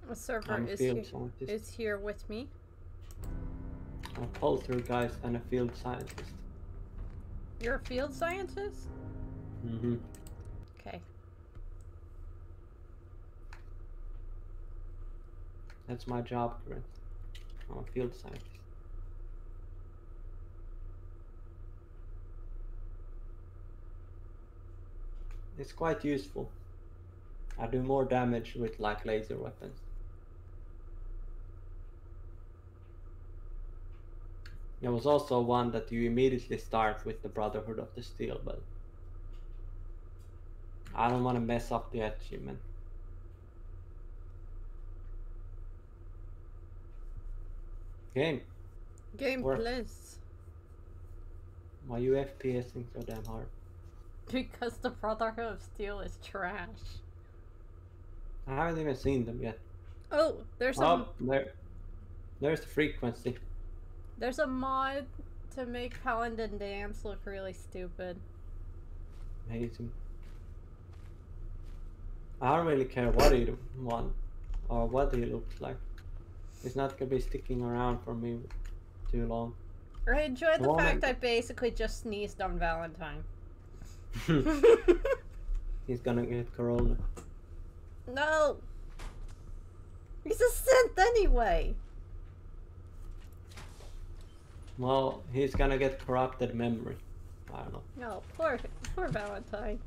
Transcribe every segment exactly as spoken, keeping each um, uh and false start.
A server I'm a is field here, scientist. is here with me. A poltergeist and a field scientist. You're a field scientist? Mm-hmm. Okay. That's my job currently. I'm a field scientist. It's quite useful. I do more damage with like laser weapons. There was also one that you immediately start with the Brotherhood of the Steel, but I don't want to mess up the achievement. Game. Game Work. please. Why you FPSing so damn hard? Because the Brotherhood of Steel is trash. I haven't even seen them yet. Oh, there's Oh, a there, there's the frequency. there's a mod to make Paladin Dance look really stupid. Amazing. I don't really care what he want or what he looks like. He's not gonna be sticking around for me too long. I enjoyed the Well, fact then- I basically just sneezed on Valentine. He's gonna get corona. No! He's a synth anyway! Well, he's gonna get corrupted memory. I don't know. No, poor, poor Valentine.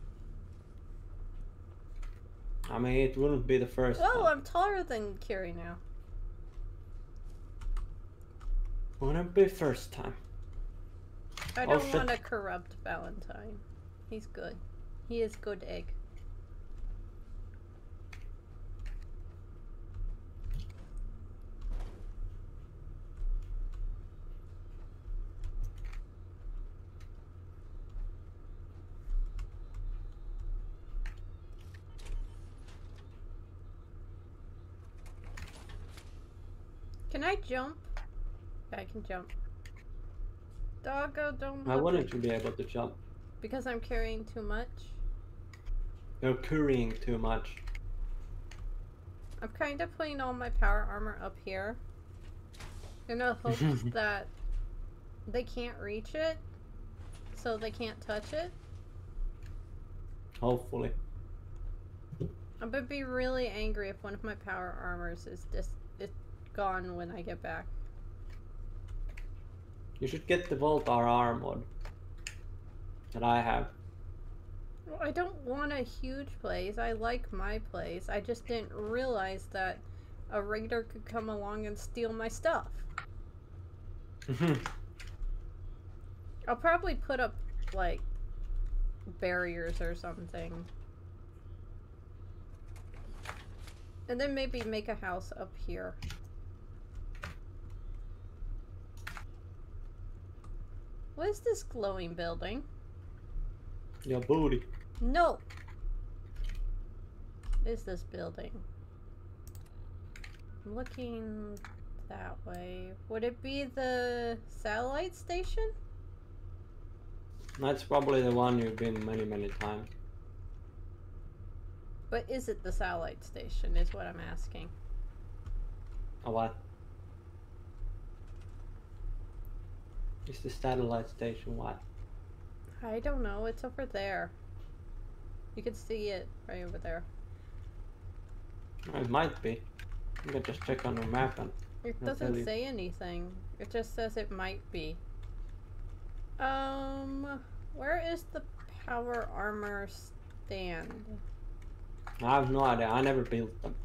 I mean, it wouldn't be the first Oh, time. I'm taller than Kiri now. Wouldn't be first time. I Oh, don't shit. want to corrupt Valentine. He's good. He is good egg. Can I jump? I can jump. Doggo, don't Why look wouldn't at- you be able to jump? Because I'm carrying too much. You're currying too much. I'm kind of putting all my power armor up here in the hopes that they can't reach it, so they can't touch it. Hopefully. I'm gonna be really angry if one of my power armors is just it's gone when I get back. You should get the Voltar R mod that I have. Well, I don't want a huge place. I like my place. I just didn't realize that a raider could come along and steal my stuff. I'll probably put up, like, barriers or something. And then maybe make a house up here. What is this glowing building? Your booty. No! What is this building? I'm looking that way. Would it be the satellite station? That's probably the one you've been many, many times. But is it the satellite station is what I'm asking. A what? Is the satellite station what? I don't know. It's over there. You can see it right over there. It might be. You can just check on the map and It I'll tell doesn't you. say anything. It just says it might be. Um, where is the power armor stand? I have no idea. I never built them.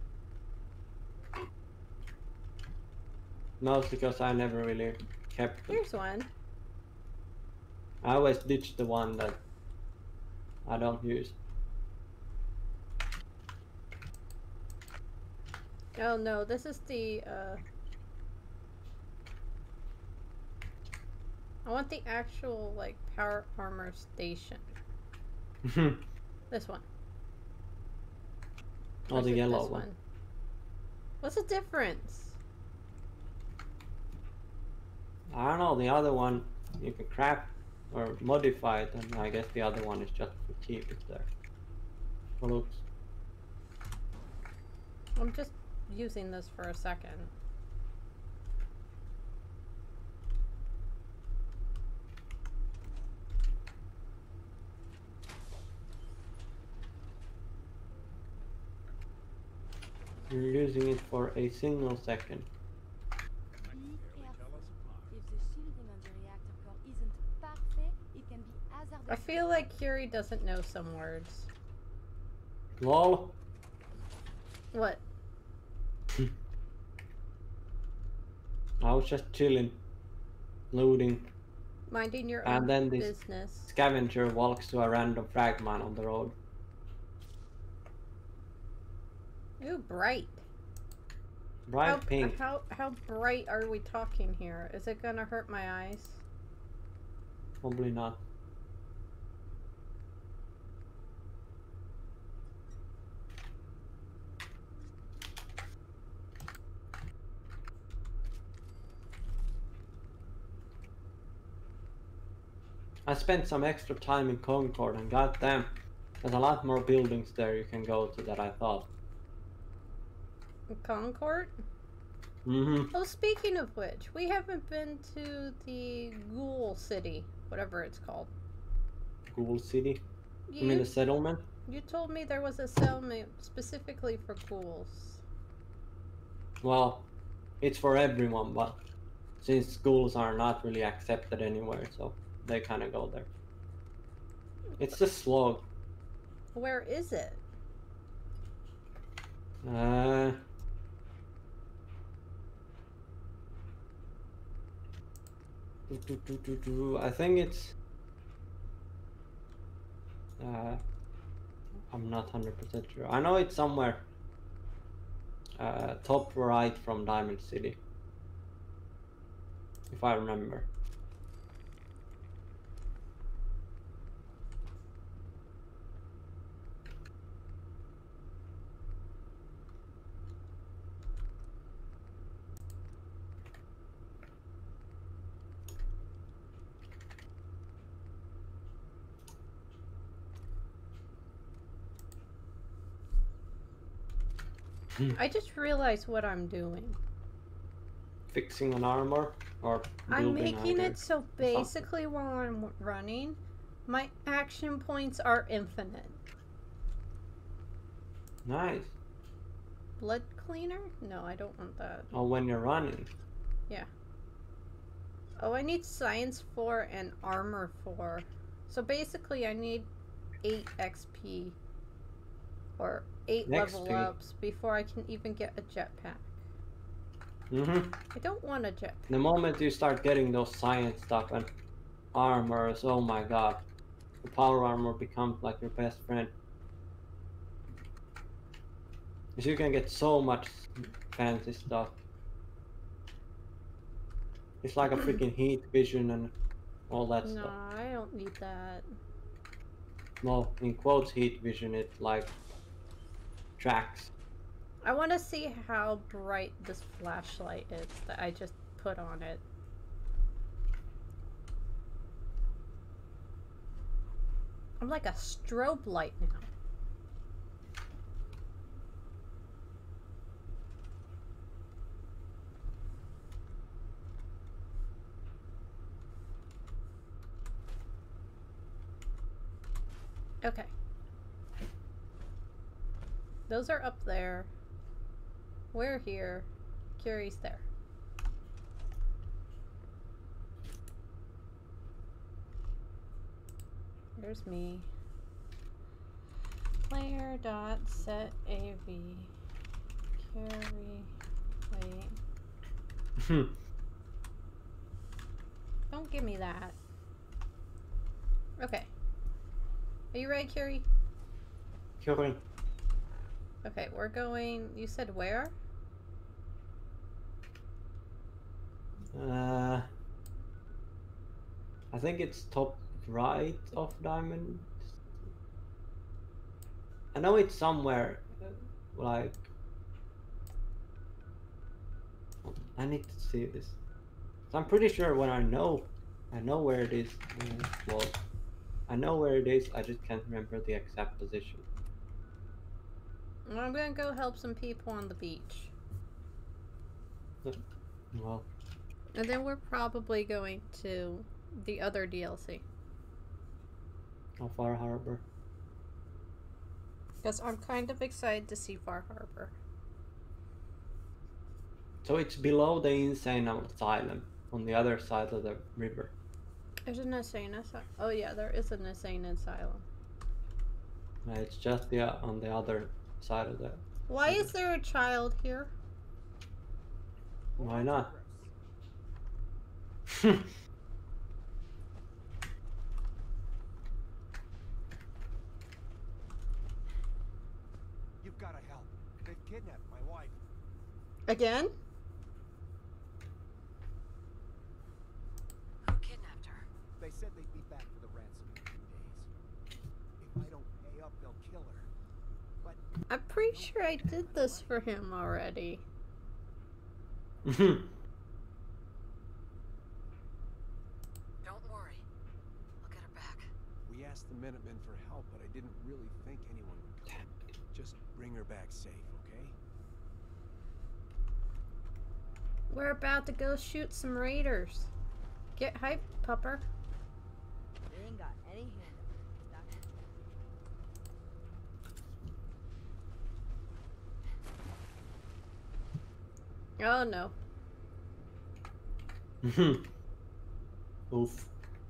Mostly because I never really kept them. Here's one. I always ditch the one that I don't use. Oh no, this is the, uh... I want the actual, like, power armor station. This one. Oh, Or the is it yellow this one. What's the difference? I don't know, the other one you can craft or modify it, and I guess the other one is just to keep it there. For looks. I'm just using this for a second. You're using it for a single second. Be careful. If the shielding on the reactor core isn't parfait, it can be hazardous. I feel like Curie doesn't know some words. Lol. What? I was just chilling, looting, Minding your and own then this business. scavenger walks to a random fragment on the road. Ooh, bright. Bright how, pink. How how bright are we talking here? Is it gonna hurt my eyes? Probably not. I spent some extra time in Concord and goddamn, there's a lot more buildings there you can go to than I thought. Concord? Mm-hmm. Oh, speaking of which, we haven't been to the Ghoul City, whatever it's called. Ghoul City? You, You mean the settlement? you told me there was a settlement specifically for ghouls. Well, it's for everyone, but since schools are not really accepted anywhere, so they kind of go there. It's the slug. Where is it? Uh, do, do, do, do, do. I think it's. Uh, I'm not one hundred percent sure. I know it's somewhere. Uh, top right from Diamond City. If I remember. I just realized what I'm doing. Fixing an armor or I'm building making either. it so basically while I'm running, my action points are infinite. Nice. Blood cleaner? No, I don't want that. Oh, when you're running. Yeah. Oh, I need science four and armor four. So basically I need eight X P. Or eight X P. level ups before I can even get a jetpack. Mm-hmm. I don't want a jetpack. The moment you start getting those science stuff and armors, oh my god. The power armor becomes like your best friend. Because you can get so much fancy stuff. It's like a freaking heat vision and all that No, stuff. I don't need that. Well, in quotes heat vision, it like tracks. I want to see how bright this flashlight is that I just put on it. I'm like a strobe light now. Okay. Those are up there. We're here. Curie's there. There's me. Player dot set A V. Curie. Wait. Don't give me that. Okay. Are you ready, Curie? Curie. Okay, we're going. You said where? Uh, I think it's top right of Diamond. I know it's somewhere, like. I need to see this. So I'm pretty sure when I know, I know where it is. Uh, well, I know where it is. I just can't remember the exact position. I'm gonna go help some people on the beach. Well, And then we're probably going to the other D L C. how Far Harbor. Because I'm kind of excited to see Far Harbor. So it's below the insane asylum on the other side of the river. There's an insane asylum. Oh yeah, there is an insane asylum. Uh, It's just the on the other side of the. Why is there a child here? Why not? You've got to help. They've kidnapped my wife. Again? Who kidnapped her? They said they'd be back for the ransom in two days. If I don't pay up, they'll kill her. But I'm pretty sure I did this for him already. Don't worry. I'll get her back. we asked the Minutemen for help, but I didn't really think anyone would come. Just bring her back safe, okay? We're about to go shoot some raiders. Get hyped, pupper. They ain't got any handouts. Oh no. Oof.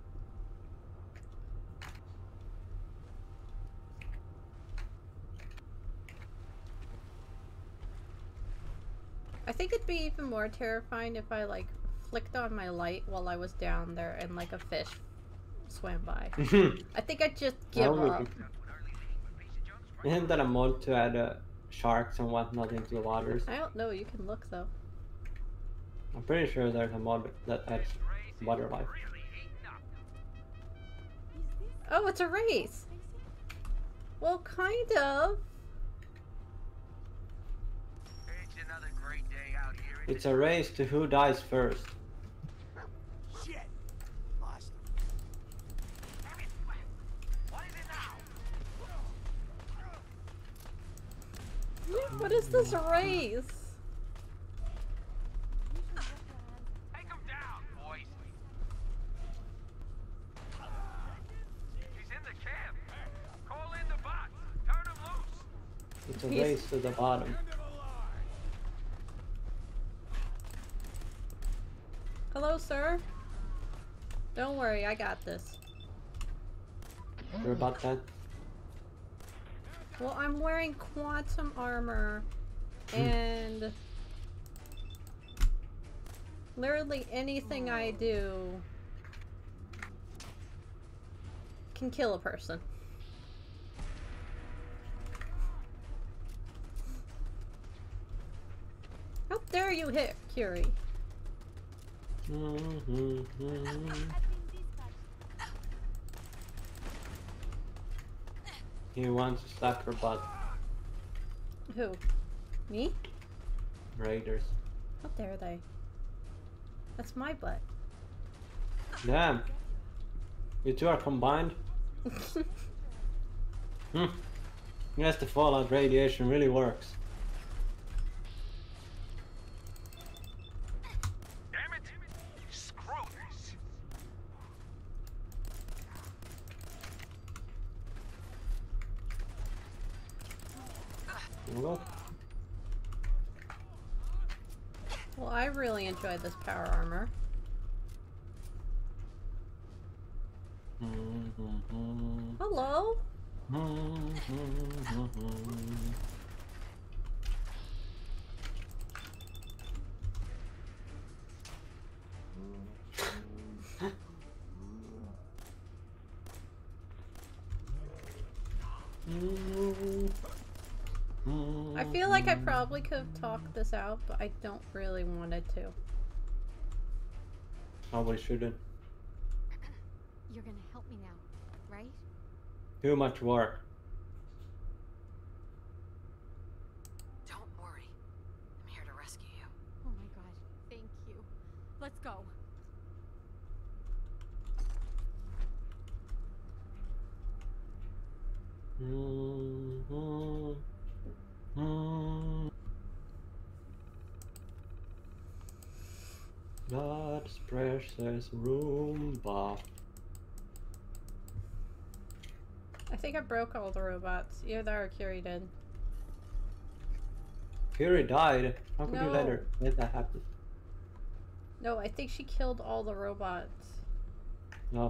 I think it'd be even more terrifying if I like flicked on my light while I was down there and like a fish swam by. I think I'd just give Well, we up. can- Isn't that a mod to add uh, sharks and whatnot into the waters? I don't know, you can look though. I'm pretty sure there's a mod that adds water life. Oh, it's a race! Well, kind of. It's another great day out here. It's a race to who dies first. Shit! Lost Damn it! What is it now? What is this race? Take him down, boys. He's in the camp. Call in the bots. Turn him loose. It's a He's- race to the bottom. Hello, sir. Don't worry, I got this. Sure about that? Well, I'm wearing quantum armor and literally anything I do can kill a person. How dare you hit Curie? He wants to suck her butt. Who? Me? Raiders. How dare they? That's my butt. Damn. You two are combined? Hmm. Yes, the fallout radiation really works. Damn it! Screw this. What? Well, I really enjoyed this power armor. Hello? I feel like I probably could have talked this out, but I don't really want it to. Probably shouldn't. You're gonna help me now, right? Too much work. Don't worry. I'm here to rescue you. Oh my god, thank you. Let's go. precious Roomba. I think I broke all the robots. Either that or Curie did. Fury died. How could you let No. her let that happen? No, I think she killed all the robots. No.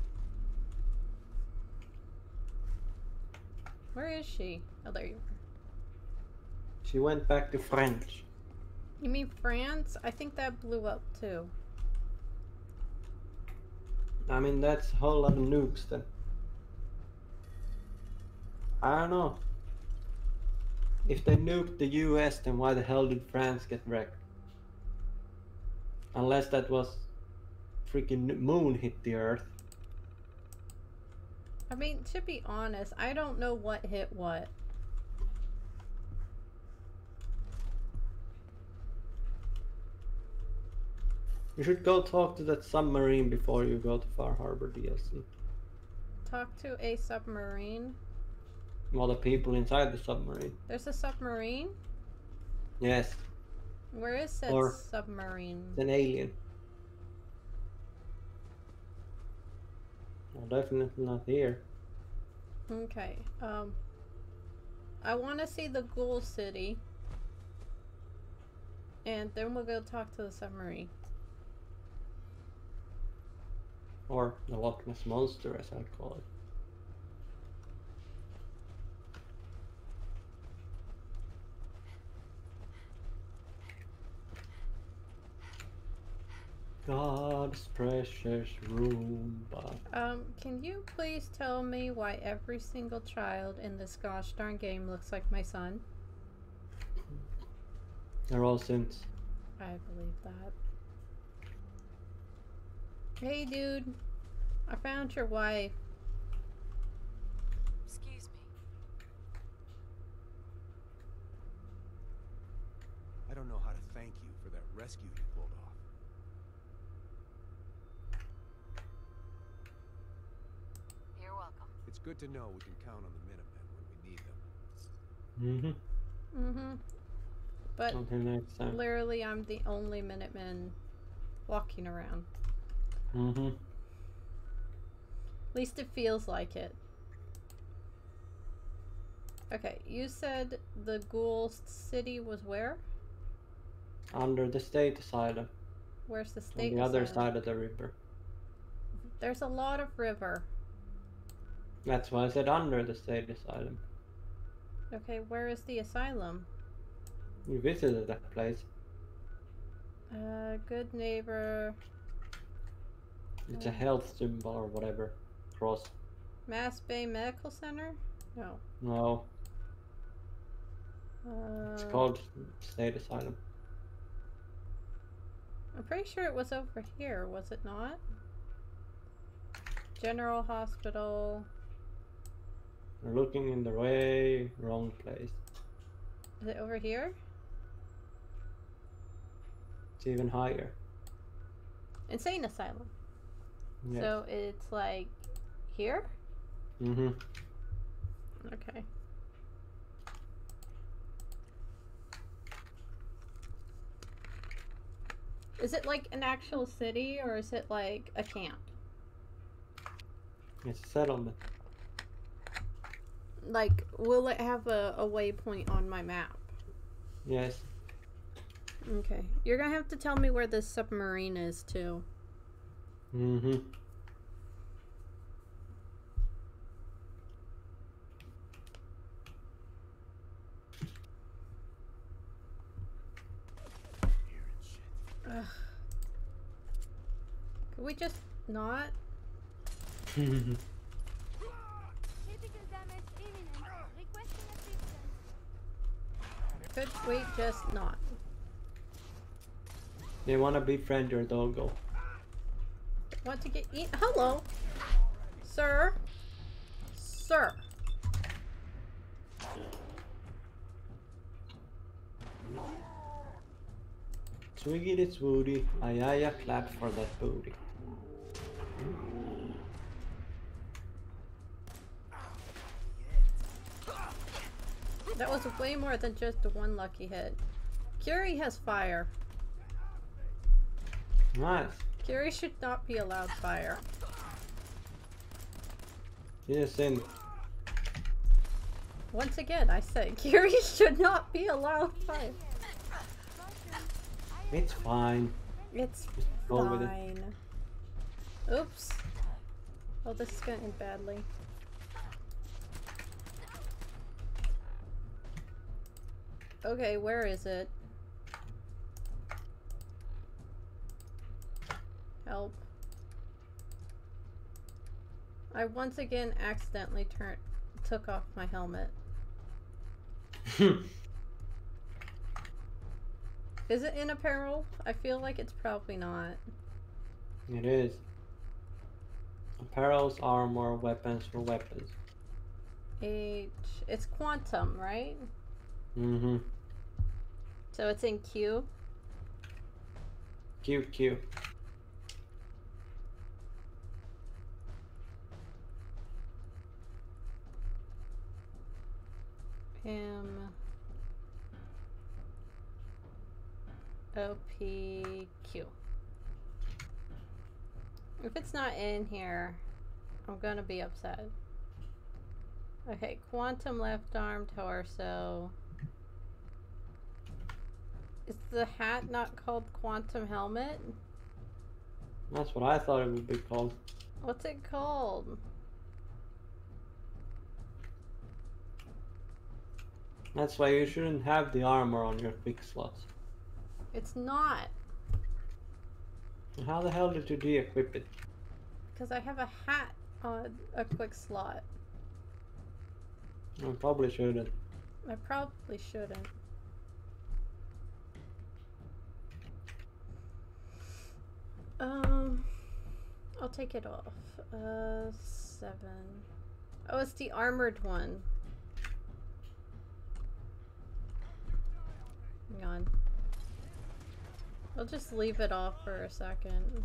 Where is she? Oh, there you are. She went back to French. You mean France? I think that blew up too. I mean, that's a whole lot of nukes then. I don't know. If they nuked the U S, then why the hell did France get wrecked? Unless that was freaking moon hit the Earth. I mean, to be honest, I don't know what hit what. You should go talk to that submarine before you go to Far Harbor D L C. Talk to a submarine. Well, the people inside the submarine. There's a submarine? Yes, Where is said Or- submarine? it's an alien. Well, definitely not here. Okay. Um I wanna see the Ghoul City. And then we'll go talk to the submarine. Or the Loch Ness Monster, as I call it. God's precious Roomba. Um, can you please tell me why every single child in this gosh darn game looks like my son? They're all Sims. I believe that. Hey dude, I found your wife. Excuse me. I don't know how to thank you for that rescue you pulled off. You're welcome. It's good to know we can count on the Minutemen when we need them. Mm-hmm. Mm-hmm. But Until next time. literally I'm the only Minuteman walking around. Mm-hmm. At least it feels like it. Okay, you said the Ghoul City was where? Under the state asylum. Where's the On state the other asylum? side of the river. There's a lot of river. That's why I said under the state asylum. Okay, where is the asylum? We visited that place. Uh, good neighbor. It's a health symbol or whatever. Cross. Mass Bay Medical Center? No. No, Uh, it's called state asylum. I'm pretty sure it was over here, was it not? General Hospital. We're looking in the way wrong place. Is it over here? It's even higher. Insane Asylum. Yes. So it's like here? Mm-hmm. Okay. Is it like an actual city or is it like a camp? It's a settlement. Like, will it have a, a waypoint on my map? Yes. Okay. You're gonna have to tell me where this submarine is too. Mm-hmm. Ugh. Could we just not? Critical damage imminent. Requesting assistance. Could we just not? They wanna befriend your doggo. Want to get eat? Hello, sir. Sir. Swiggy it's Woody, ayaya clap for that booty. That was way more than just one lucky hit. Curie has fire. Nice. Curie should not be allowed fire. Yes, in. Once again, I said Curie should not be allowed fire. It's fine. It's Just roll with it. fine. Oops. Oh, this is gonna end badly. Okay, where is it? Help. I once again accidentally turned took off my helmet. Is it in apparel? I feel like it's probably not. It is. Apparels, armor, weapons for weapons. H. It's quantum, right? Mm-hmm. So it's in Q. Q, Q. M. O, P, Q. If it's not in here, I'm gonna be upset. Okay, quantum left arm torso. Is the hat not called quantum helmet? That's what I thought it would be called. What's it called? That's why you shouldn't have the armor on your quick slots. It's not. How the hell did you de-equip it? Because I have a hat on a quick slot. I probably shouldn't. I probably shouldn't. Um, I'll take it off. Uh, seven. Oh, it's the armored one. Hang on. I'll just leave it off for a second.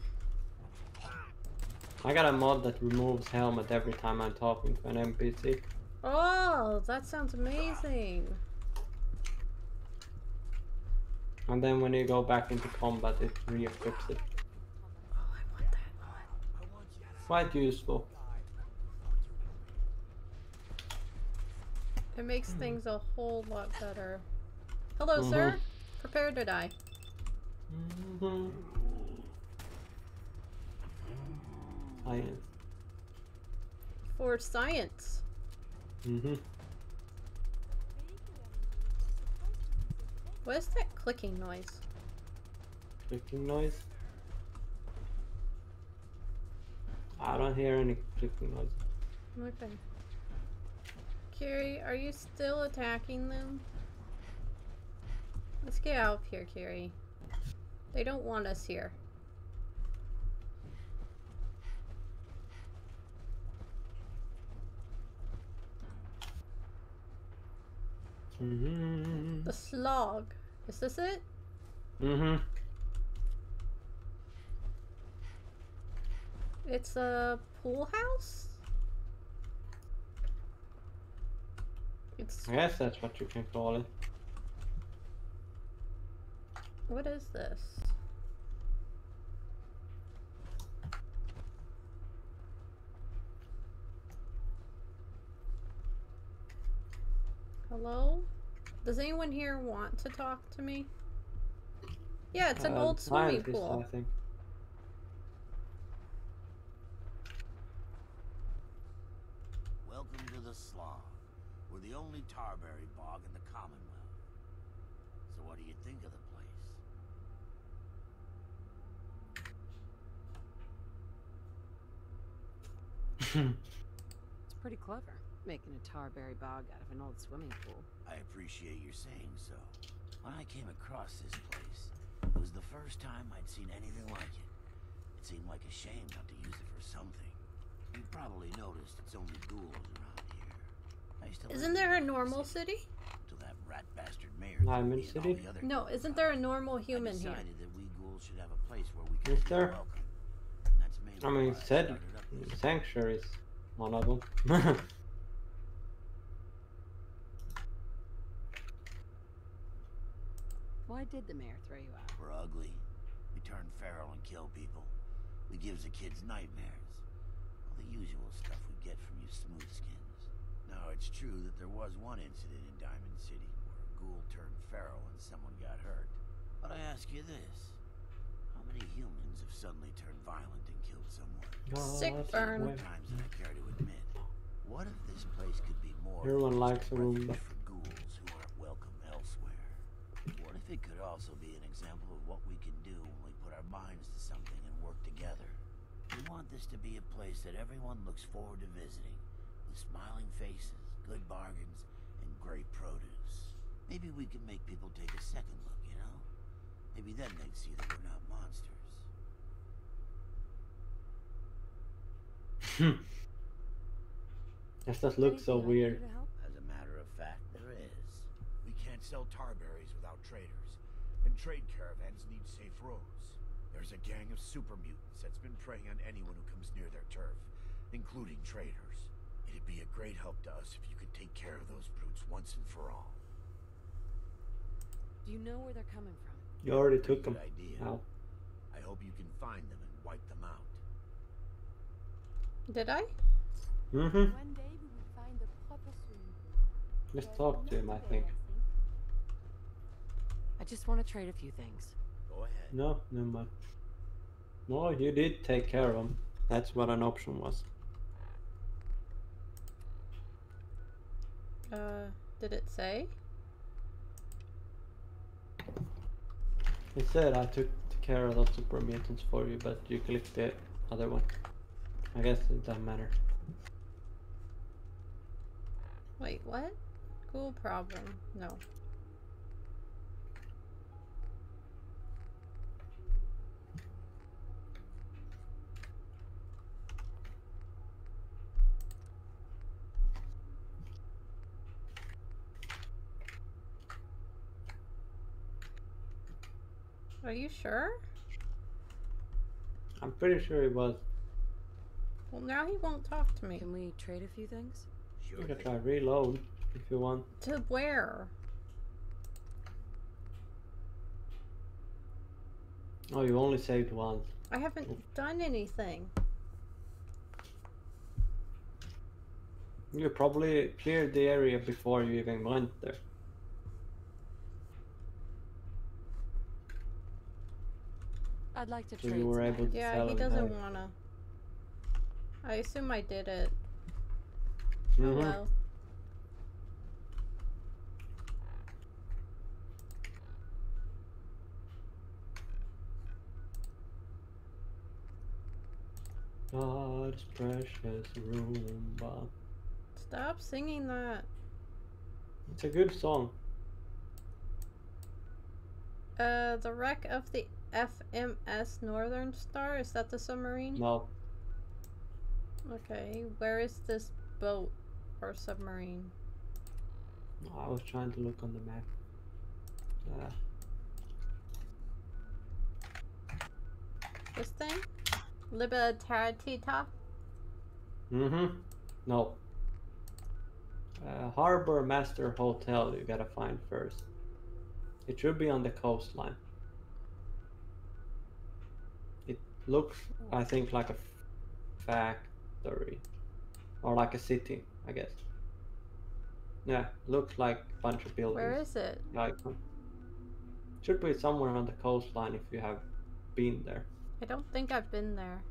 I got a mod that removes helmet every time I'm talking to an N P C. Oh, that sounds amazing. And then when you go back into combat, it re-equips it. Oh, I want that one. Quite useful. It makes things a whole lot better. Hello, Mhm. sir. Prepare to die. Mm-hmm. Science. For science. Mm-hmm. What is that clicking noise? Clicking noise? I don't hear any clicking noise. Okay. Curie, are you still attacking them? Let's get out of here, Curie. They don't want us here. Mm-hmm. The slog. Is this it? Mm-hmm. It's a pool house? It's... I guess that's what you can call it. What is this? Hello? Does anyone here want to talk to me? Yeah, it's an Uh, old swimming scientist, pool. I think. Welcome to the Slough. We're the only tarberry bog in the Commonwealth. So what do you think of the place? It's pretty clever, making a tarberry bog out of an old swimming pool. I appreciate your saying so. When I came across this place, it was the first time I'd seen anything like it. It seemed like a shame not to use it for something. You probably noticed it's only ghouls around here. I used to Isn't live there a in Diamond normal City city? till that rat bastard mayor Diamond threw me and all City? the other No, ghouls isn't out. there a normal human I here? decided that we ghouls should have a place where we can Is feel there? welcome. And that's mainly I mean, why it said started up this Sanctuary is one of them. Why did the mayor throw you out? We're ugly. We turn feral and kill people. We gives the kids nightmares. All the usual stuff we get from you smoothskins. Now, it's true that there was one incident in Diamond City where a ghoul turned feral and someone got hurt. But I ask you this. How many humans have suddenly turned violent and killed someone? Sick God, burn. More times than I care to admit. What if this place could be more Everyone than likes just a refuge Roomba. for ghouls who aren't welcome elsewhere? What if it could also be an example of what we can do when we put our minds to something and work together? We want this to be a place that everyone looks forward to visiting, with smiling faces, good bargains, and great produce. Maybe we can make people take a second look, you know? Maybe then they'd see that we're not monsters. This does look so Anything I can weird. do to help? As a matter of fact, there is. We can't sell tarberries without traders, and trade caravans need safe roads. There's a gang of super mutants that's been preying on anyone who comes near their turf, including traders. It'd be a great help to us if you could take care of those brutes once and for all. Do you know where they're coming from? You already Pretty took them. good idea. Now. I hope you can find them and wipe them out. Did I? Mm-hmm. One day we will find a proper swimming pool. Let's Well, talk to not him, I today, think. I just want to trade a few things. Go ahead. No, never mind. No, you did take care of them. That's what an option was. Uh, did it say? It said I took care of those super mutants for you, but you clicked the other one. I guess it doesn't matter. Wait, what? Ghoul problem. No. Are you sure? I'm pretty sure it was. Well, now he won't talk to me. Can we trade a few things? Sure You can thing. try reload if you want. To where? Oh, you only saved once. I haven't done anything. You probably cleared the area before you even went there. I'd like to So trade you were some able to Yeah, sell he them doesn't back. wanna. I assume I did it. Oh Mhm. well. God's precious Roomba. Stop singing that. It's a good song. Uh, the wreck of the F M S Northern Star? Is that the submarine? No, Okay, where is this boat or submarine? I was trying to look on the map. Uh, This thing? Libertatita? mm-hmm. No. Uh, Harbor Master Hotel you gotta find first. It should be on the coastline. It looks, I think, like a factory. Or like a city, I guess. Yeah, looks like a bunch of buildings. Where is it? Like, should be somewhere on the coastline if you have been there. I don't think I've been there.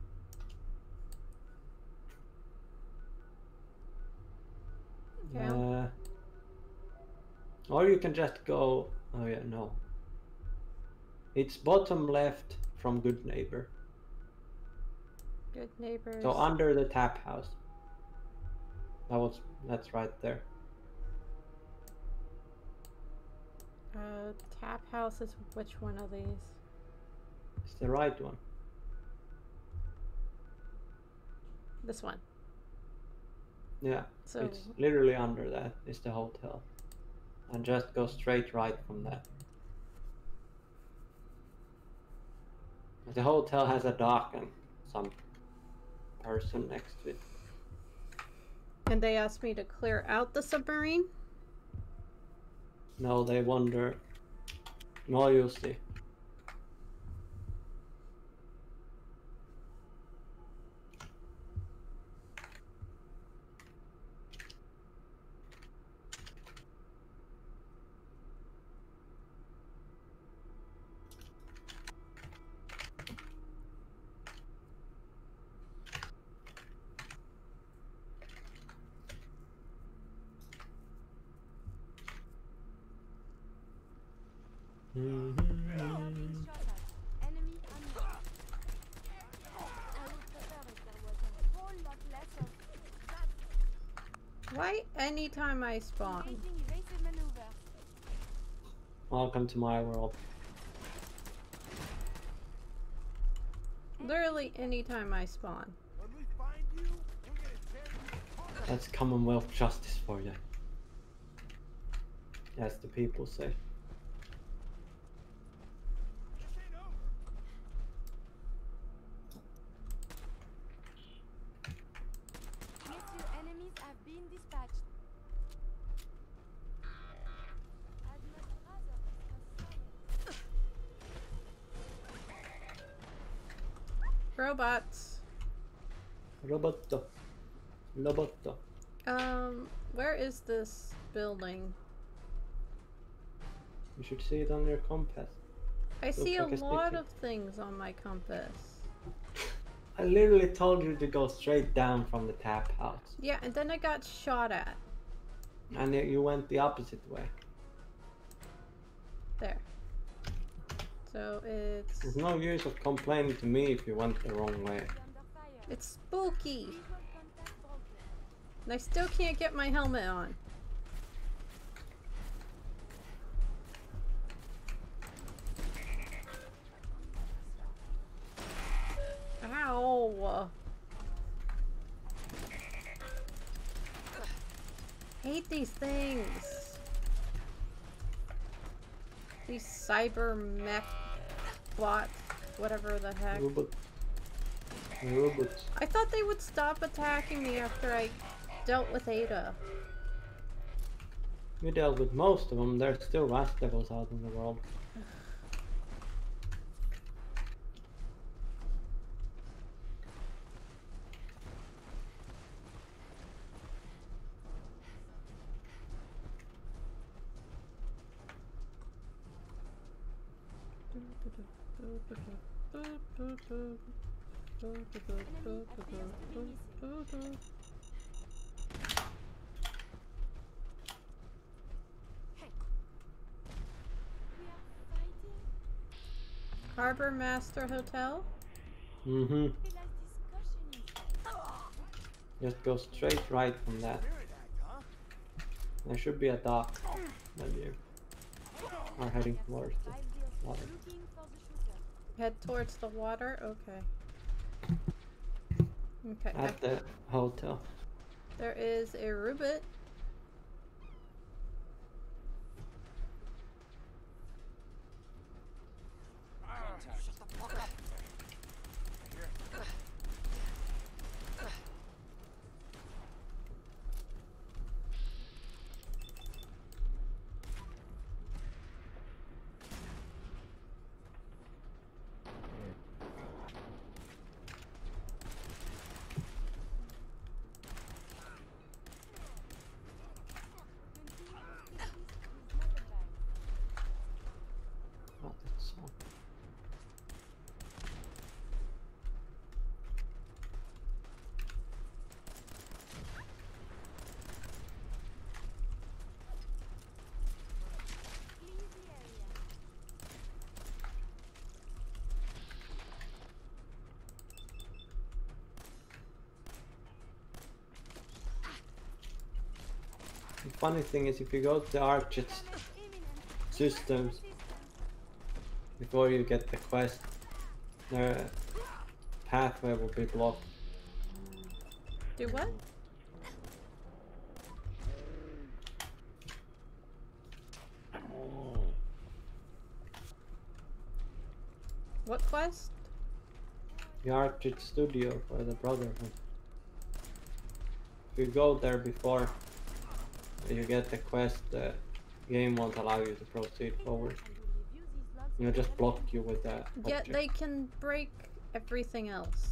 Okay, I'm- Uh, or you can just go. Oh yeah, no. It's bottom left from Good Neighbor. good neighbors. So under the tap house. That was. That's right there. Uh, tap house is which one of these? It's the right one. This one. Yeah. So It's literally under that is the hotel. And just go straight right from that. The hotel has a dock and some person next to it. and they asked me to clear out the submarine. No, they wonder. No, you'll see. We are being shot at. Enemy unknown. I would prefer if there was a whole lot less of that. Why anytime I spawn? Engaging evasive maneuver. Welcome to my world. Literally anytime I spawn. When we find you, we're gonna tear you apart. That's Commonwealth justice for you. As the people say. This ain't over. Messieurs, enemies have been dispatched. I'd much rather discuss science. Robots. Roboto. Roboto. Um, where is this building? You should see it on your compass. I see like a a lot sticky. of things on my compass. I literally told you to go straight down from the tap house. Yeah, and then I got shot at. And you- you went the opposite way. There. So it's There's no use of complaining to me if you went the wrong way. Under fire. it's spooky. Visual contact broken. And I still can't get my helmet on. Ow. Hate these things. These cyber mech bots, whatever the heck. Robot. Robots. I thought they would stop attacking me after I dealt with Ada. We dealt with most of them. There's still rust devils out in the world. We are fighting. Harbor Master Hotel? Mm-hmm. Feel like discussion instead. Just go straight right from that. Spirit act, huh? There should be a dock. That you are heading towards the Five deals. water. Looking for the shooter. Head towards the water? Okay. Okay. I- At the hotel. there is a Rubit. Oh, that's all. The funny thing is, if you go to the Archit's systems before you get the quest, the pathway will be blocked. Do what? What quest? The Archit studio for the Brotherhood. If you go there before you get the quest, the game won't allow you to proceed forward. It'll just block you with that Yet object. they can break everything else.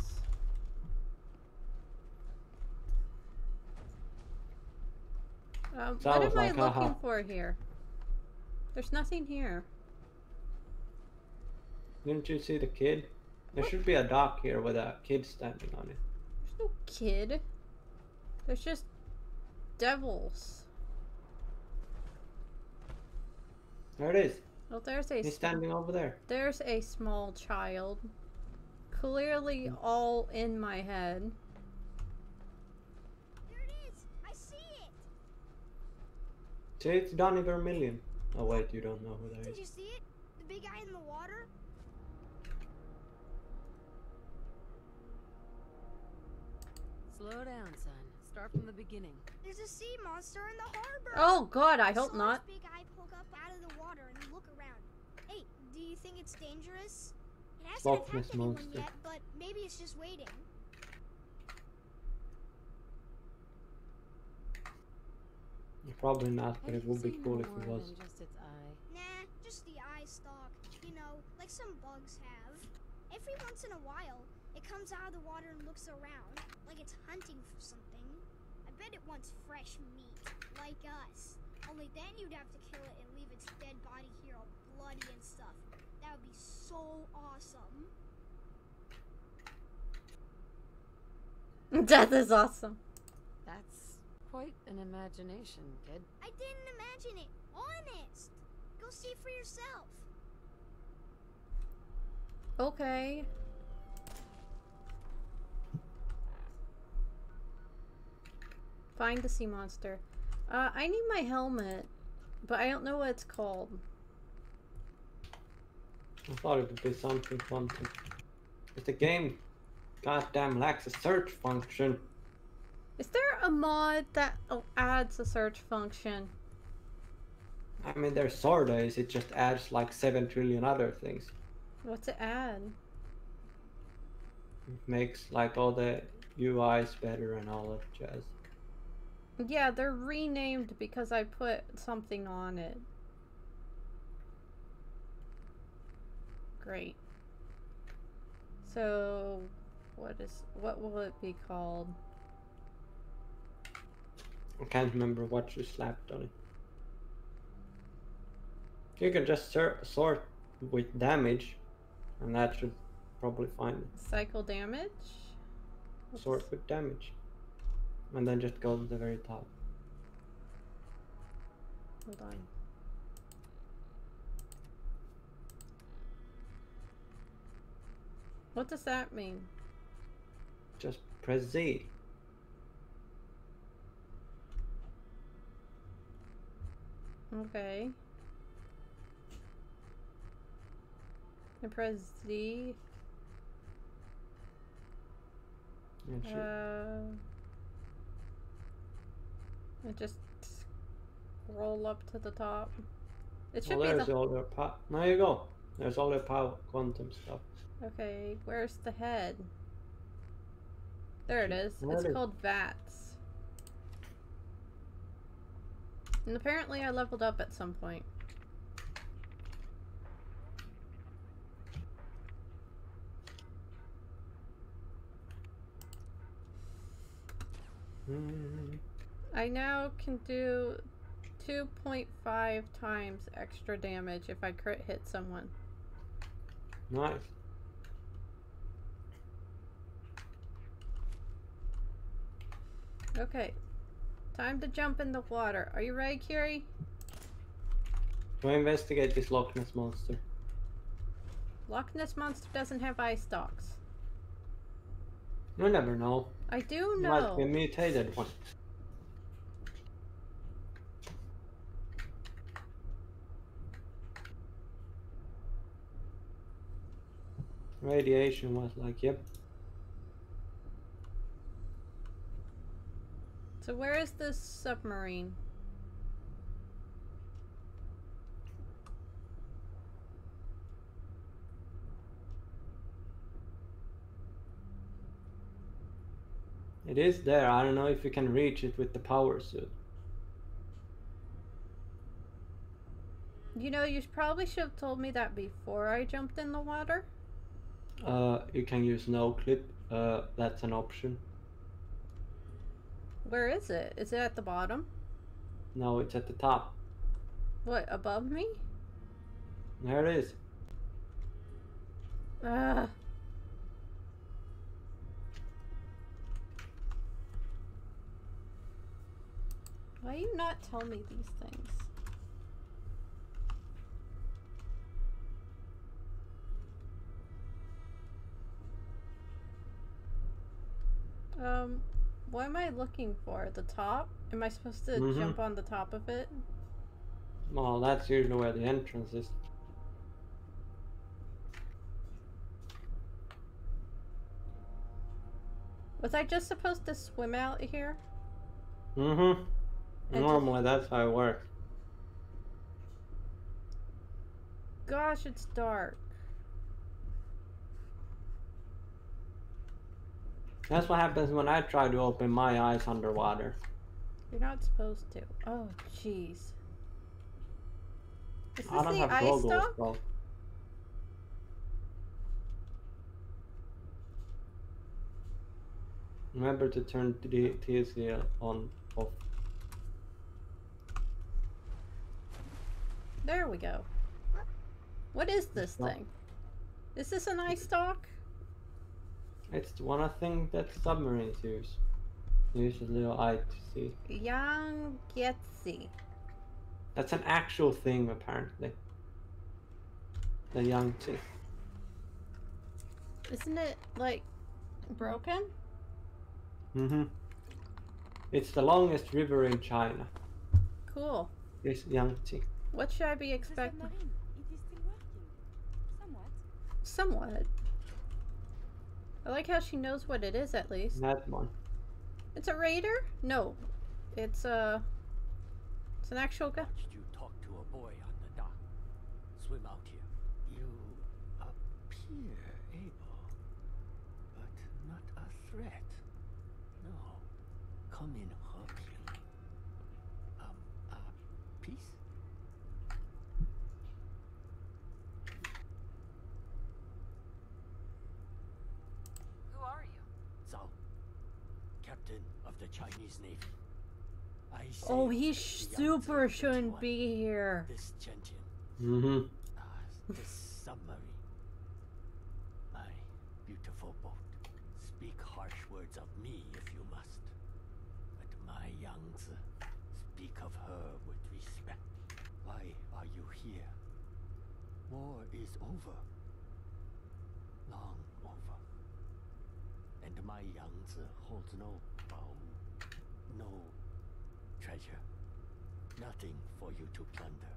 Um, So I what was am I like, looking haha. for here? There's nothing here. Didn't you see the kid? There should be a dock here with a kid standing on it. There's no kid. There's just devils. There it is. Well, there's a He's sm- standing over there. there's a small child, clearly all in my head. There it is! I see it! See, it's Donnie Vermillion. Oh wait, you don't know who that Did is. you see it? The big guy in the water? Slow down, son. Start from the beginning. There's a sea monster in the harbor! Oh god, I I hope saw not. This big eye poke up out of the water and look around. Hey, do you think it's dangerous? It hasn't Loch attacked Ness anyone monster. yet, but maybe it's just waiting. Probably not, but Have it you would be seen cool if more it was. than just its eye? Nah, just the eye stalk. You know, like some bugs have. Every once in a while, it comes out of the water and looks around, like it's hunting for something. I bet it wants fresh meat, like us. Only then you'd have to kill it and leave its dead body here all bloody and stuff. That would be so awesome. Death is awesome. That's quite an imagination, kid. I didn't imagine it. Honest. Go see for yourself. Okay. Find the sea monster. Uh, I need my helmet, but I don't know what it's called. I thought it would be something quantum. But the game goddamn lacks a search function. Is there a mod that oh, adds a search function? I mean, there sorta is, it just adds like seven trillion other things. What's it add? It makes like all the U Is better and all that jazz. Yeah, they're renamed because I put something on it. Great. So, what is what will it be called? I can't remember what you slapped on it. You can just sor- sort with damage, and that should probably find it. Cycle damage? What's- Sort with damage. And then just go to the very top. Hold on. What does that mean? Just press Z. Okay. I press Z. And shoot. Uh, and just scroll up to the top. It should Well, be there's the. all the power. There you go. There's all the power quantum stuff. Okay, where's the head? There it is. Where It's is- called V A T S. And apparently I leveled up at some point. Hmm. I now can do two point five times extra damage if I crit hit someone. Nice. Okay. Time to jump in the water. Are you ready, Curie? Go investigate this Loch Ness monster. Loch Ness Monster doesn't have eye stalks. You never know. I do Might be a know. mutated one. Radiation was like, yep. So where is this submarine? It is there. I don't know if you can reach it with the power suit. You know, you probably should have told me that before I jumped in the water. Uh, you can use no clip. Uh, that's an option. Where is it? Is it at the bottom? No, it's at the top. What, above me? There it is. Ugh. Why you not tell me these things? Um, what am I looking for? The top? Am I supposed to Mhm. jump on the top of it? Well, that's usually where the entrance is. Was I just supposed to swim out here? Mm-hmm. And Normally, that's how it works. Gosh, it's dark. That's what happens when I try to open my eyes underwater. You're not supposed to. Oh, jeez. Is this I don't the have ice goggles, dock? though. Remember to turn the T C on off. There we go. What is this Dock. thing? Is this an ice dock? It's one of the things that submarines use. They use a little eye to see. Yang Getsi. That's an actual thing, apparently. The Yangtze. Isn't it, like, broken? Mm-hmm. It's the longest river in China. Cool. It's Yangtze. What should I be The expecting? submarine, it is still working. Somewhat. Somewhat. I like how she knows what it is, at least. That one. It's a raider? No. It's a... It's an actual guy. Watched you talk to a boy on the dock. Swim out here. You appear able, but not a threat. No. Come in hoping. Um, a peace? Who are you? Zhao, captain of the Chinese Navy. I Oh, saved he the super Yangtze shouldn't fifty-one. be here. This Gentian, Mm-hmm. uh, this submarine. My beautiful boat. Speak harsh words of me if you must. But my Yangtze, speak of her with respect. Why are you here? War is over. Long over. And my Yangtze holds no bow, no treasure. Nothing for you to plunder.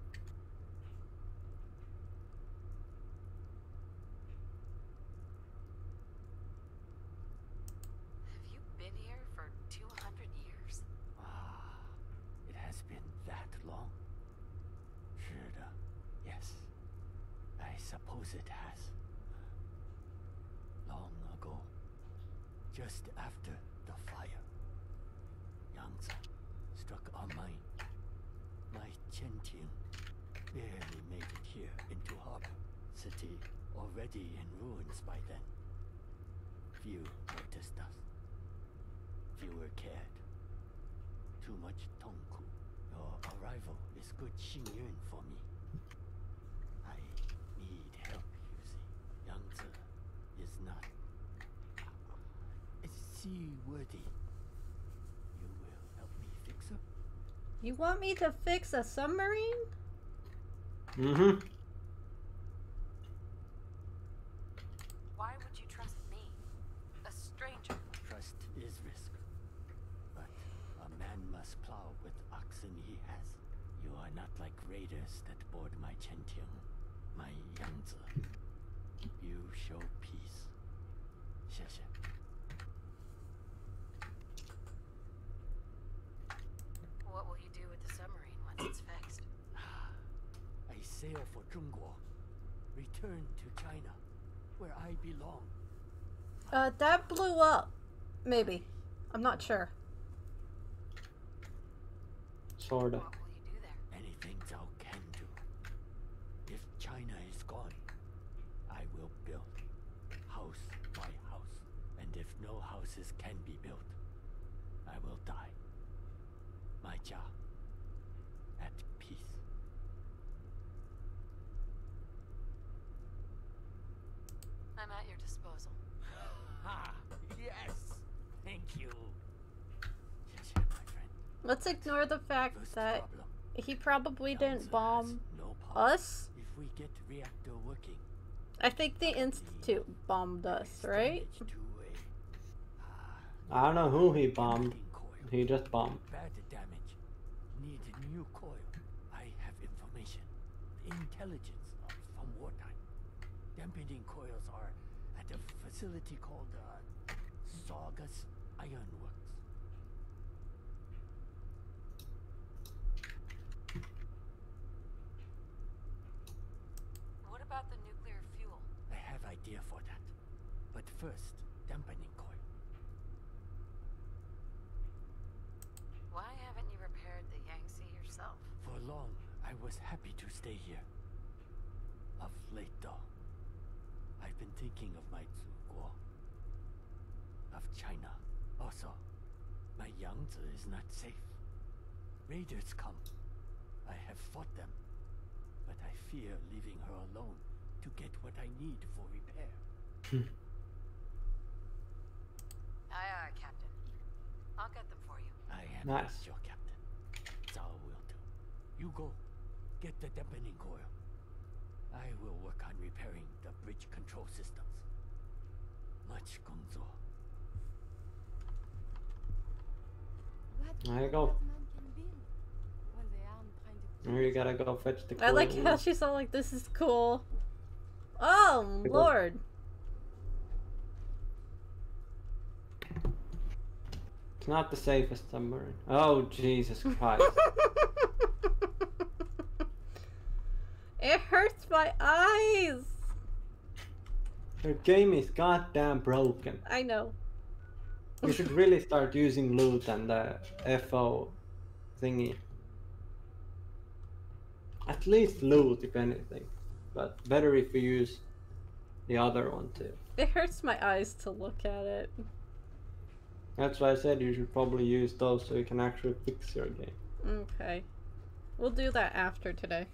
Have you been here for two hundred years? Ah, it has been that long? Sure, yes. I suppose it has. Long ago, just after the fire, Yangtze struck our mine. My Qianting barely made it here into harbor. City already in ruins by then. Few noticed us. Fewer cared. Too much Tongku. Your arrival is good Xingyun for me. I need help, you see. Yangtze is not seaworthy. You will help me fix her? You want me to fix a submarine? Mm-hmm. Why would you trust me? A stranger? Trust is risk. But a man must plow with oxen he has. You are not like raiders that board my Qianting, my Yangtze. You show peace. 谢谢. What will you do with the submarine once it's fixed? I sail for Zhongguo. Return to China, where I belong. Uh, that blew up. Maybe. I'm not sure. Sorta. What will you do there? Anything Zhao can do. If China is gone, I will build house by house. And if no houses can be built, I will die. My Jia, at peace. I'm at your disposal. Ha! Yes! Thank you. 谢谢, my friend. Let's ignore the fact First that problem. he probably Yangtze didn't bomb has no power. us. If we get reactor working, I think the Institute bombed us, right? damage to a ah, I don't know who he bombed. Dampening coil. He just bombed. Bad damage. Need new coil. I have information. Intelligence of, from wartime. Dampening coils are at a facility called uh, Saugus Ironworks. What about the nuclear fuel? I have idea for that. But first, dampening coil. Why haven't you repaired the Yangtze yourself? For long, I was happy to stay here. Of late, though, I've been thinking of my Zuguo. Of China, also. My Yangtze is not safe. Raiders come. I have fought them. But I fear leaving her alone to get what I need for repair. Aye, aye, Captain. I'll get them for you. I am Nice. not your captain. Zhao will do. You go. Get the dampening coil. I will work on repairing the bridge control systems. Much gongzo. What There you good go. man can build? Well, they aren't trying to Now you gotta go fetch the I like coil. how she's all like, this is cool. Oh, Lord. It's not the safest submarine. Oh, Jesus Christ. It hurts my eyes. Your game is goddamn broken. I know. You should really start using loot and the F O thingy. At least loot, if anything. But better if you use the other one too. It hurts my eyes to look at it. That's why I said you should probably use those so you can actually fix your game. Okay. We'll do that after today.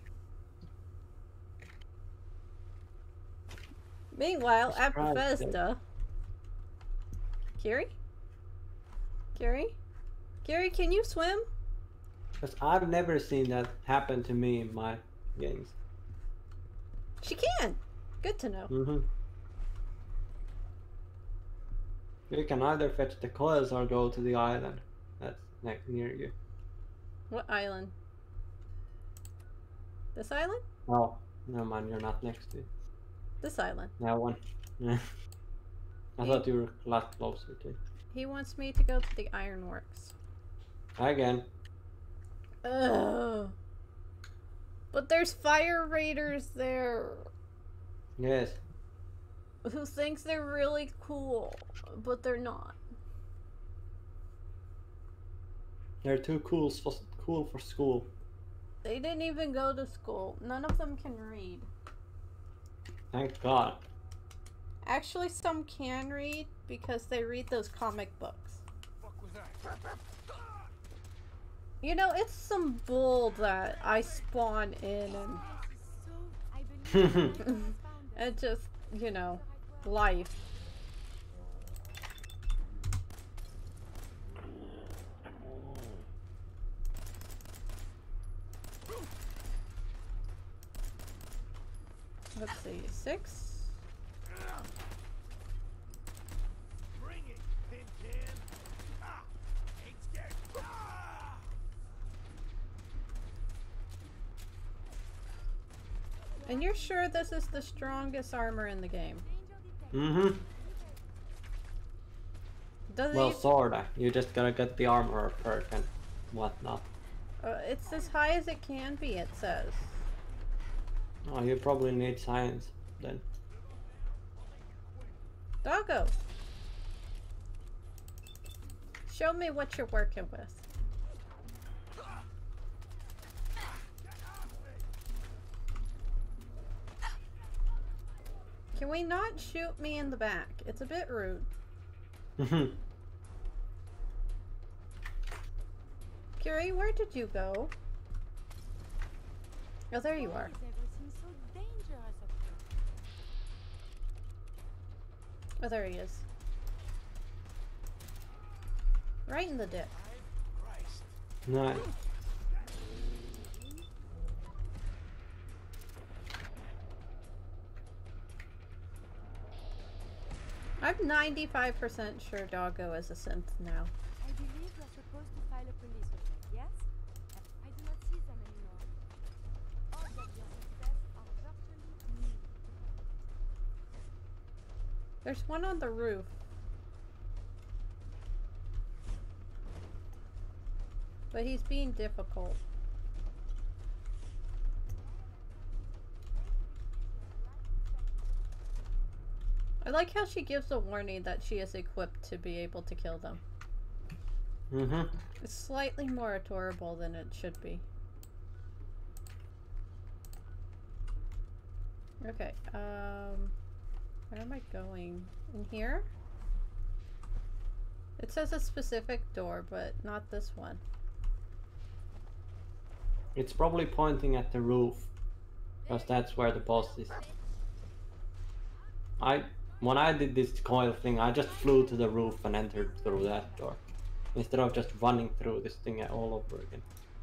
Meanwhile, at Surprise, Bethesda... Kiri? Kiri? Kiri, can you swim? Because I've never seen that happen to me in my games. She can! Good to know. Mm-hmm. You can either fetch the coils or go to the island that's ne- near you. What island? This island? Oh, no man, you're not next to it. This island. That one. Yeah. I He- thought you were a lot closer to it. He wants me to go to the ironworks. Again. Ugh. But there's fire raiders there Yes. who thinks they're really cool, but they're not. They're too cool for, cool for school. They didn't even go to school. None of them can read. Thank God. Actually, some can read because they read those comic books. Fuck was that? You know, it's some bull that I spawn in and, So, I believe my was found and just, you know, life. Let's see, six. Bring it, Tin Can. Ah, ain't scared. Ah! And you're sure this is the strongest armor in the game? Mm-hmm. Does Well, it? sorta. You just gotta get the armor perk and whatnot. Uh, it's as high as it can be, it says. Oh, you probably need science then. Doggo! Show me what you're working with. Can we not shoot me in the back? It's a bit rude. Mhm. Curie, where did you go? Oh, there you Why are. is everything so dangerous up here? Oh, there he is. Right in the dip. Christ. Nice. I'm ninety-five percent sure Doggo is a synth now. I believe you're supposed to file a police report, yes? I do not see them anymore. All of your success are virtually new. There's one on the roof. But he's being difficult. I like how she gives a warning that she is equipped to be able to kill them. Mm-hmm. It's slightly more adorable than it should be. Okay, um... where am I going? In here? It says a specific door, but not this one. It's probably pointing at the roof, because that's where the boss is. I, when I did this coil thing, I just flew to the roof and entered through that door, instead of just running through this thing all over again.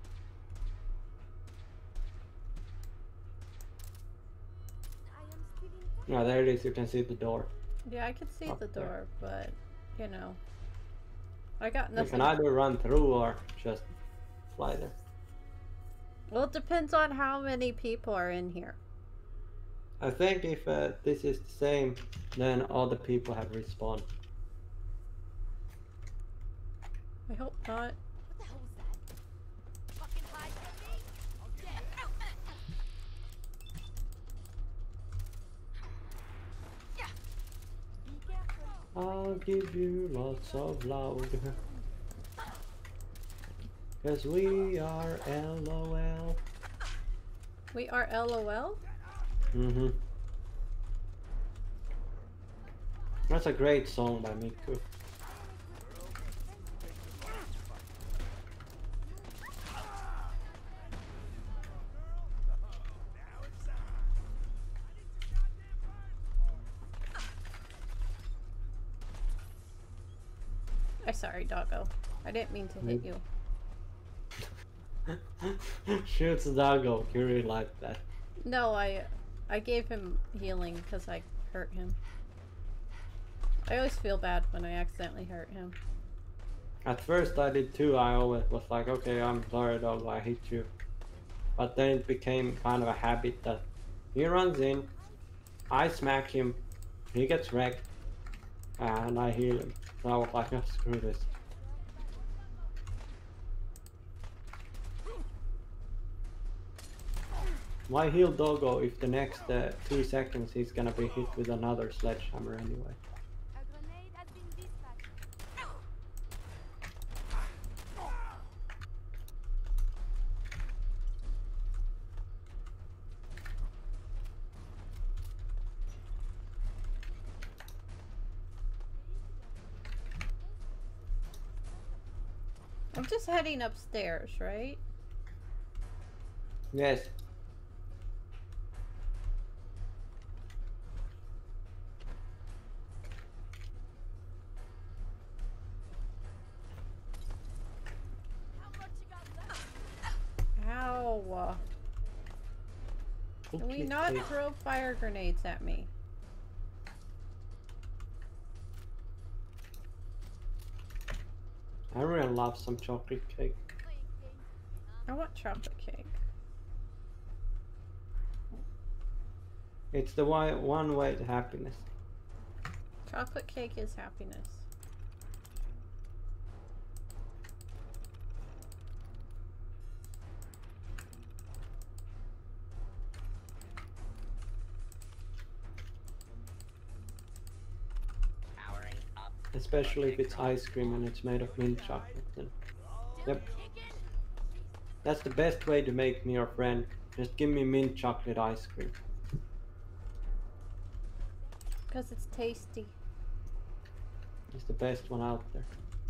I am still in Yeah, there it is, you can see the door. Yeah, I can see Up the there. door, but, you know. I got You nothing. can either run through or just fly there. Well, it depends on how many people are in here. I think if uh, this is the same, then all the people have respawned. I hope not. What the hell was that? Fucking hide from me? Oh, yeah. Yeah. Be careful. I'll give you lots of loud. Cause we are L O L. We are LOL? Mm-hmm. That's a great song by Miku. I'm sorry, Doggo. I didn't mean to hit you. Shoots Doggo, you really like that. No, I I gave him healing because I hurt him. I always feel bad when I accidentally hurt him. At first I did too, I always was like, okay, I'm sorry Doggo, I hit you. But then it became kind of a habit that he runs in, I smack him, he gets wrecked, and I heal him. So I was like, oh, screw this. Why heal Doggo if the next uh, two seconds he's gonna be hit with another sledgehammer anyway? A grenade has been dispatched. I'm just heading upstairs, right? Yes. Ow. Can we not Okay. throw fire grenades at me? I really love some chocolate cake. I want chocolate cake. It's the one, one way to happiness. Chocolate cake is happiness. Especially if it's ice cream and it's made of mint chocolate. Then. Yep. That's the best way to make me your friend. Just give me mint chocolate ice cream. Because it's tasty. It's the best one out there.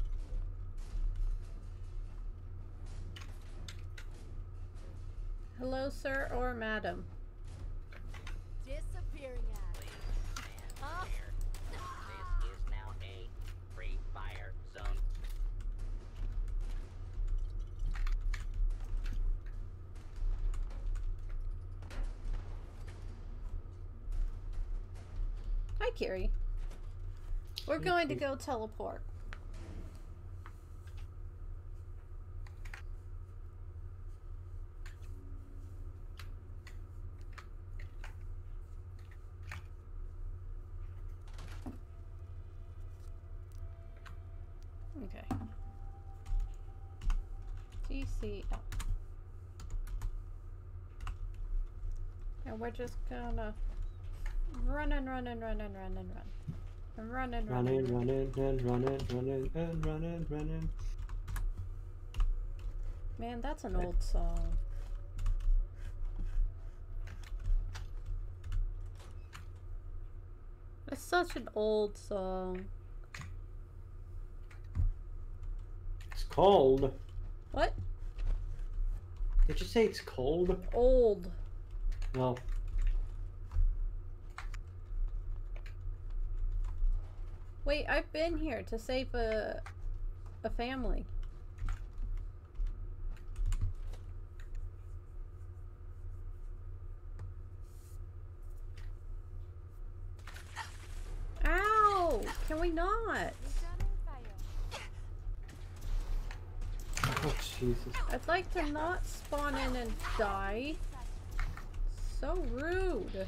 Hello, sir or madam. Disappearing at. Huh? This is now a free fire zone. Hi, Kiri. We're going to go teleport. Okay. T C L. And we're just gonna run and run and run and run and run. And run and run. Running, running, and running, running, and running, running. Man, that's an old song. It's such an old song. It's cold. What? Did you say it's cold? Old. No. Wait, I've been here to save a a family. Ow! Can we not? Returning fire. Oh Jesus. I'd like to not spawn in and die. So rude.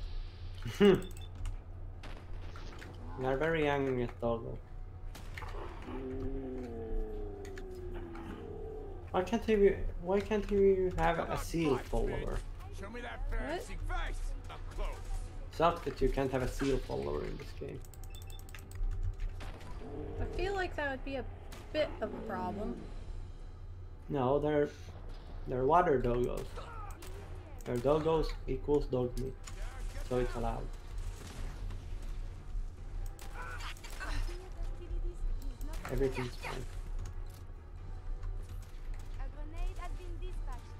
You're very angry, Doggo. Why can't you? Why can't you have a seal follower? Show me that fancy face up close. Sucks that you can't have a seal follower in this game. I feel like that would be a bit of a problem. No, they're they're water doggos. They're doggos equals dog meat, so it's allowed. Everything's fine. A grenade has been dispatched.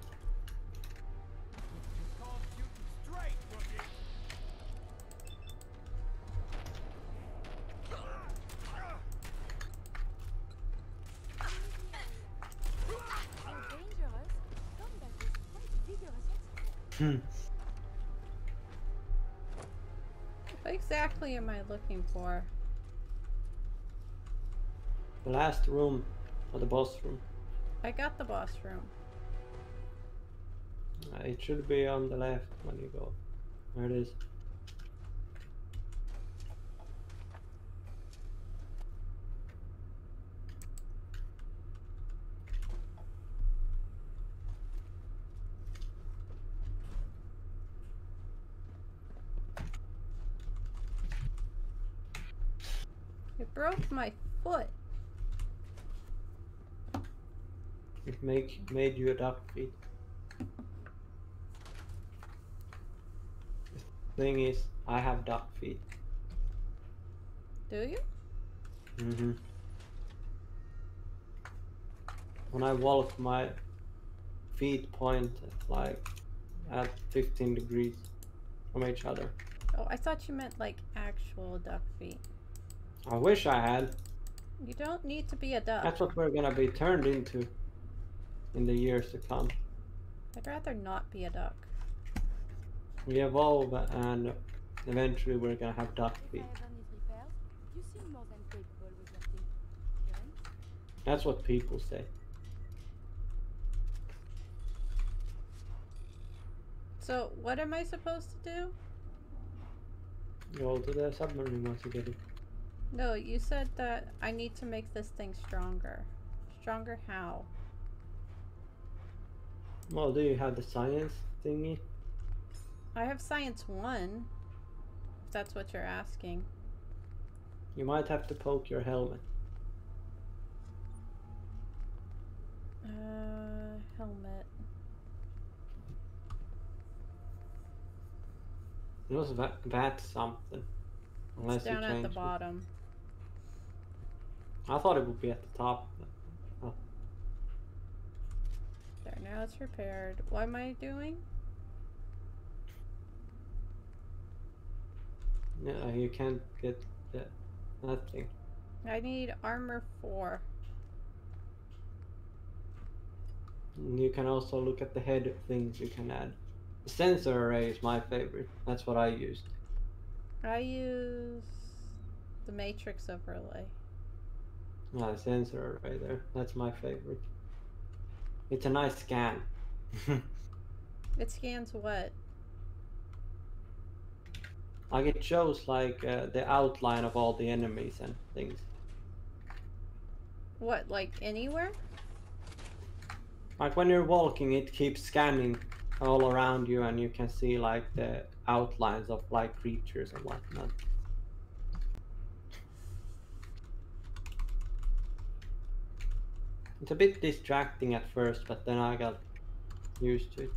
It's called shooting straight, rookie. How dangerous. Combat is quite vigorous. Hmm. What exactly am I looking for? The last room, or the boss room. I got the boss room. Uh, it should be on the left when you go. There it is. It broke my foot. It make made you a duck feet. The thing is, I have duck feet. Do you? Mm-hmm. When I walk, my feet point like at fifteen degrees from each other. Oh, I thought you meant like actual duck feet. I wish I had. You don't need to be a duck. That's what we're gonna be turned into in the years to come. I'd rather not be a duck. We evolve and eventually we're gonna have duck feet. If ever needs repairs, you seem more than capable with your thing. Karen? That's what people say. So, what am I supposed to do? Go to the submarine once you get it. No, you said that I need to make this thing stronger. Stronger how? Well, do you have the science thingy? I have science one. If that's what you're asking. You might have to poke your helmet. Uh, helmet. It was that, that something. Unless It's down you at the changed it. bottom. I thought it would be at the top. Oh. There, now it's repaired. What am I doing? Yeah, you can't get that, that thing. I need armor four. And you can also look at the head things you can add. The sensor array is my favorite. That's what I used. I use The Matrix overlay. Ah, the sensor right there. That's my favorite. It's a nice scan. It scans what? Like it shows like uh, the outline of all the enemies and things. What, like anywhere? Like when you're walking, it keeps scanning all around you, and you can see like the outlines of like creatures and whatnot. It's a bit distracting at first, but then I got used to it.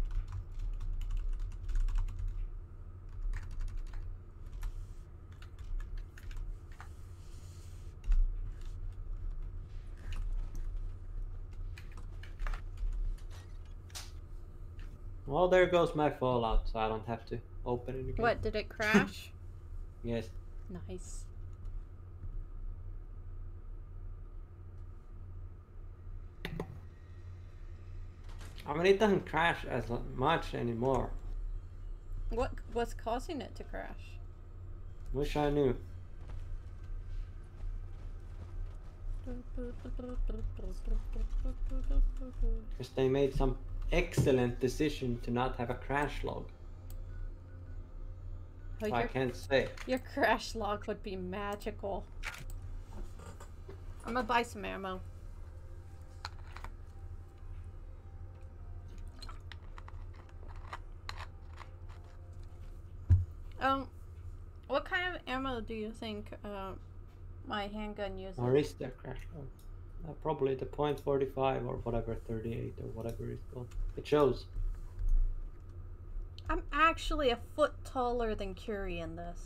Well, there goes my Fallout, so I don't have to open it again. What, did it crash? Yes. Nice. I mean, it doesn't crash as much anymore. What what's causing it to crash? Wish I knew. Because they made some excellent decision to not have a crash log. Oh, So I your, can't say. your crash log would be magical. I'm gonna buy some ammo. Um, what kind of ammo do you think uh, my handgun uses? Or is there crash log? Uh, probably the point forty-five or whatever, thirty-eight or whatever it's called. It shows. I'm actually a foot taller than Curie in this.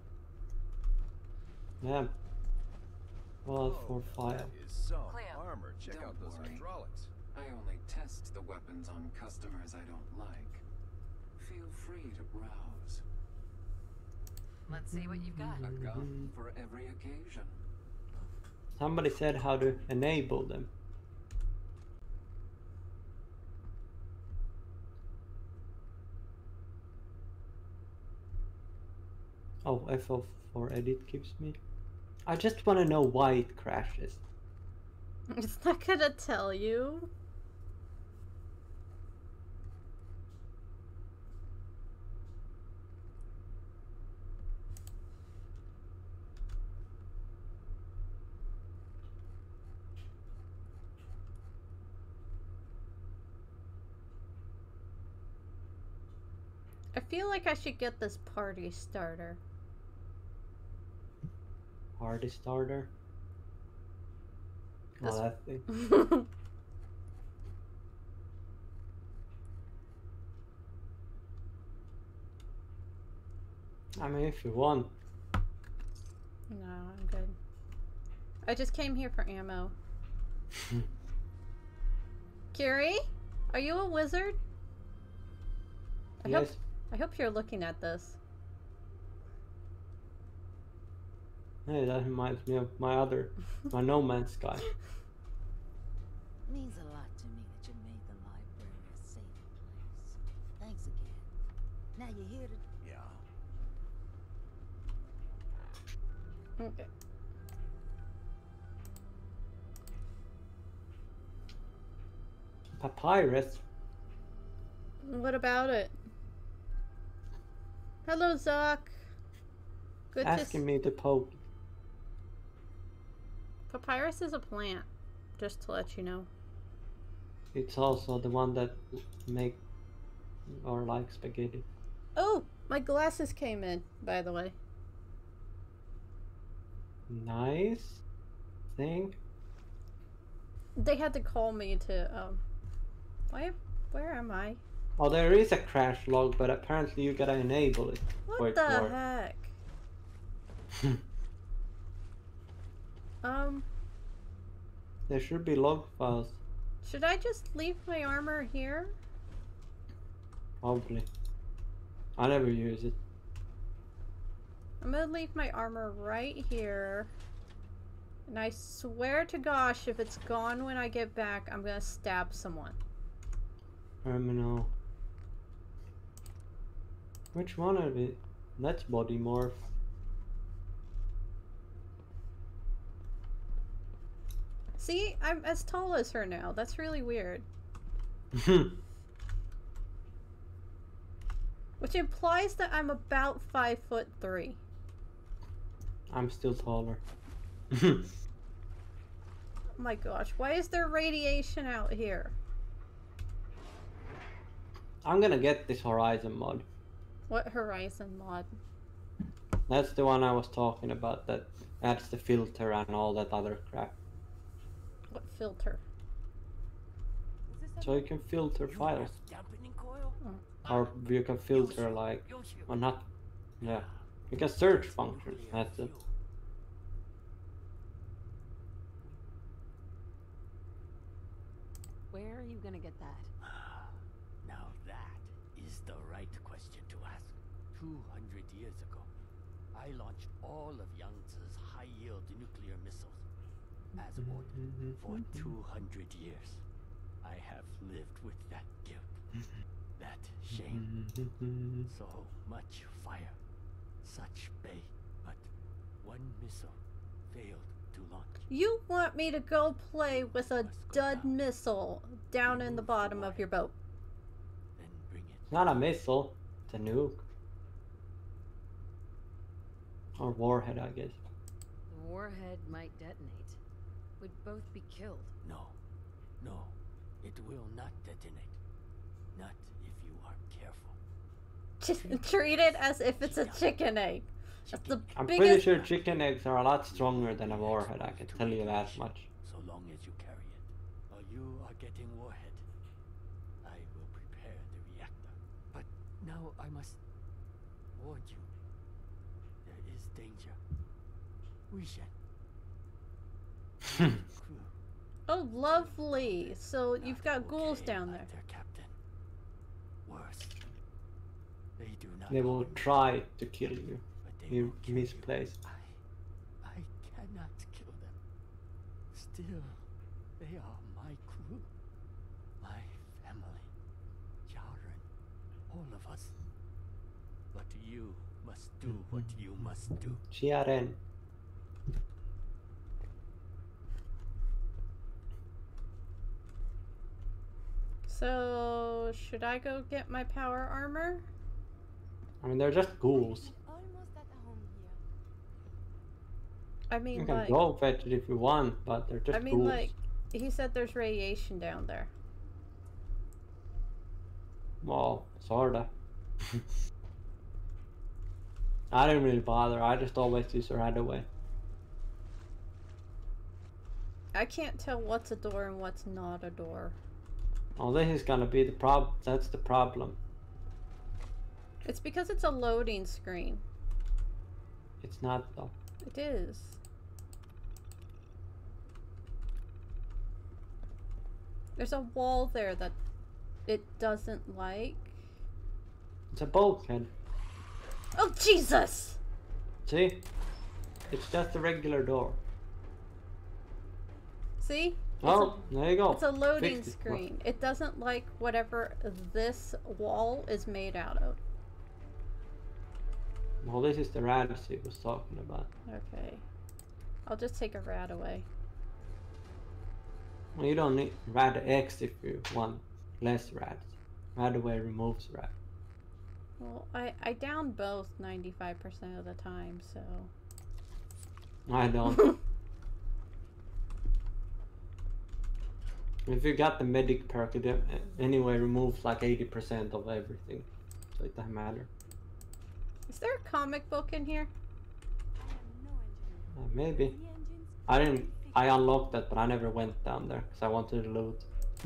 Yeah. Well, for five. That is some Cleo, armor. Check don't out those worry. hydraulics. I only test the weapons on customers I don't like. Feel free to browse. Let's see what you've got. A gun for every occasion. Somebody said how to enable them. Oh, F O four edit gives me. I just want to know why it crashes. It's not gonna tell you. I feel like I should get this party starter. Party starter. This- Oh, that thing. I mean, if you want. No, I'm good. I just came here for ammo. Curie, are you a wizard? I Yes. hope I hope you're looking at this. Hey, that reminds me of my other, my No Man's Sky. Means a lot to me that you made the library a safe place. Thanks again. Now you're here to... Yeah. Okay. Papyrus. What about it? Hello, Zoc. Good to Asking s- me to poke. Papyrus is a plant, just to let you know. It's also the one that make or like spaghetti. Oh, my glasses came in, by the way. Nice thing. They had to call me to, um... Why, where am I? Oh, there is a crash log, but apparently you gotta enable it. What for it the to work. heck? Um, There should be log files. should I just leave my armor here? Probably. I never use it. I'm gonna leave my armor right here. And I swear to gosh, if it's gone when I get back, I'm gonna stab someone. Terminal. Which one of it? Let's body morph. See, I'm as tall as her now. That's really weird. Which implies that I'm about five foot three. I'm still taller. Oh my gosh, why is there radiation out here? I'm gonna get this Horizon mod. What Horizon mod? That's the one I was talking about that adds the filter and all that other crap. What filter? So you can filter files. Dampening coil? Or you can filter like, or not, yeah. You can search functions, that's it. Where are you gonna get that? Now that is the right question to ask. Two hundred years ago, I launched all of Yangtze's high-yield nuclear missiles. As ordered, for two hundred years, I have lived with that guilt, that shame. So much fire, such bait, but one missile failed to launch. You want me to go play with a dud missile down in the bottom of your boat? It's not a missile, it's a nuke. Or warhead, I guess. The warhead might detonate. We'd both be killed. No, no, it will not detonate. Not if you are careful. Just treat it as if it's a chicken egg. That's the I'm biggest... pretty sure chicken eggs are a lot stronger than a warhead, I can tell you that much. So long as you carry it. While you are getting warhead, I will prepare the reactor. But now I must warn you. There is danger. We shall. Oh, lovely. So you've got ghouls down there. Their captain. Worse. They do not. They will try to kill you. You misplaced. I, I cannot kill them. Still, they are my crew, my family, Jaren, all of us. But you must do what you must do. Jaren. So, should I go get my power armor? I mean, they're just ghouls. Almost at home here. I mean, You can like... go fetch it if you want, but they're just I mean, ghouls. like, he said there's radiation down there. Well, sorta. I didn't really bother, I just always use a right away. I can't tell what's a door and what's not a door. Oh, this is gonna be the prob- that's the problem. It's because it's a loading screen. It's not though. It is. There's a wall there that it doesn't like. It's a bulkhead. Oh, Jesus! See? It's just a regular door. See? Oh, a, there you go. It's a loading Fixed it. screen. It doesn't like whatever this wall is made out of. Well, this is the radius he was talking about. Okay. I'll just take a rat away. Well, you don't need rad X if you want less rats. Rad away removes rat. Well, I, I down both ninety-five percent of the time, so... I don't. If you got the medic perk, it uh, anyway removes like eighty percent of everything. So it doesn't matter. Is there a comic book in here? Uh, maybe. I didn't. I unlocked that, but I never went down there because I wanted to loot.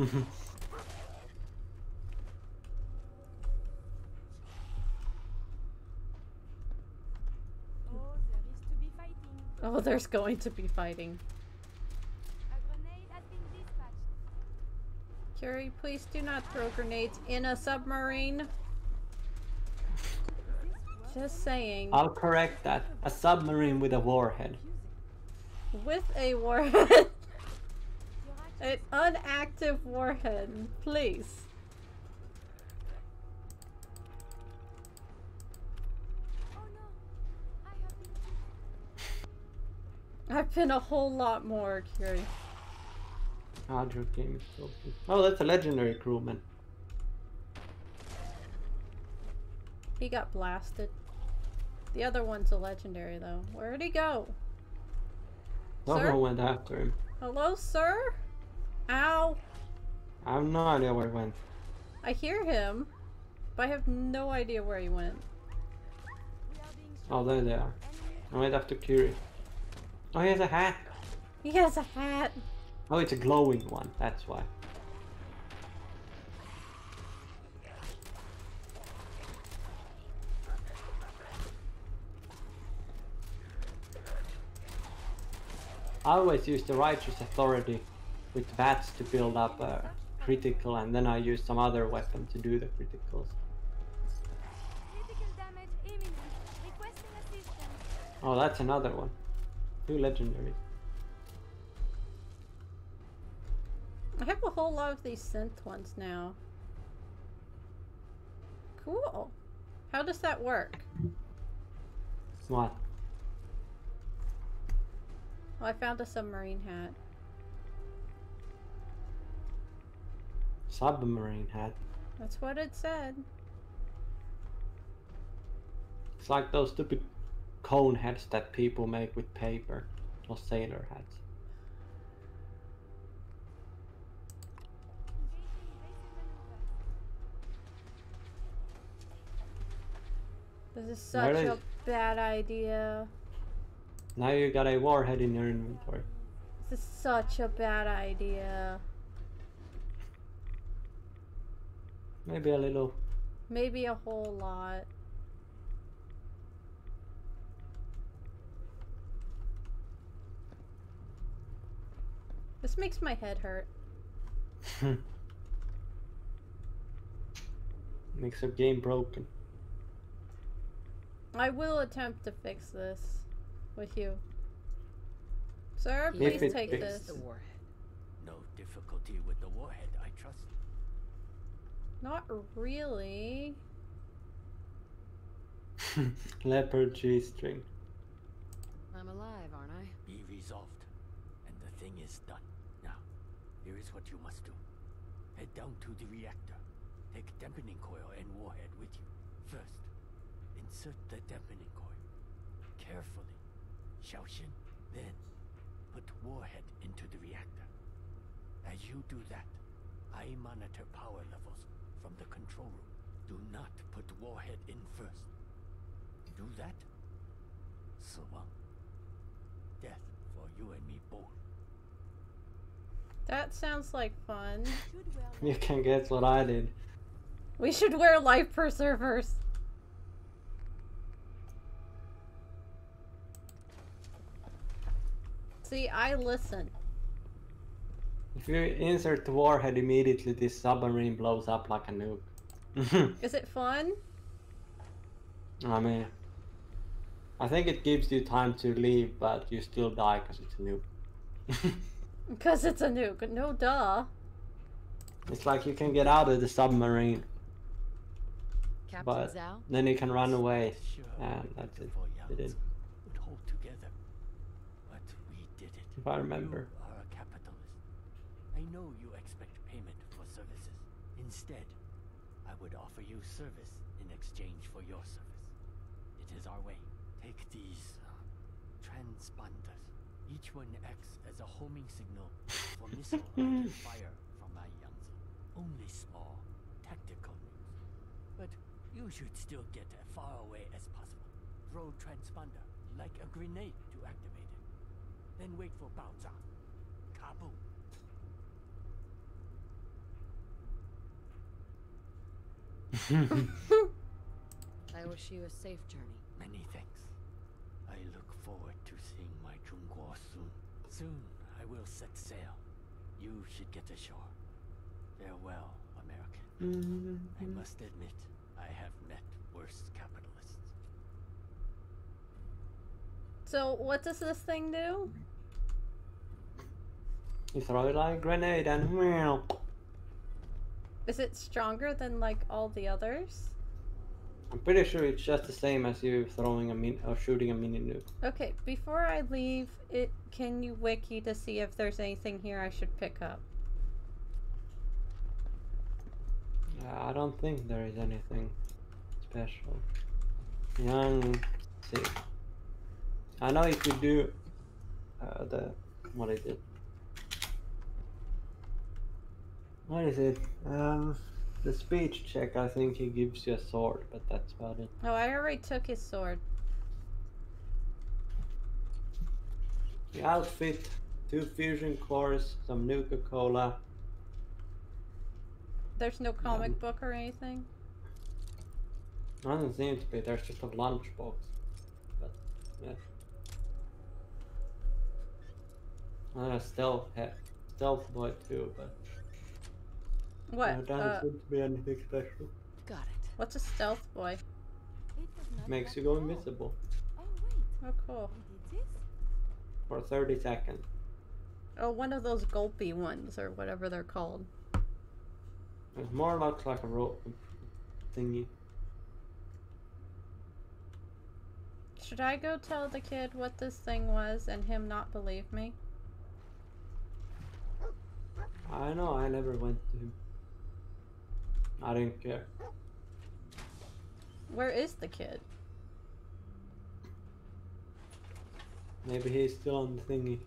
Oh, there's going to be fighting. Curie, please do not throw grenades in a submarine. Just saying. I'll correct that. A submarine with a warhead. With a warhead. An unactive warhead, please. I've been a whole lot more, Curie. Hydro Gaming Trophy. Oh, that's a legendary crewman. He got blasted. The other one's a legendary though. Where'd he go? Someone Sir? went after him. Hello, sir? Ow! I have no idea where he went. I hear him, but I have no idea where he went. Oh, there they are. I went after Kiri. Oh, he has a hat. He has a hat. Oh, it's a glowing one. That's why. I always use the Righteous Authority with bats to build up a critical, and then I use some other weapon to do the criticals. Critical damage imminent. Requesting assistance. Oh, that's another one. Two legendaries. I have a whole lot of these synth ones now. Cool. How does that work? What? Oh, I found a submarine hat. Submarine hat. That's what it said. It's like those stupid cone hats that people make with paper. Those sailor hats. This is such Where a is- bad idea. Now you got a warhead in your inventory. This is such a bad idea. Maybe a little. Maybe a whole lot. This makes my head hurt. Makes the game broken. I will attempt to fix this with you. Sir, If please it take fixes this. The warhead. No difficulty with the warhead, I trust. Not really. Leopard G-string. I'm alive, aren't I? Be resolved, and the thing is done. Now, here is what you must do. Head down to the reactor. Take dampening coil and warhead with you. First, insert the dampening coil. Carefully. Xiaoxin. Then, put warhead into the reactor. As you do that, I monitor power levels from the control room. Do not put warhead in first. Do that? Sawang. Death for you and me both. That sounds like fun. You can guess what I did. We should wear life preservers. See, I listen. If you insert the warhead immediately, this submarine blows up like a nuke. Is it fun? I mean, I think it gives you time to leave, but you still die because it's a nuke. Because it's a nuke. No duh. It's like you can get out of the submarine, Captain but Zhao? then you can run away, and that's it. You did. Would hold together. But we did it. If I remember. You are a capitalist. I know you expect payment for services. Instead, I would offer you service in exchange for your service. It is our way. Take these uh, transponders. Each one acts as a homing signal for missile launcher fire from my Yangtze. Only small, tactical moves. But you should still get as far away as possible. Throw transponder like a grenade to activate it. Then wait for Baoza. Kaboom. I wish you a safe journey. Many thanks. I look forward to seeing my Zhongguo soon. Soon I will set sail. You should get ashore. Farewell, American. I must admit, I have met worse capitalists. So, what does this thing do? You throw it like a grenade and meow. Is it stronger than like all the others? I'm pretty sure it's just the same as you throwing a min or shooting a mini nuke. Okay, before I leave, it can you wiki to see if there's anything here I should pick up? Uh, I don't think there is anything special. Young C. I know if you do uh, the what is it? What is it? Um, the speech check. I think he gives you a sword, but that's about it. Oh, I already took his sword. The outfit, two fusion cores, some Nuka-Cola. There's no comic Um, book or anything? Doesn't seem to be. There's just a lunchbox. But yeah. And a stealth head, stealth boy too, but What? there doesn't Uh, seem to be anything special. Got it. what's a stealth boy? It was not Makes that you go at all. invisible Oh wait, Oh, cool. we did this? for thirty seconds. Oh, one of those gulpy ones, or whatever they're called. It more looks like a rope thingy. Should I go tell the kid what this thing was and him not believe me? I know, I never went to him. I didn't care. Where is the kid? Maybe he's still on the thingy.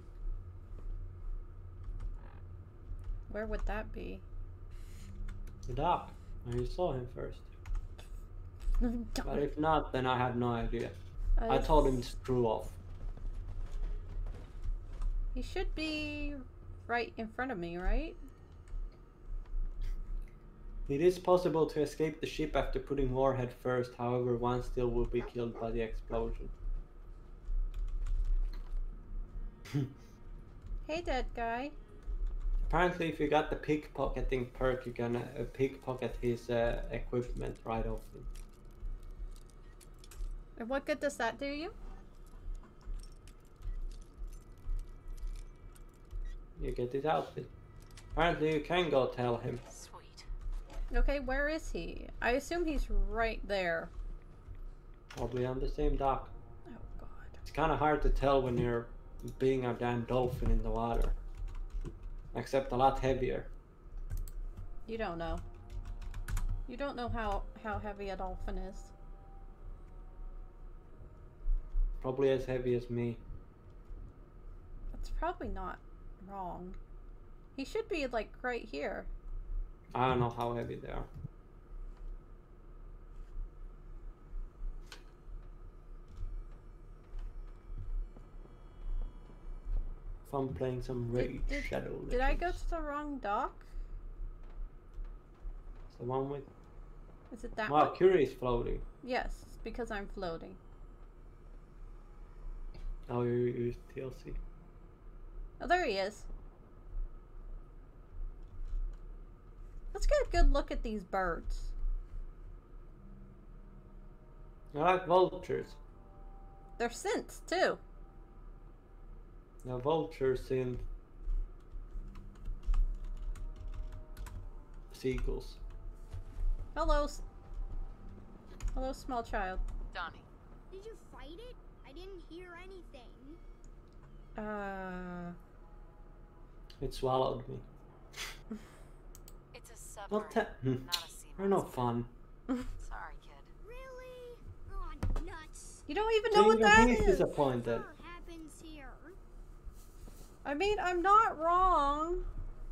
Where would that be? The dock, where you saw him first. But Don't- if not, then I have no idea. I I told him to screw off. He should be right in front of me, right? It is possible to escape the ship after putting warhead first, however one still will be killed by the explosion. Hey, dead guy. Apparently if you got the pickpocketing perk, you can uh, pickpocket his uh, equipment right off him. And what good does that do you? You get his outfit. Apparently you can go tell him. Sweet. Okay, where is he? I assume he's right there. Probably on the same dock. Oh, God. It's kind of hard to tell when you're being a damn dolphin in the water. Except a lot heavier. You don't know. You don't know how, how heavy a dolphin is. Probably as heavy as me. That's probably not wrong. He should be, like, right here. I don't know how heavy they are. If I'm playing some Raid Did, Shadow did, did I go Legends. to the wrong dock? It's the one with... Is it that Wow, one? Curie is floating. Yes, it's because I'm floating. Oh, you use T L C. Oh, there he is. Let's get a good look at these birds. I like vultures. They're synths, too. The vultures in seagulls. Hello. s- Hello, small child. Donnie. Did you fight it? I didn't hear anything. Uh... It swallowed me. It's a submarine, Not ta- not a sea They're no monster. fun. Sorry, kid. Really? Oh, nuts. You don't even know what Even that he's is! disappointed. What happens here? I mean, I'm not wrong.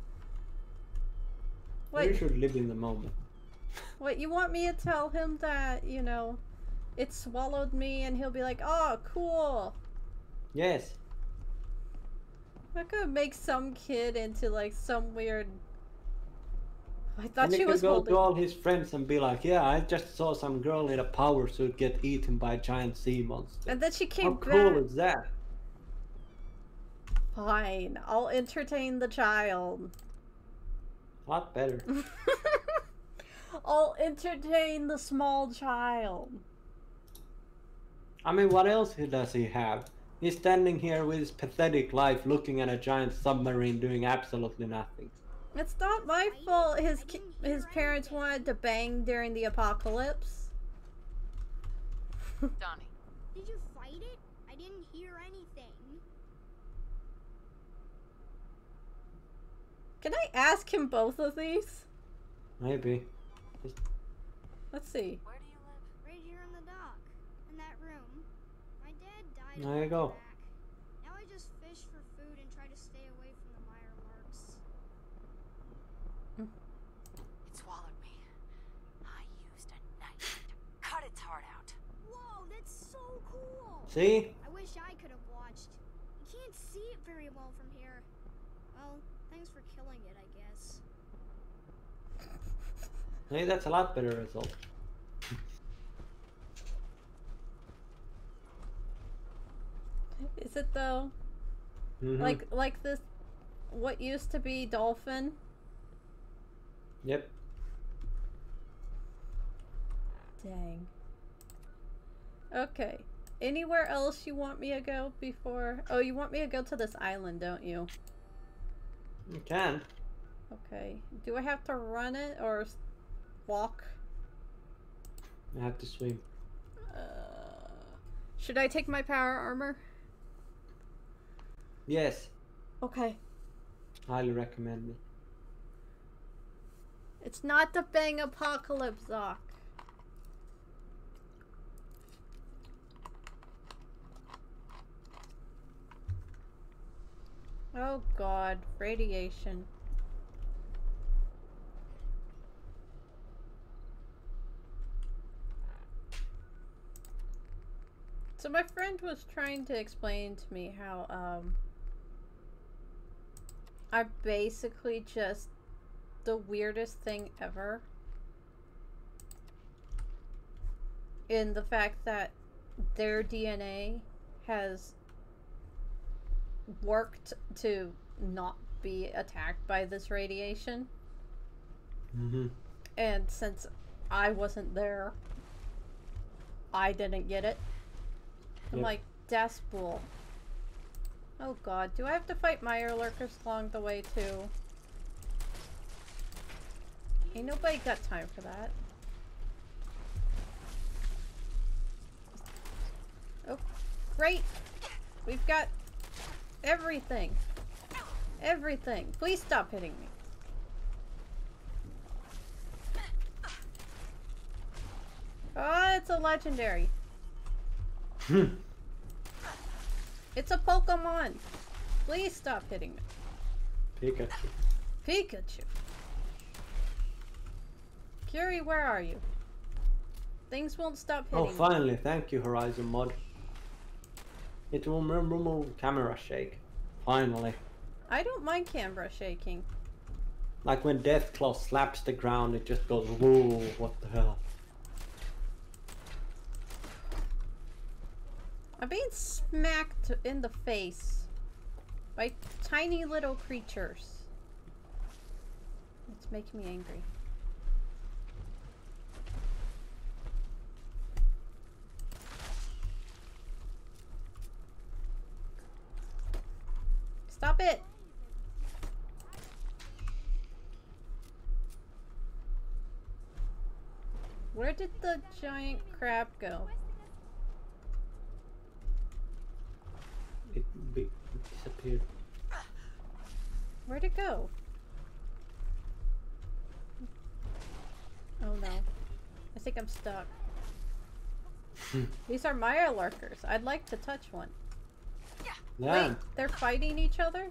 You Wait, should live in the moment. what, you want me to tell him that, you know, it swallowed me and he'll be like, oh, cool. Yes. That could make some kid into, like, some weird... I thought And he she could was go holding... to all his friends and be like, yeah, I just saw some girl in a power suit get eaten by a giant sea monster. And then she How came cool back. is that? Fine, I'll entertain the child. A lot better. I'll entertain the small child. I mean, what else does he have? He's standing here with his pathetic life looking at a giant submarine doing absolutely nothing. It's not my fault his ki- his parents wanted to bang during the apocalypse. Donnie. Did you fight it? I didn't hear anything. Can I ask him both of these? Maybe. Let's see. Where do you live? Right here on the dock, in that room. My dad died. There you go. Back. Now I just fish for food and try to stay away from the mire marks. It swallowed me. I used a knife to cut its heart out. Whoa, that's so cool. See? I wish I could have watched. You can't see it very well from here. Well, thanks for killing it, I guess. Hey, that's a lot better result. Is it though? Mm-hmm. Like like this what used to be dolphin? Yep. Dang. Okay. Anywhere else you want me to go before? Oh, you want me to go to this island, don't you? You can. Okay. Do I have to run it or s- walk? I have to swim. Uh, should I take my power armor? Yes. Okay. Highly recommend it. It's not the Bang Apocalypse, Zoc. Oh god, radiation. So my friend was trying to explain to me how um I basically just the weirdest thing ever in the fact that their D N A has worked to not be attacked by this radiation. Mm-hmm. And since I wasn't there, I didn't get it. I'm Yep. like, that's bull. Oh god, do I have to fight mire lurkers along the way too? Ain't nobody got time for that. Oh, great! We've got everything. Everything. Please stop hitting me. Oh, it's a legendary. It's a Pokemon. Please stop hitting me. Pikachu. Pikachu. Curie, where are you? Things won't stop hitting Oh, me. finally. Thank you, Horizon Mod. It will rem- remove camera shake. Finally. I don't mind camera shaking. Like when Deathclaw slaps the ground, it just goes, whoa, what the hell? I'm being smacked in the face by tiny little creatures. It's making me angry. Stop it! Where did the giant crab go? It, be- it disappeared. Where'd it go? Oh no. I think I'm stuck. These are mire lurkers. I'd like to touch one. Yeah. Wait, they're fighting each other?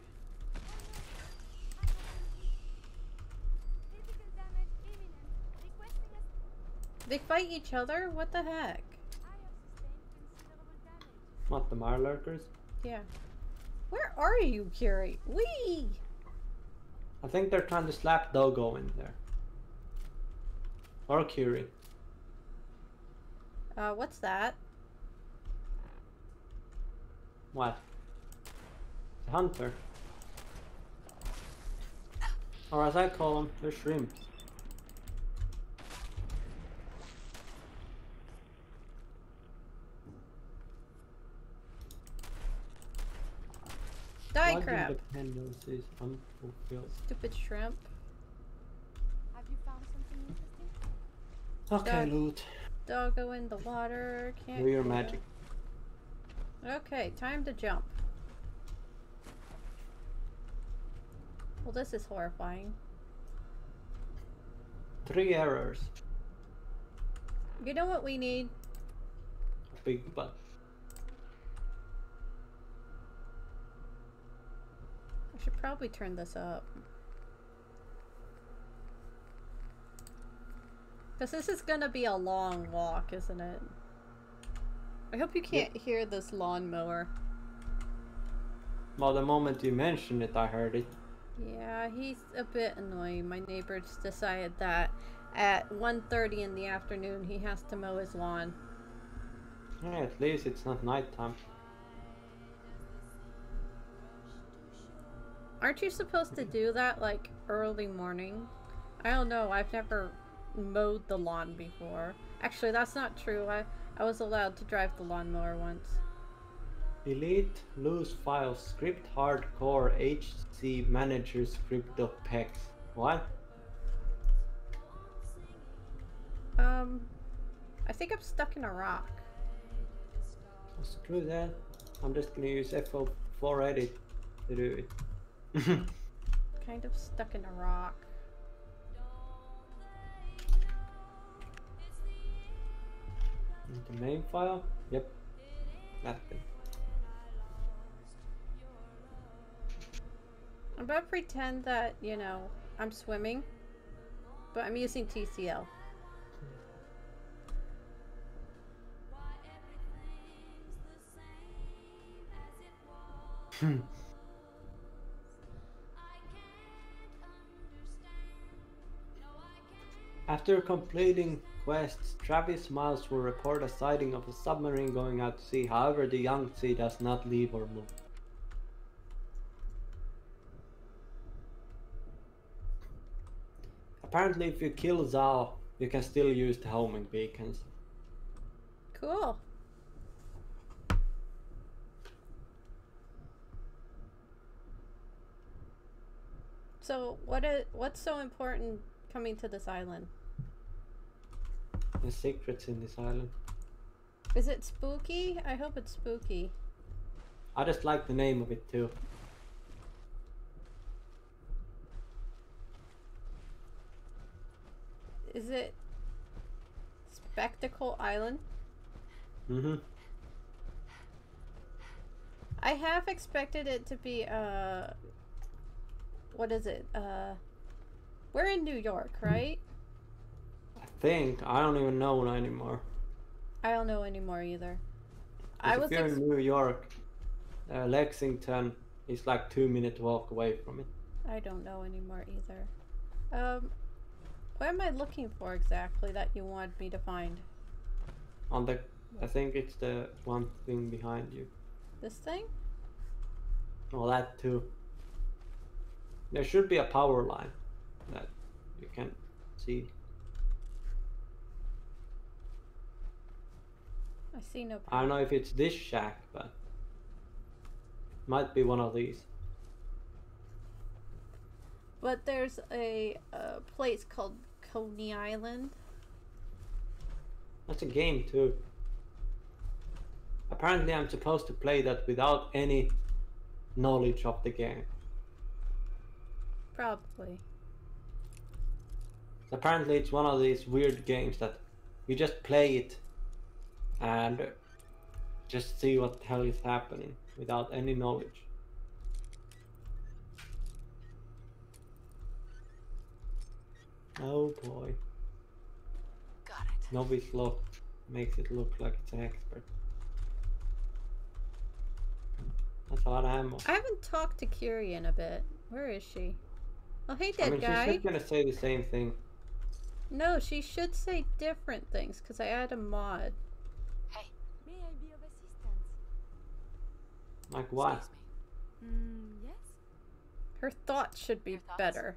Critical damage imminent. Requesting a... They fight each other? What the heck? I have sustained considerable damage. What, the Mire Lurkers? Yeah. Where are you, Curie? Wee! I think they're trying to slap Dogo in there. Or Curie. Uh, what's that? What? The Hunter. Or as I call them, they're shrimps. Die, Why do crap! dependencies unfulfilled? Stupid shrimp. Have you found something interesting? Okay, Dog- loot. Doggo in the water. Can't. Do your kill. magic. Okay, time to jump. Well, this is horrifying. Three errors. You know what we need? A big butt. I should probably turn this up. Because this is gonna be a long walk, isn't it? I hope you can't yep. hear this lawnmower. Well, the moment you mentioned it, I heard it. Yeah, he's a bit annoying. My neighbor's decided that at one thirty in the afternoon he has to mow his lawn. Yeah, at least it's not nighttime. Aren't you supposed to do that, like, early morning? I don't know, I've never mowed the lawn before. Actually, that's not true. I, I was allowed to drive the lawnmower once. Delete loose files script hardcore H C manager script.pex. What? Um, I think I'm stuck in a rock. Screw that. I'm just gonna use F O four edit to do it. Kind of stuck in a rock. The main file? Yep. That thing. I'm about to pretend that, you know, I'm swimming, but I'm using T C L. Hmm. After completing quests, Travis Miles will report a sighting of a submarine going out to sea. However, the Yangtze does not leave or move. Apparently, if you kill Zao, you can still use the homing beacons. Cool. So, what is, what's so important coming to this island? The secrets in this island. Is it spooky? I hope it's spooky. I just like the name of it too. Is it Spectacle Island? Mm-hmm. I have expected it to be, uh... what is it? Uh... We're in New York, right? I think. I don't even know anymore. I don't know anymore either. I was if you're in New York, uh, Lexington is like two minute walk away from it. I don't know anymore either. Um... What am I looking for exactly that you want me to find? On the, I think it's the one thing behind you. This thing? Oh, that too. There should be a power line that you can see. I see no power. I don't know if it's this shack, but it might be one of these. But there's a, a place called Coney Island. That's a game too. Apparently I'm supposed to play that without any knowledge of the game. Probably. Apparently it's one of these weird games that you just play it and just see what the hell is happening without any knowledge. Oh boy. Got it. Novice lock makes it look like it's an expert. That's a lot of ammo. I haven't talked to Curie in a bit. Where is she? Oh, hey, dead I mean, guy. she's just gonna say the same thing. No, she should say different things because I add a mod. Hey, may I be of assistance? Like what? Mm, yes. Her thoughts should be better.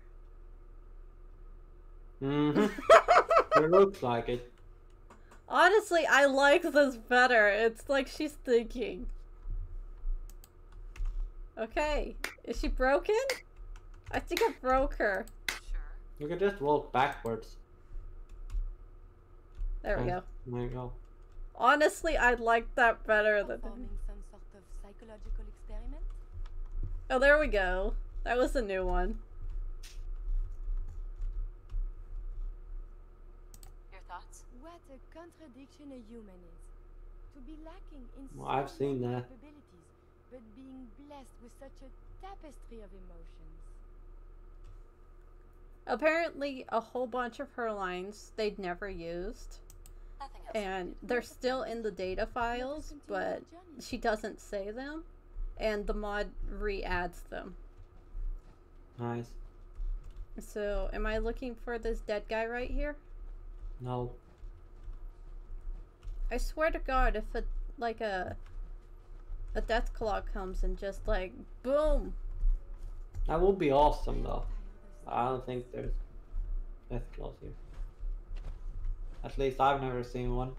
Mm-hmm. It looks like it. Honestly, I like this better. It's like she's thinking. Okay. Is she broken? I think I broke her. You can just walk backwards. There we go. There you go. Honestly, I like that better than... Performing some sort of psychological experiment? Oh, there we go. That was a new one. What a contradiction a human is. To be lacking in Well, so I've seen many that. capabilities, but being blessed with such a tapestry of emotions. Apparently, a whole bunch of her lines they'd never used. And they're still in the data files, but she doesn't say them. And the mod re-adds them. Nice. So, am I looking for this dead guy right here? No. I swear to God, if a, like a, a death claw comes and just like, boom! That would be awesome though. I don't think there's death claws here. At least I've never seen one.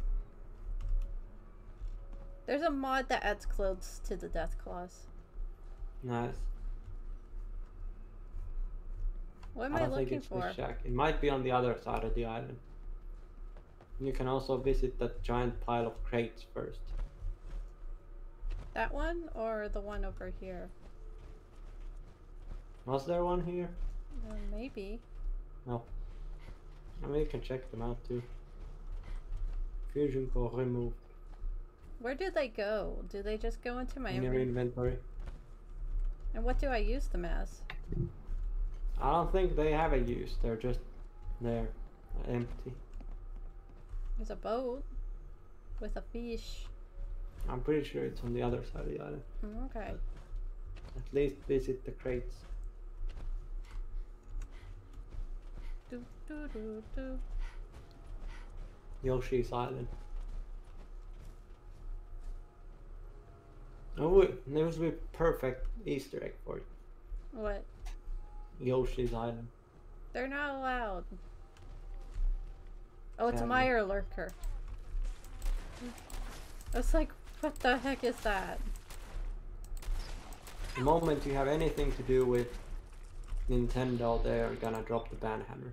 There's a mod that adds clothes to the death claws. Nice. What am I I, don't think looking it's for? this shack. It might be on the other side of the island. You can also visit that giant pile of crates first. That one or the one over here? Was there one here? Uh, maybe. No. I mean, you can check them out too. Fusion core removed. Where did they go? Do they just go into my In your inventory? inventory. And what do I use them as? I don't think they have a use. They're just there, empty. There's a boat with a fish. I'm pretty sure it's on the other side of the island. Mm, okay. At least visit the crates. Do, do, do, do. Yoshi's Island. Oh, wait, there was a perfect Easter egg for it. What? Yoshi's Island. They're not allowed. Oh, it's a Sadly. Meyer lurker. I was like, what the heck is that? The moment you have anything to do with Nintendo, they're gonna drop the ban hammer.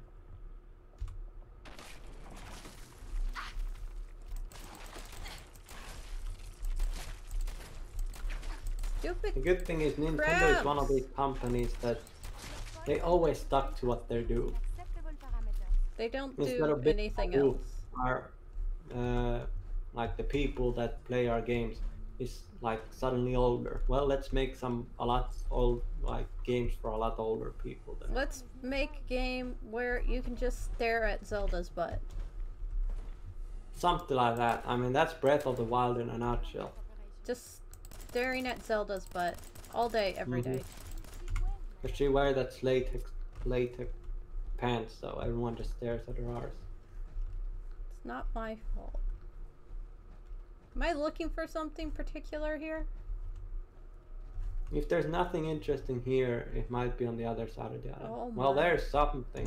Stupid. The good thing is Nintendo is one of these companies that they always stuck to what they do. They don't Instead do of being anything who else. Are uh, like the people that play our games is like suddenly older. Well, let's make some a lot old like games for a lot older people. Then. Let's make a game where you can just stare at Zelda's butt. Something like that. I mean, that's Breath of the Wild in a nutshell. Just staring at Zelda's butt all day, every Mhm. day. But she wear that latex latex pants, so everyone just stares at her arse. It's not my fault. Am I looking for something particular here? If there's nothing interesting here, it might be on the other side of the island. Oh well, my. there's something.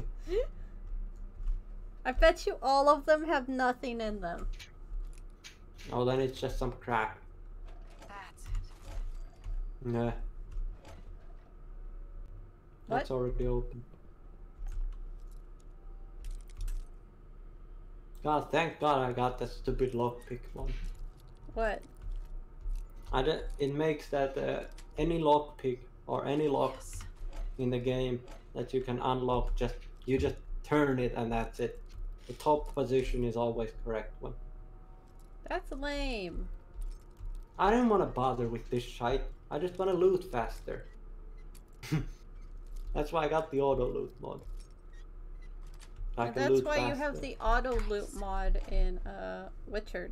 I bet you all of them have nothing in them. Oh, then it's just some crap. That's it. Yeah. That's already open. God, thank God I got that stupid lockpick one. What? I d it makes that uh, any lockpick or any lock Yes. in the game that you can unlock, just you just turn it and that's it. The top position is always correct one. That's lame. I didn't want to bother with this shite. I just want to loot faster. That's why I got the auto loot mod. I And can that's loot why you have faster. the auto loot mod in uh, Witcher.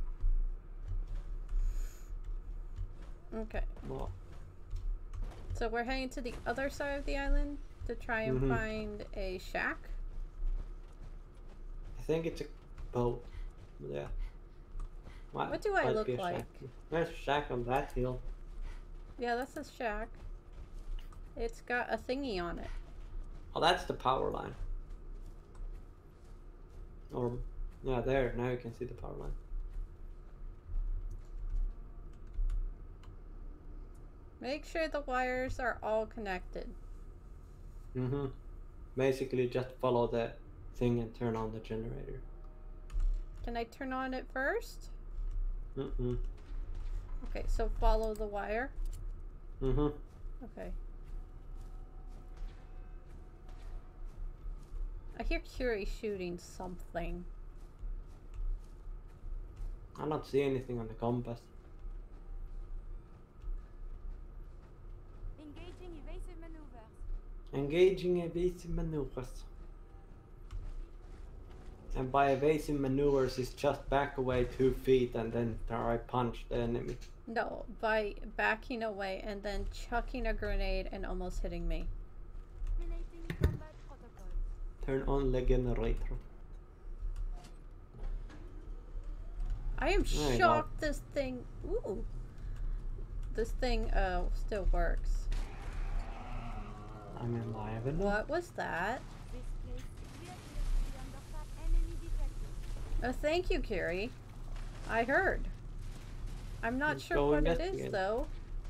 Okay. Well, So we're heading to the other side of the island to try and Mhm. find a shack. I think it's a boat. Yeah. Might- What do I might look be a like? shack. There's a shack on that hill. Yeah, that's a shack. It's got a thingy on it. Oh, that's the power line. Or, yeah, there. Now you can see the power line. Make sure the wires are all connected. Mm-hmm. Basically, just follow the thing and turn on the generator. Can I turn on it first? Mm-hmm. Okay, so follow the wire. Mm-hmm. Okay. I hear Curie shooting something. I don't see anything on the compass. Engaging evasive maneuvers. Engaging evasive maneuvers. And by evasive maneuvers is just back away two feet and then try punch the enemy. No, by backing away and then chucking a grenade and almost hitting me. Terminating combat protocol. Turn on the generator. I am There you go. shocked this thing. Ooh. This thing uh still works. I'm alive enough. What was that? This place clearly appears to be under fat enemy detected. Oh, thank you, Kiri. I heard. I'm not Let's sure go what it is investigate. though.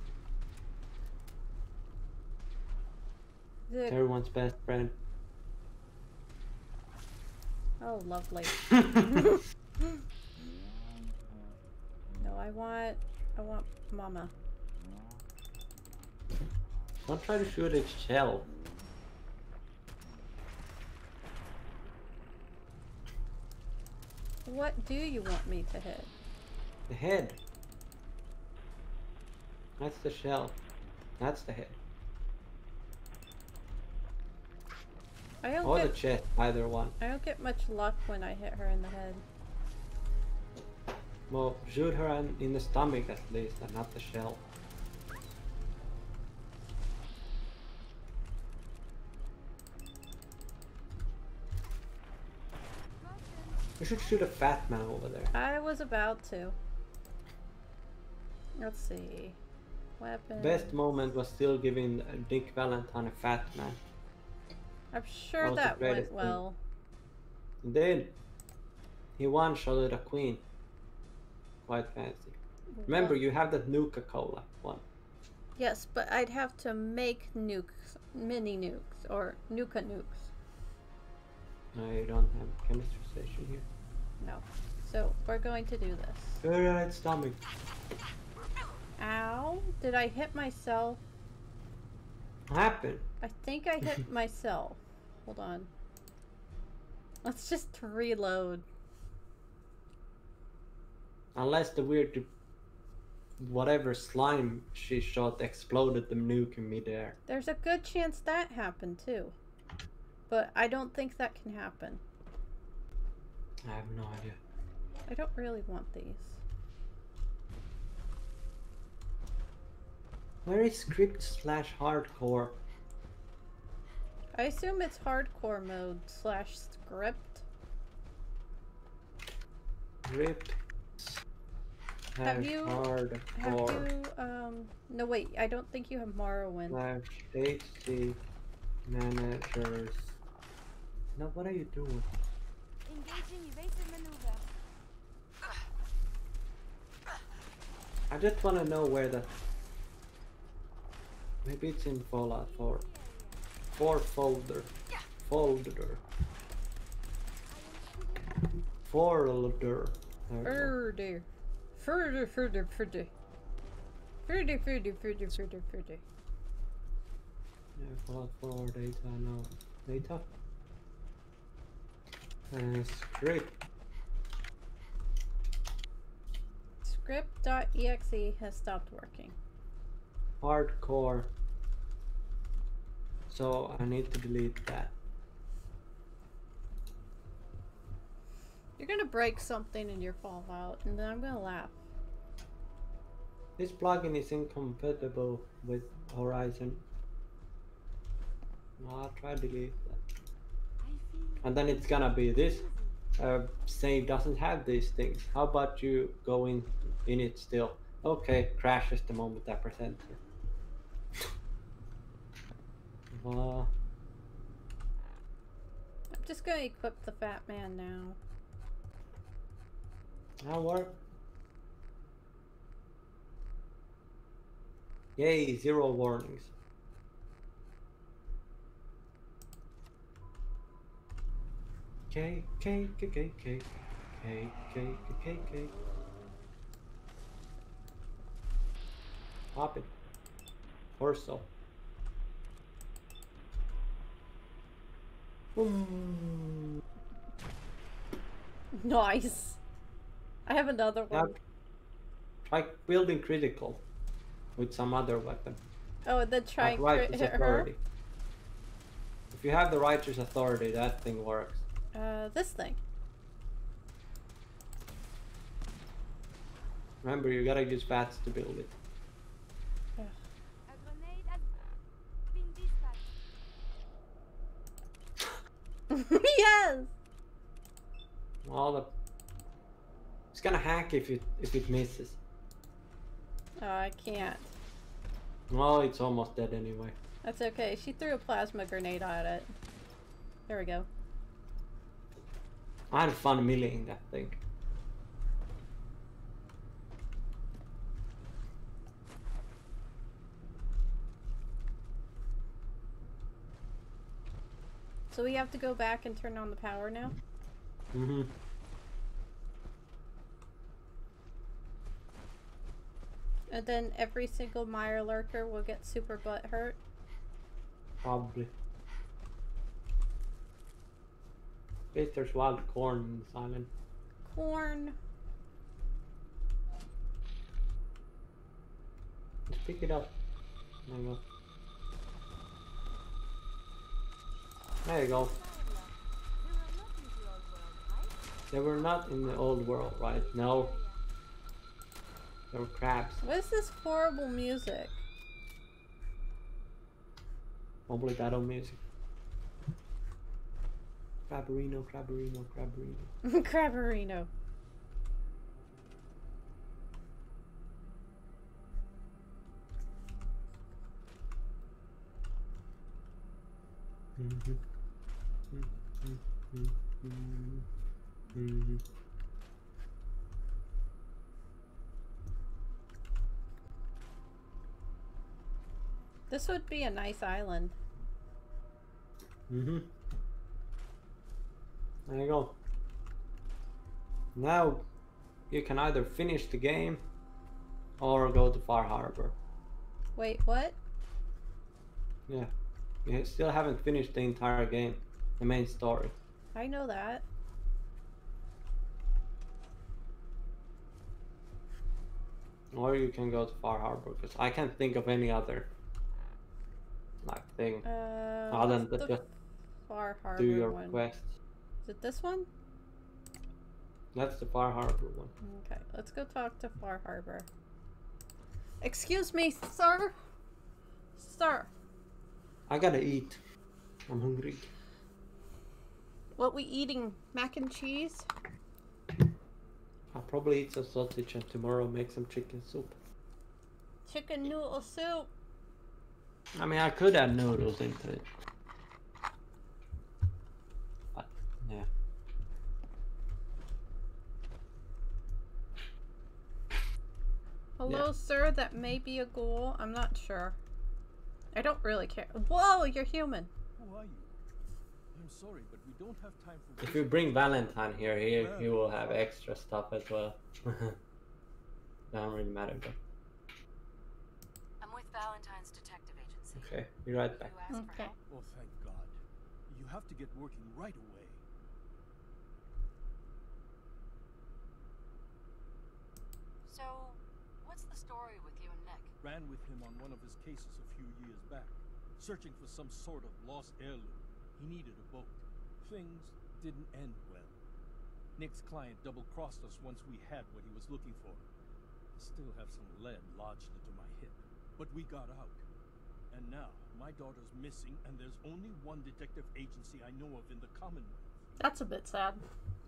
The... Everyone's best friend. Oh, lovely. No, I want, I want Mama. Don't try to shoot its shell. What do you want me to hit? The head. That's the shell. That's the head. I don't Or the get, chest, either one. I don't get much luck when I hit her in the head. Well, shoot her in, in the stomach at least, and not the shell. You should shoot a fat man over there. I was about to. Let's see. Weapon. Best moment was still giving uh, Nick Valentine a fat man. I'm sure That was the that went greatest thing. well. And then he one-shotted a queen. Quite fancy. Remember, Well, you have that Nuka-Cola one. yes, but I'd have to make nukes, mini nukes, or nuka nukes. No, you don't have a chemistry station here. No. So we're going to do this. Shoot her at stomach. Ow! Did I hit myself? What happened? I think I hit myself. Hold on. Let's just reload. Unless the weird, whatever slime she shot exploded the nuke in midair. There's a good chance that happened too. But I don't think that can happen. I have no idea. I don't really want these. Where is script slash hardcore? I assume it's hardcore mode slash script. Script Have slash you- hardcore Have you, um, no wait, I don't think you have Morrowind. slash H C managers. No, what are you doing? Engaging evasive maneuver. I just want to know where the. Maybe it's in Fallout four. four folder. Folder. Folder. There we go. Further. Further, further, further. Further, further, further, further, further. Yeah, Fallout four data, no. Data? Uh, script. Script.exe has stopped working. Hardcore. So I need to delete that. You're gonna break something in your Fallout, and then I'm gonna laugh. This plugin is incompatible with Horizon. I'll try to delete that. And then it's gonna be this uh, save doesn't have these things. How about you go in, in it still? Okay, crashes the moment I press enter. uh, I'm just gonna equip the fat man now. That'll work. Yay, zero warnings. K, K, K, K, K, K, K, K, K. Pop it. Or so. Boom. Nice. I have another Yeah. one. Try building critical with some other weapon. Oh, and then try Like and righteous crit hit her. authority. If you have the righteous authority, that thing works. Uh, this thing. Remember, you gotta use bats to build it. A grenade has been dispatched. Yes. All the. It's gonna hack if it if it misses. Oh, I can't. Well, it's almost dead anyway. That's okay. She threw a plasma grenade at it. There we go. I had fun meleeing that thing. So we have to go back and turn on the power now? Mm-hmm. And then every single Meyer lurker will get super butt hurt? Probably. Wait, there's wild corn in this island. Corn. Just pick it up. There you go. There you go. They were not in the old world, right? No. They were crabs. What is this horrible music? Probably battle music. Crabberino, crabberino, crabberino. Crabberino. Mm-hmm. Mm-hmm. Mm-hmm. Mm-hmm. This would be a nice island. Mm-hmm. There you go. Now you can either finish the game or go to Far Harbor. Wait, what? Yeah. You still haven't finished the entire game, the main story. I know that. Or you can go to Far Harbor, because I can't think of any other like thing Uh, other what's than the just Far Harbor do your one? quests. Is it this one? That's the Far Harbor one. Okay, let's go talk to Far Harbor. Excuse me, sir? Sir. I gotta eat. I'm hungry. What we eating? Mac and cheese? I'll probably eat some sausage and tomorrow make some chicken soup. Chicken noodle soup. I mean, I could add noodles into it. But, yeah. Hello, Yeah. sir. That may be a ghoul. I'm not sure. I don't really care. Whoa, you're human. Who are you? I'm sorry, but we don't have time for If you bring Valentine here, he, he will have extra stuff as well. Doesn't really matter, but... I'm with Valentine's detective agency. Okay, be right back. You asked for Okay. help? Oh, thank God. You have to get working right away. So, what's the story with you and Nick? Ran with him on one of his cases a few years back, searching for some sort of lost heirloom. He needed a boat. Things didn't end well. Nick's client double-crossed us once we had what he was looking for. I still have some lead lodged into my hip, but we got out. And now, my daughter's missing, and there's only one detective agency I know of in the Commonwealth. That's a bit sad.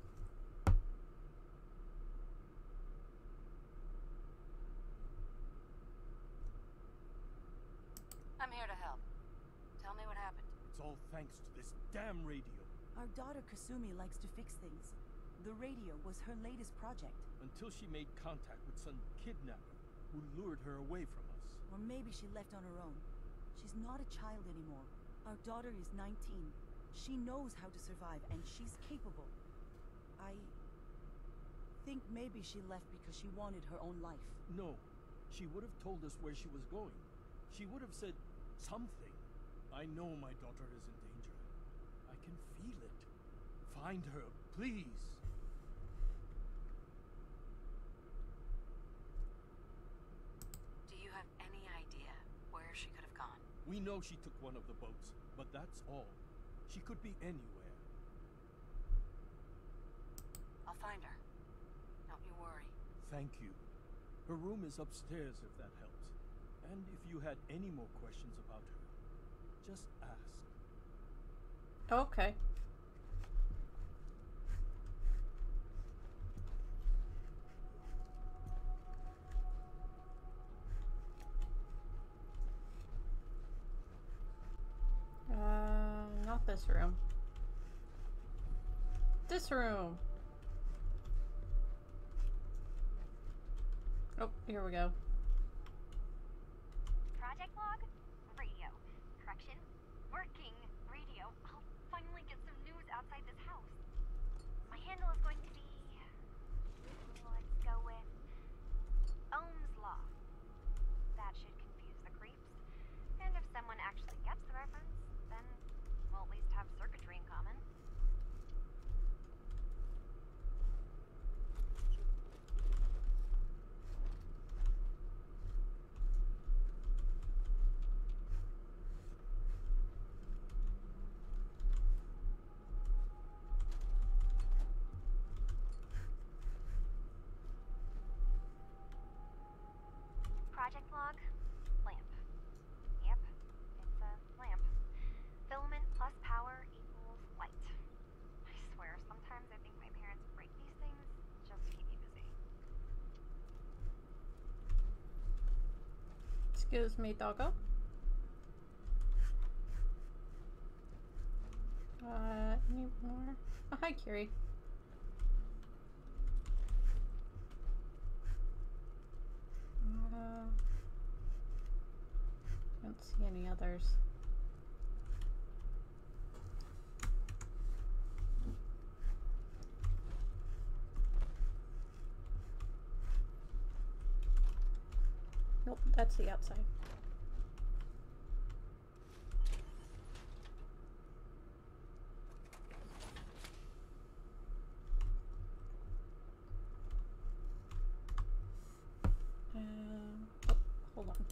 I'm here to help. Tell me what happened. It's all thanks to this damn radio. Our daughter Kasumi likes to fix things. The radio was her latest project. Until she made contact with some kidnapper who lured her away from us. Or maybe she left on her own. She's not a child anymore. Our daughter is nineteen. She knows how to survive, and she's capable. I think maybe she left because she wanted her own life. No, she would have told us where she was going. She would have said something. I know my daughter is in danger. I can feel it. Find her, please. We know she took one of the boats, but that's all. She could be anywhere. I'll find her. Don't you worry. Thank you. Her room is upstairs if that helps. And if you had any more questions about her, just ask. Okay. Uh, not this room. This room. Oh, here we go. Project log? Radio. Correction. Working radio. I'll finally get some news outside this house. My handle is going to be... Let's go with... Ohm's Law. That should confuse the creeps. And if someone actually gets the reference, then we'll at least have circuitry in common. Project log, lamp. Yep, it's a lamp. Filament plus power equals light. I swear, sometimes I think my parents break these things just to keep me busy. Excuse me, doggo. Uh, any more? Oh, hi, Kiri. Uh, don't see any others. Nope, that's the outside. Um, oh, hold on.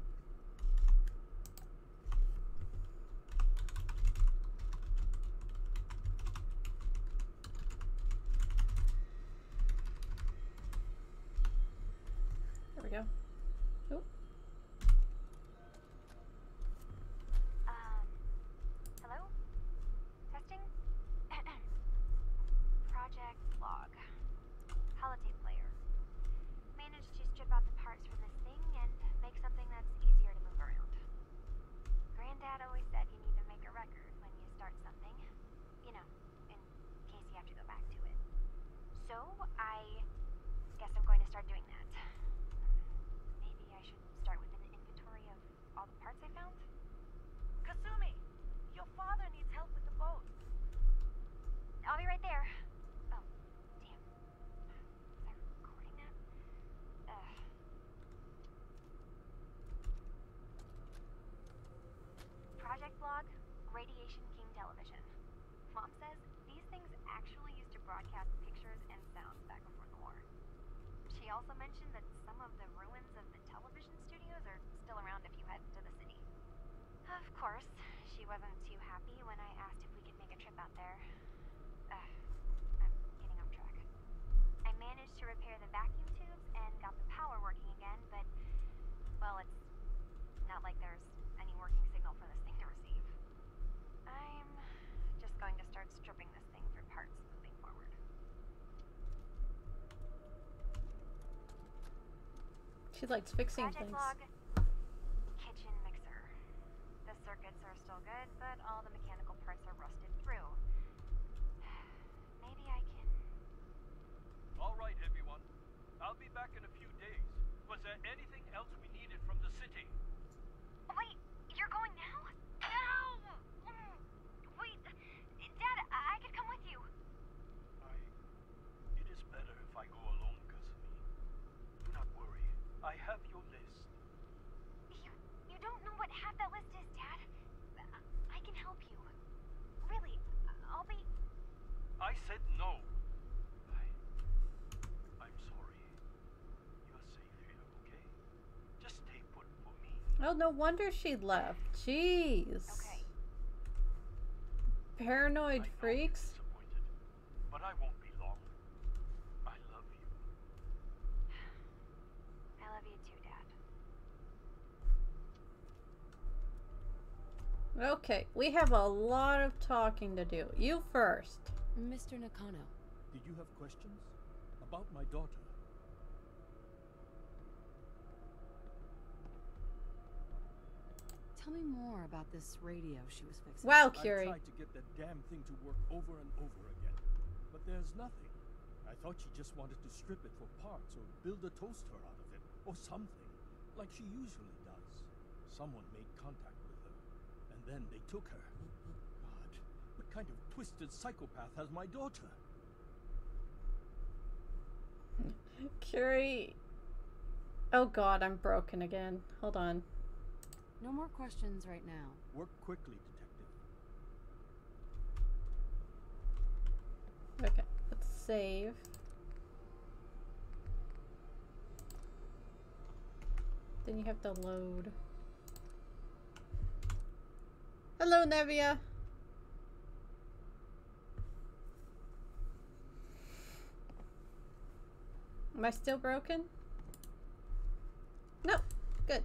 There we go. Oh. Um, hello? Testing? Project log. Holotape player. Managed to strip out the parts from this thing and make something that's easier to move around. Granddad always said you need to make a record when you start something. You know, in case you have to go back to it. So, I guess I'm going to start doing that. Maybe I should start with an inventory of all the parts I found? Kasumi, your father needs help with the boat. I'll be right there. Oh, damn. Was I recording that? Ugh. Project log, Radiation King Television. Mom says these things actually used to broadcast pictures and sounds back before the war. She also mentioned that some of the ruins of the television studios are still around if you head into the city. Of course, she wasn't too happy when I asked if we could make a trip out there. Ugh, I'm getting off track. I managed to repair the vacuum tubes and got the power working again, but, well, it's not like there's any working signal for this thing to receive. I'm just going to start stripping this thing for parts moving forward. She likes fixing Project things. log, kitchen mixer. The circuits are still good, but all the mechanical parts are rusted through. Maybe I can... All right, everyone. I'll be back in a few days. Was there anything else we needed from the city? Wait, you're going now? No! Wait, Dad, I could come with you. I... It is better if I go alone, Kasumi. Do not worry. I have your list. You, you don't know what half that list is, Dad. I can help you. Really, I'll be... I said no. I... I'm sorry. You're safe here, okay? Just stay put for me. Oh, no wonder she left. Jeez. Okay. Paranoid freaks. But I won't be long. I love you. I love you too, Dad. Okay, we have a lot of talking to do. You first. Mister Nakano. Did you have questions? About my daughter? Tell me more about this radio she was fixing. Wow, I Curie. tried to get that damn thing to work over and over again, but there's nothing. I thought she just wanted to strip it for parts or build a toaster out of it, or something, like she usually does. Someone made contact with her, and then they took her. God, what kind of twisted psychopath has my daughter? Curie. Oh god, I'm broken again. Hold on. No more questions right now. Work quickly, detective. Okay, let's save. Then you have to load. Hello, Nevia. Am I still broken? No. Good.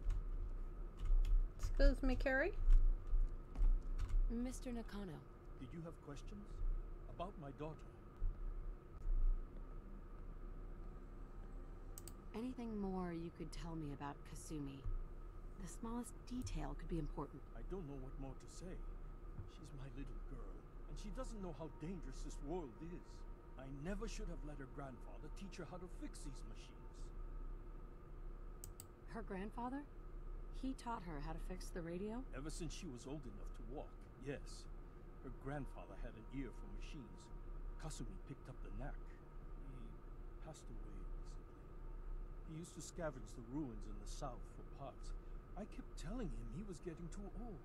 Excuse me, Carrie. Mister Nakano. Did you have questions? About my daughter? Anything more you could tell me about Kasumi? The smallest detail could be important. I don't know what more to say. She's my little girl, and she doesn't know how dangerous this world is. I never should have let her grandfather teach her how to fix these machines. Her grandfather? He taught her how to fix the radio? Ever since she was old enough to walk, yes. Her grandfather had an ear for machines. Kasumi picked up the knack. He passed away recently. He used to scavenge the ruins in the south for parts. I kept telling him he was getting too old.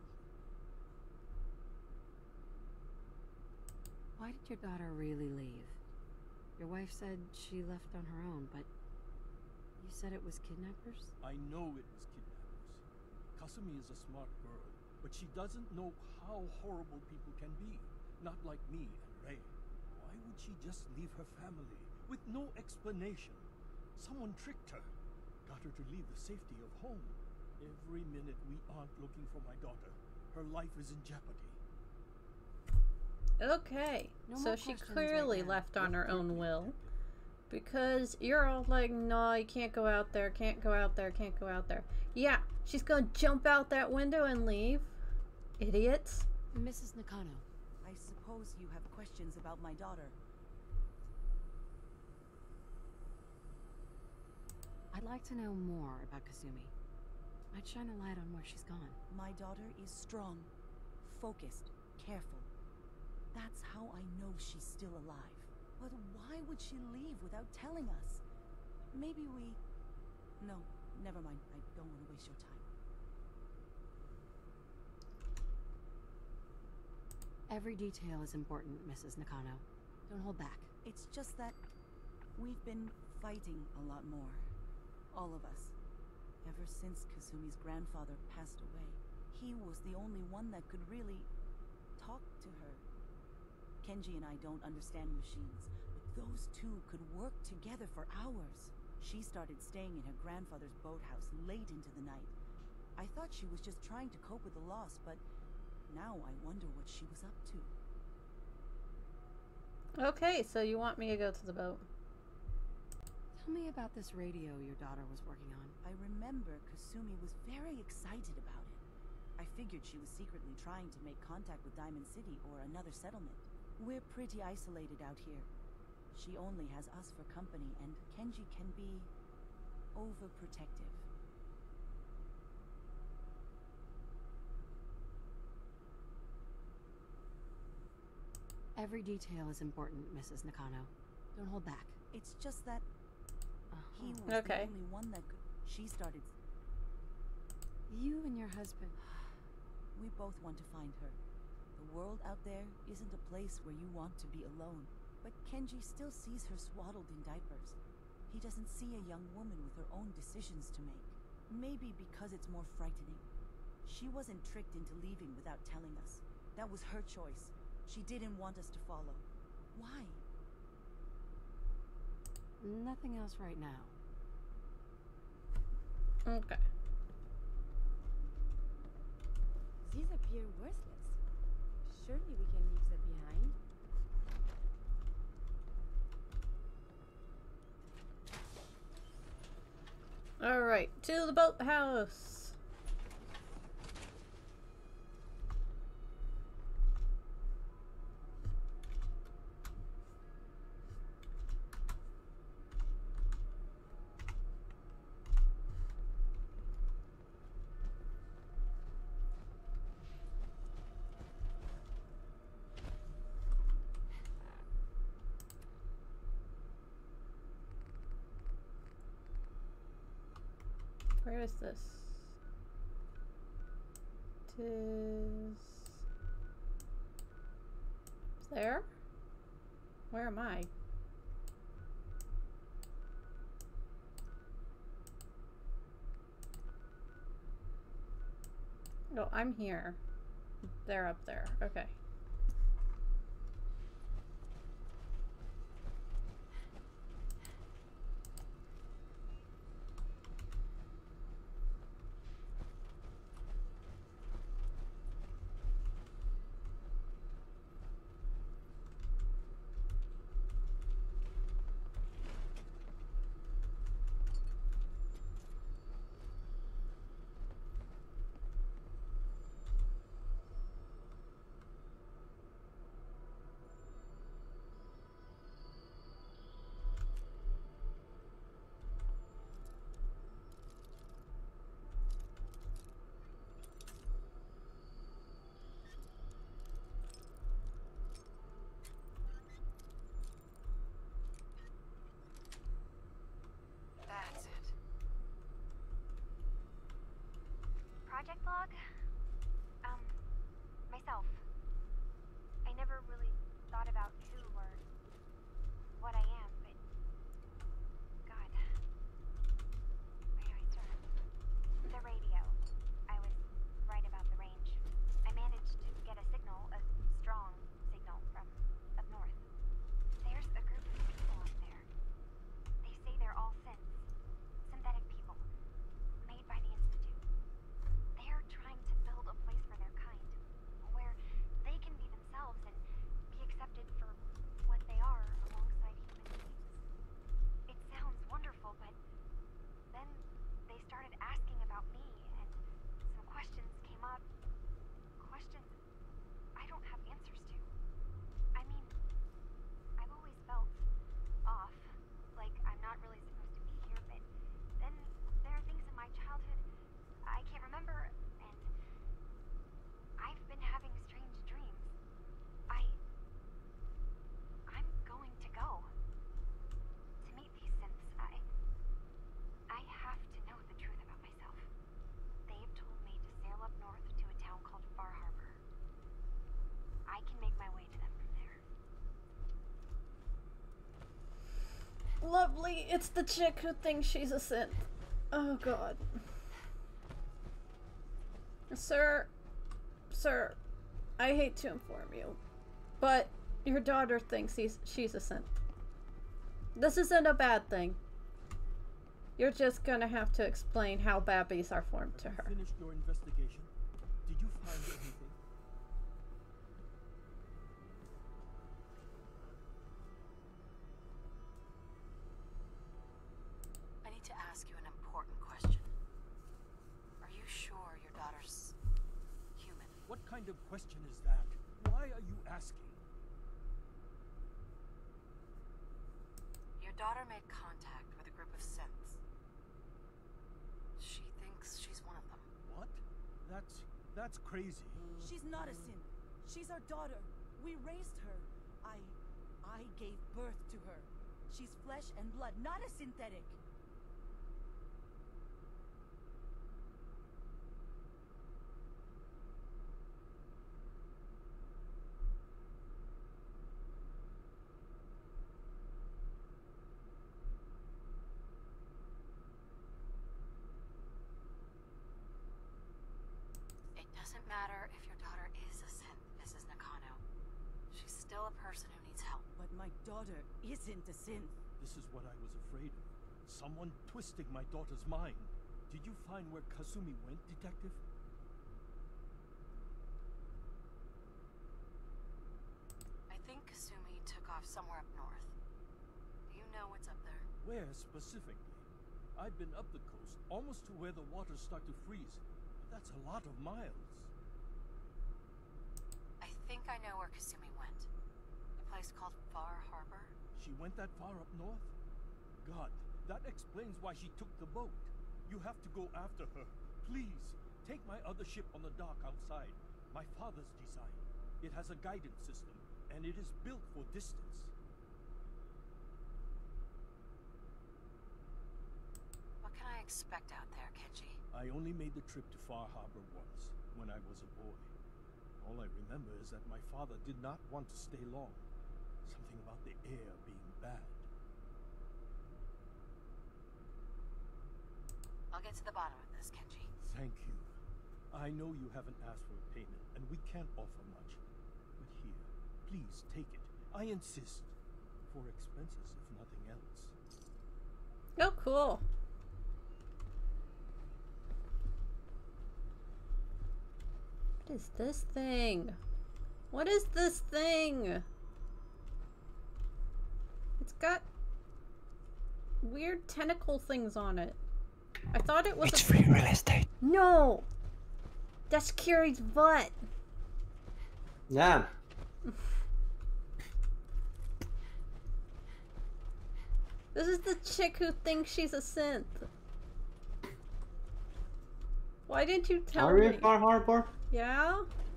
Why did your daughter really leave? Your wife said she left on her own, but you said it was kidnappers? I know it was kidnappers. Kasumi is a smart girl, but she doesn't know how horrible people can be. Not like me and Ray. Why would she just leave her family with no explanation? Someone tricked her. Got her to leave the safety of home. Every minute we aren't looking for my daughter, her life is in jeopardy. Okay, No so more she questions clearly right now. left on her own will. Because you're all like, no, you can't go out there, can't go out there, can't go out there. Yeah, she's gonna jump out that window and leave. Idiots. Missus Nakano. I suppose you have questions about my daughter. I'd like to know more about Kasumi. I'd shine a light on where she's gone. My daughter is strong, focused, careful. That's how I know she's still alive. But why would she leave without telling us? Maybe we... No, never mind. I don't want to waste your time. Every detail is important, Missus Nakano. Don't hold back. It's just that we've been fighting a lot more. All of us. Ever since Kasumi's grandfather passed away, he was the only one that could really talk to her. Kenji and I don't understand machines, but those two could work together for hours. She started staying in her grandfather's boathouse late into the night. I thought she was just trying to cope with the loss, but now I wonder what she was up to. Okay, so you want me to go to the boat. Tell me about this radio your daughter was working on. I remember Kasumi was very excited about it. I figured she was secretly trying to make contact with Diamond City or another settlement. We're pretty isolated out here. She only has us for company, and Kenji can be overprotective. Every detail is important, Missus Nakano. Don't hold back. It's just that Uh-huh. he was Okay. the only one that could... She started... You and your husband. We both want to find her. The world out there isn't a place where you want to be alone. But Kenji still sees her swaddled in diapers. He doesn't see a young woman with her own decisions to make. Maybe because it's more frightening. She wasn't tricked into leaving without telling us. That was her choice. She didn't want us to follow. Why? Nothing else right now. Okay. These appear worthless. Surely we can leave them behind. Alright, to the boathouse. Where is this? Tis... There? Where am I? No, I'm here. They're up there. Okay. That's it. Project log? Um, myself. I never really thought about who or what I am, but God. Where do I start? The radio. I was right about the range. I managed to get a signal, a strong signal from up north. There's a group of people up there. They say they're all synths. Synthetic people. Made by the Institute. They are trying to build a place for their kind. Where they can be themselves and be accepted for what they are alongside human beings. It sounds wonderful, but then they started asking about me and some questions came up. Questions I don't have answers to. I mean, I've always felt off, like I'm not really supposed to be here, but then there are things in my childhood I can't remember, and I've been having strange dreams. I... I'm going to go. To meet these synths, I... I have to know the truth about myself. They've told me to sail up north to a town called Far Harbor. I can make my way to them from there. Lovely. It's the chick who thinks she's a synth. Oh god. Sir, sir, I hate to inform you, but your daughter thinks he's, she's a synth. This isn't a bad thing. You're just gonna have to explain how babies are formed to her. Finished your investigation? Did you find anything? I need to ask you an important question. Are you sure your daughter's human? What kind of question is that? Why are you asking? Your daughter made contact with a group of synths. She thinks she's one of them. What? That's... that's crazy. She's not a synth. She's our daughter. We raised her. I... I gave birth to her. She's flesh and blood, not a synthetic. still a person who needs help. But my daughter isn't a synth. This is what I was afraid of. Someone twisting my daughter's mind. Did you find where Kasumi went, Detective? I think Kasumi took off somewhere up north. Do you know what's up there? Where specifically? I've been up the coast, almost to where the waters start to freeze. But that's a lot of miles. I think I know where Kasumi went. A place called Far Harbor. She went that far up north? God, that explains why she took the boat. You have to go after her. Please, take my other ship on the dock outside. My father's design. It has a guidance system, and it is built for distance. What can I expect out there, Kenji? I only made the trip to Far Harbor once, when I was a boy. All I remember is that my father did not want to stay long. Something about the air being bad. I'll get to the bottom of this, Kenji. Thank you. I know you haven't asked for a payment, and we can't offer much. But here, please take it. I insist. For expenses, if nothing else. Oh, cool. What is this thing? What is this thing? It's got weird tentacle things on it. I thought it was It's a free real estate. No! That's Kiri's butt. Yeah. This is the chick who thinks she's a synth. Why didn't you tell Are me? we in Far Harbor? Yeah?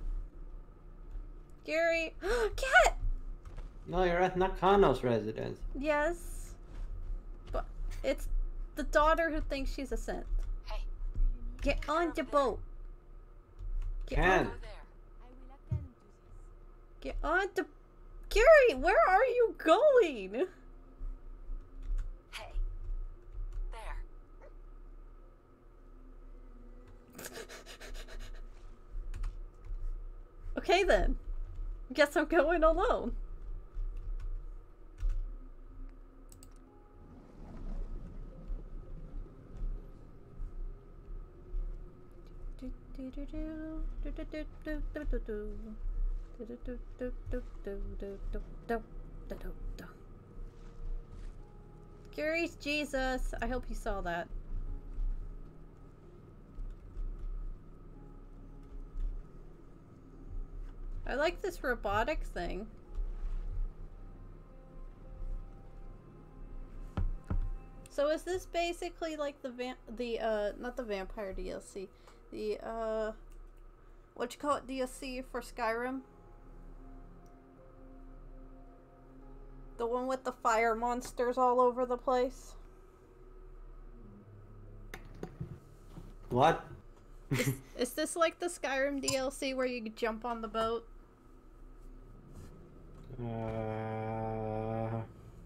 Gary. Cat! No, you're at Nakano's residence. Yes. But it's the daughter who thinks she's a synth. Hey. Get on the boat. Get Can. on. I will attend to this. Get on the. Gary, where are you going? Hey. There. Okay then. Guess I'm going alone. Gary's Jesus. I hope you saw that. I like this robotic thing. So is this basically like the van the uh not the vampire D L C, the uh what you call it D L C for Skyrim? The one with the fire monsters all over the place? What? is, is this like the Skyrim D L C where you could jump on the boat? Uh,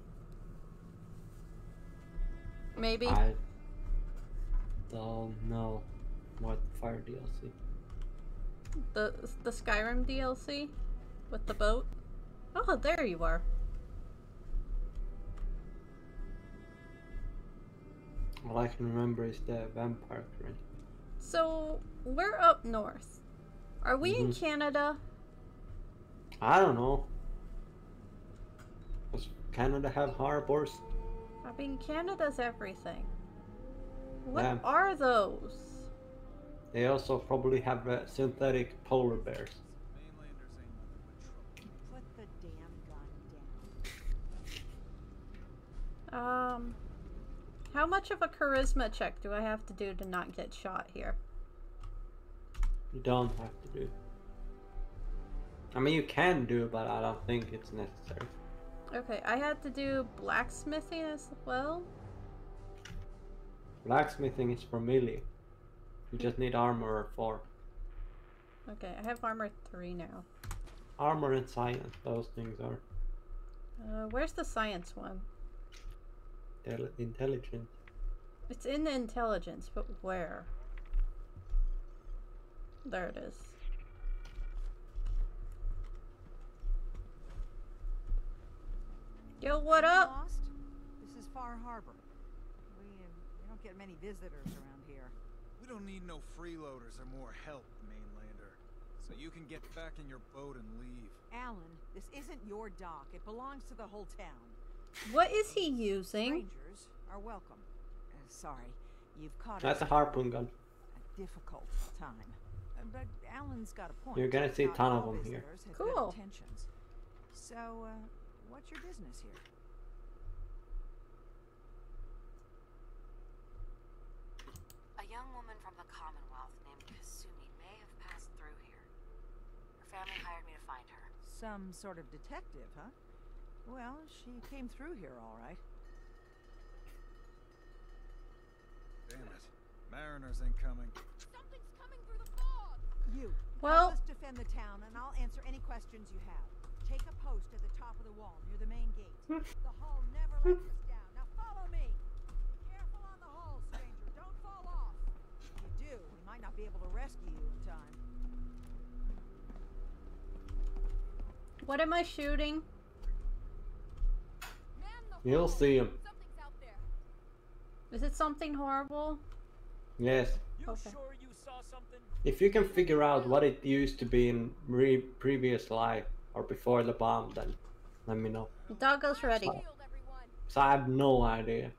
Maybe. I don't know what fire D L C. The the Skyrim D L C with the boat? Oh, there you are. All I can remember is the vampire current. So, we're up north. Are we in Mhm. Canada? I don't know. Does Canada have harbors? I mean, Canada's everything. What Yeah. are those? They also probably have uh, synthetic polar bears. Put the damn gun down. Um, how much of a charisma check do I have to do to not get shot here? You don't have to do. I mean, you can do, but I don't think it's necessary. Okay, I had to do blacksmithing as well. Blacksmithing is for melee. You just need armor four. Okay, I have armor three now. Armor and science, those things are Uh, where's the science one? intel- intelligent. It's in the intelligence, but where? There it is. Yo, what Are you up? Lost? This is Far Harbor. We, uh, we don't get many visitors around here. We don't need no freeloaders or more help, mainlander. So you can get back in your boat and leave. Alan, this isn't your dock. It belongs to the whole town. What is he using? Strangers are welcome. Uh, sorry, you've caught That's a us harpoon gun. a difficult time. Uh, but Alan's got a point. You're gonna see a Not ton of all them here. visitors have Cool. good intentions. So, uh, what's your business here? A young woman from the Commonwealth named Kasumi may have passed through here. Her family hired me to find her. Some sort of detective, huh? Well, she came through here all right. Damn it. Mariners ain't coming. Something's coming through the fog! You, Well- help us defend the town, and I'll answer any questions you have. Take a post at the top of the wall near the main gate. The hull never lets us down. Now follow me. Be careful on the hull, stranger. Don't fall off. If you do, we might not be able to rescue you in time. What am I shooting? Man the You'll hull! see him. Something's out there. Is it something horrible? Yes. You Okay. sure you saw something? If you can figure out what it used to be in re previous life or before the bomb, then let me know. Doggo's ready. Shield, everyone. So I have no idea.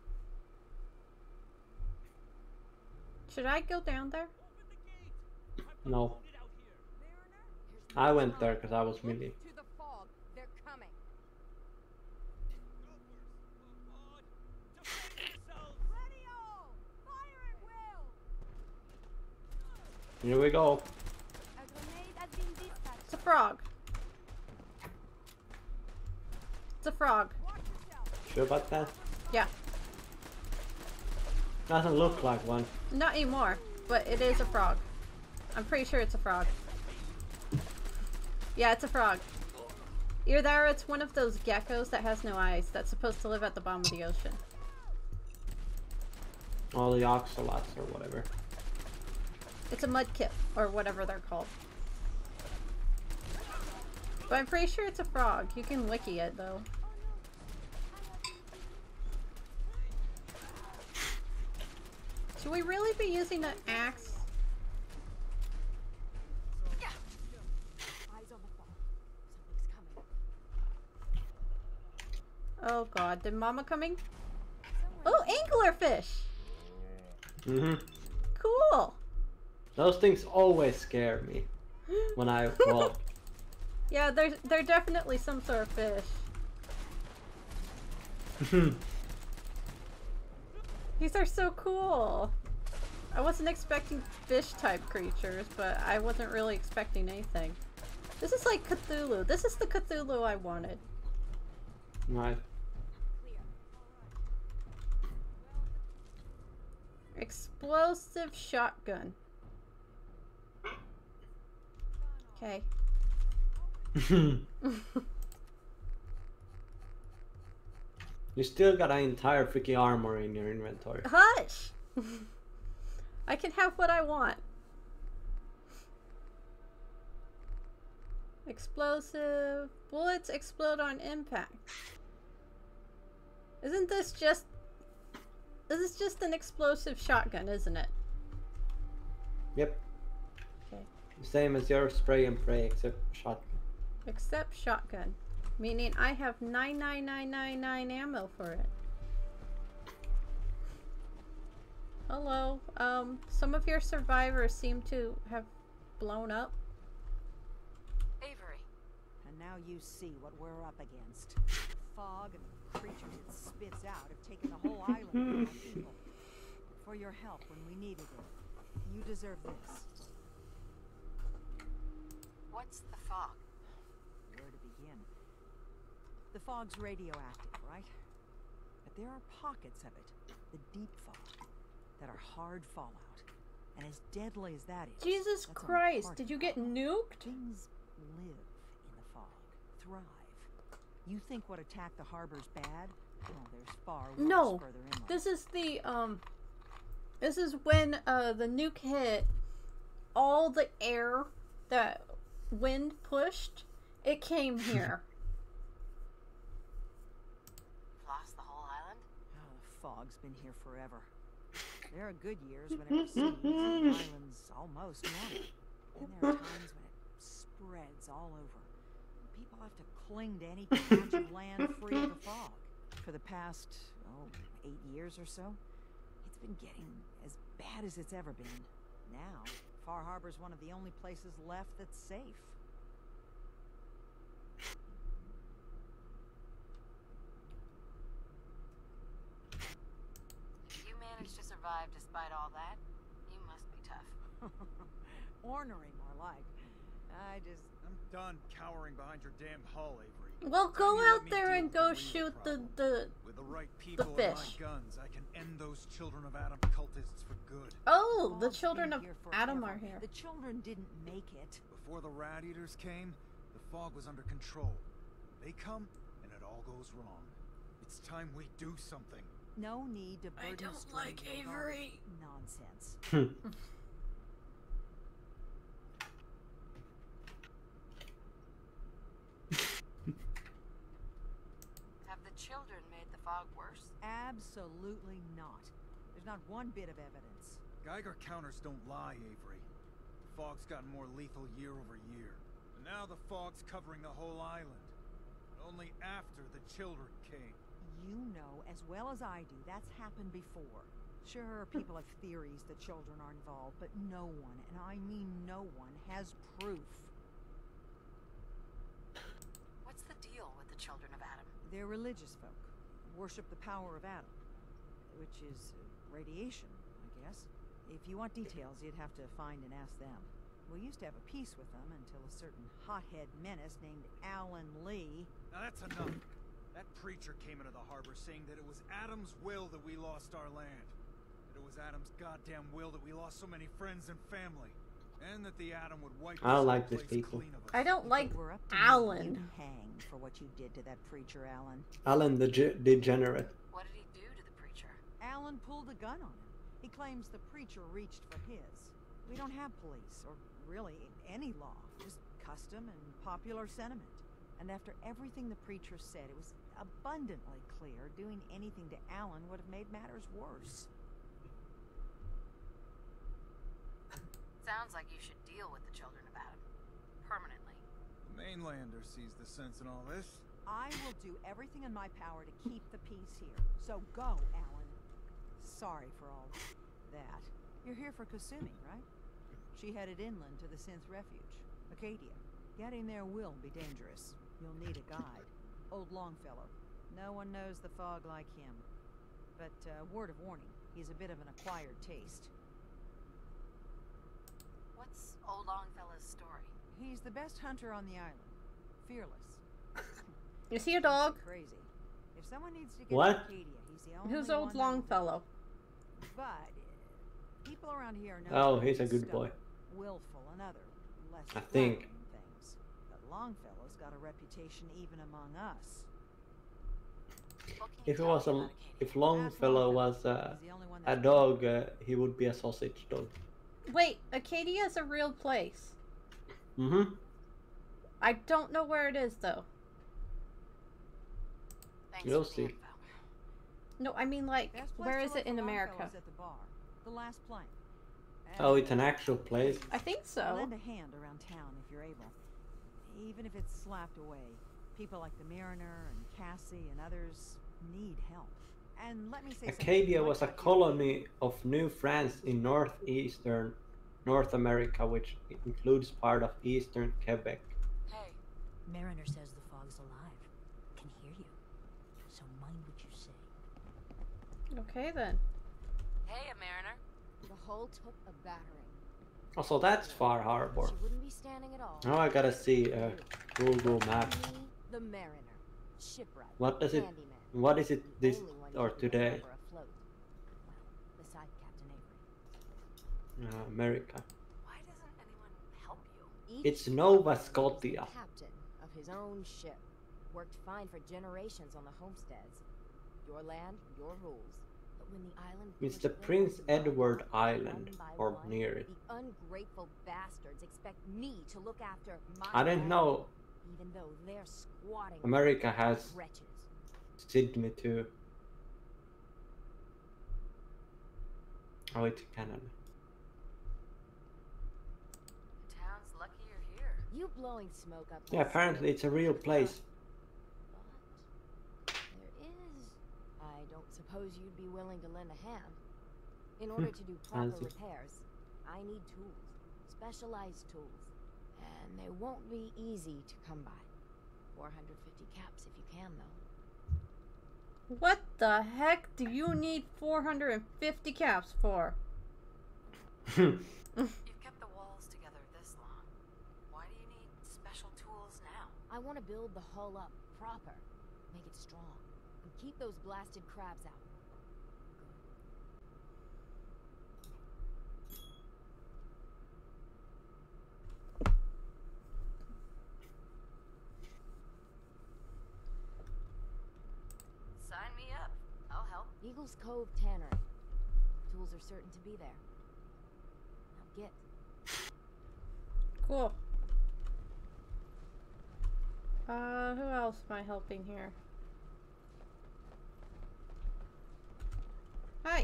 Should I go down there? No. Mariner, here's I the went time. there because I was Look melee. to the fog. They're coming. Ready all! Fire at will! Here we go. A grenade has been dispatched. It's a frog. It's a frog. Watch yourself. Sure about that? Yeah. Doesn't look like one. Not anymore, but it is a frog. I'm pretty sure it's a frog. Yeah, it's a frog. Either that or it's one of those geckos that has no eyes that's supposed to live at the bottom of the ocean. All the oxalots or whatever. It's a mudkip, or whatever they're called. But I'm pretty sure it's a frog. You can wiki it, though. Should we really be using an axe? Eyes on the fog. Something's coming. Oh god, did Mama coming? Oh, anglerfish! Mm-hmm. Cool! Those things always scare me when I walk. Yeah, they're, they're definitely some sort of fish. These are so cool! I wasn't expecting fish-type creatures, but I wasn't really expecting anything. This is like Cthulhu. This is the Cthulhu I wanted. Right. Explosive shotgun. Okay. You still got an entire freaking armor in your inventory. Hush! I can have what I want. Explosive. Bullets explode on impact. Isn't this just... This is just an explosive shotgun, isn't it? Yep. Okay. Same as your spray and pray except shotgun. Except shotgun. Meaning I have nine nine nine nine nine ammo for it. Hello. Um, some of your survivors seem to have blown up. Avery. And now you see what we're up against. Fog and the creatures it spits out have taken the whole island from our people. For your help when we needed it. You deserve this. What's the fog? Where to begin? The fog's radioactive, right? But there are pockets of it, the deep fog, that are hard fallout. And as deadly as that is, Jesus that's only Christ, part did of you it. get nuked? Things live in the fog, thrive. You think what attacked the harbor's bad? Oh, there's far worse No. further inland. This is the, um... This is when, uh, the nuke hit. All the air that wind pushed, it came here. fog's been here forever. There are good years when it recedes and the island's almost normal. And there are times when it spreads all over. People have to cling to any patch of land free of the fog. For the past, oh, eight years or so, it's been getting as bad as it's ever been. Now, Far Harbor's one of the only places left that's safe. You managed to survive despite all that? You must be tough. Ornery, more like. I just... I'm done cowering behind your damn hull, Avery. Well, go You let out me there deal and with go real shoot the problem. the With the right people the and fish. my guns, I can end those children of Adam cultists for good. Oh, the Fog's children been of here Adam forever. are here. The children didn't make it. Before the rat eaters came, the fog was under control. They come, and it all goes wrong. It's time we do something. No need to burden I don't strangers like with all Avery. Nonsense. Have the children made the fog worse? Absolutely not. There's not one bit of evidence. Geiger counters don't lie, Avery. The fog's gotten more lethal year over year. And now the fog's covering the whole island. Only after the children came. You know as well as I do that's happened before. Sure, people have theories that children are involved, but no one, and I mean no one, has proof. What's the deal with the children of Adam? They're religious folk. Worship the power of Adam. Which is uh, radiation, I guess. If you want details, you'd have to find and ask them. We used to have a peace with them until a certain hothead menace named Alan Lee... Now that's enough. That preacher came into the harbor saying that it was Adam's will that we lost our land. That it was Adam's goddamn will that we lost so many friends and family. And that the Adam would wipe I don't this like whole these place people. clean of us. I don't like We're up to Alan. you hang for what you did to that preacher, Alan. Alan the ge- degenerate. What did he do to the preacher? Alan pulled a gun on him. He claims the preacher reached for his. We don't have police, or really any law. Just custom and popular sentiment. And after everything the preacher said, it was abundantly clear doing anything to Alan would have made matters worse. Sounds like you should deal with the children of Adam. Permanently. The mainlander sees the sense in all this. I will do everything in my power to keep the peace here. So go, Alan. Sorry for all that. You're here for Kasumi, right? She headed inland to the Synth Refuge, Acadia. Getting there will be dangerous. You'll need a guide. Old Longfellow. No one knows the fog like him. But, uh, word of warning, he's a bit of an acquired taste. What's old Longfellow's story? He's the best hunter on the island. Fearless. Is he a dog? Crazy. If someone needs to get What? to Acadia, he's the only Who's one old that'll do Longfellow? it. But uh, people around here know Oh, him he's a as good stubborn, boy. willful, and other less I think. flattering things. But Longfellow's got a reputation even among us. If it was a, if Longfellow was uh, a dog, uh, he would be a sausage dog. Wait, Acadia is a real place. Mm-hmm. I don't know where it is though. Thanks You'll for the see. info. No, I mean like, Best place where to is look it in for America? Longfellow's at the bar. The last plank. Oh, it's an actual place. I think so. Lend a hand around town if you're able. Even if it's slapped away. People like the Mariner and Cassie and others need help. And let me say something. Acadia You was might a not be- colony of New France in northeastern North America, which includes part of eastern Quebec. Hey. Mariner says the fog's alive. Can hear you. So mind what you say. Okay then. Hey, a mariner. The hull took a battering. Oh, so that's Far Harbor. She wouldn't be standing at all. Now I gotta see uh, Google Maps. Me, the Mariner, shipwright, What does it? handyman, What is it this only one or keeping the today? harbor afloat. Well, beside Captain Avery. Uh, America. Why doesn't anyone help you? Each It's Nova was the Scotia. captain of his own ship. Worked fine for generations on the homesteads. Your land, your rules. But when the island It's pushed the in, Prince Edward one Island, by or one, near it. The ungrateful bastards expect me to look after my I didn't land, know even though they're squatting America has wretches. Sydney too. Oh, it's Canada. Town's lucky you're here. You blowing smoke up. Yeah, apparently it's a real place. There is. I don't suppose you'd be willing to lend a hand. In order to do proper Fancy. repairs, I need tools. Specialized tools. And they won't be easy to come by. four hundred fifty caps if you can, though. What the heck do you need four hundred fifty caps for? You've kept the walls together this long. Why do you need special tools now? I want to build the hull up proper. Make it strong. And keep those blasted crabs out. Sign me up. I'll help. Eagles Cove Tannery. Tools are certain to be there. Now get. Cool. Uh, who else am I helping here? Hi.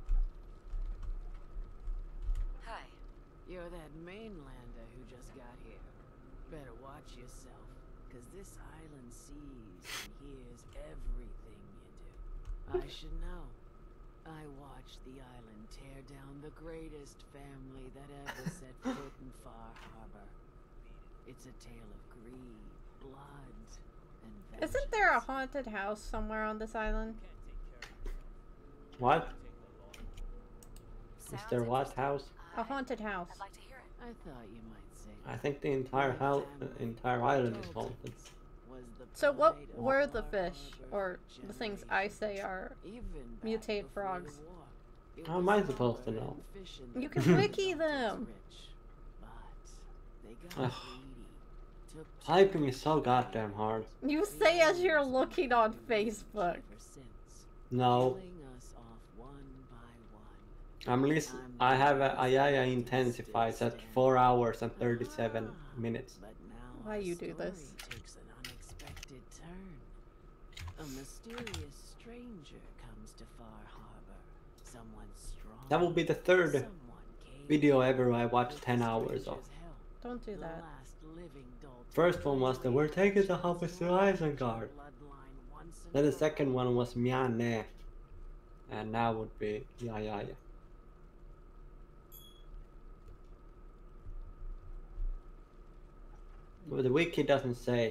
Hi. You're that mainlander who just got here. Better watch yourself, cause this island sees and hears everything you do. I should know. I watched the island tear down the greatest family that ever set foot in Far Harbor. It's a tale of greed, blood, and vengeance. Isn't there a haunted house somewhere on this island? What? Is there what house? A haunted house. I'd like to hear it. I thought you might say I think the entire house, the entire island is haunted. So what were the fish, or the things I say are mutated frogs? How am I supposed to know? You can wiki them! Ugh. Typing is so goddamn hard. You say as you're looking on Facebook. No. I'm listen. I have a Ayaya intensifies at four hours and thirty-seven minutes. Why you do this? Takes an unexpected turn. A mysterious stranger comes to Far Harbor. Someone strong. That will be the third video ever I watched ten hours of. Don't do that. First one was the we're taking the hobbits to Isengard. Then the second one was Mjane. And now would be Yayaya. But the wiki doesn't say.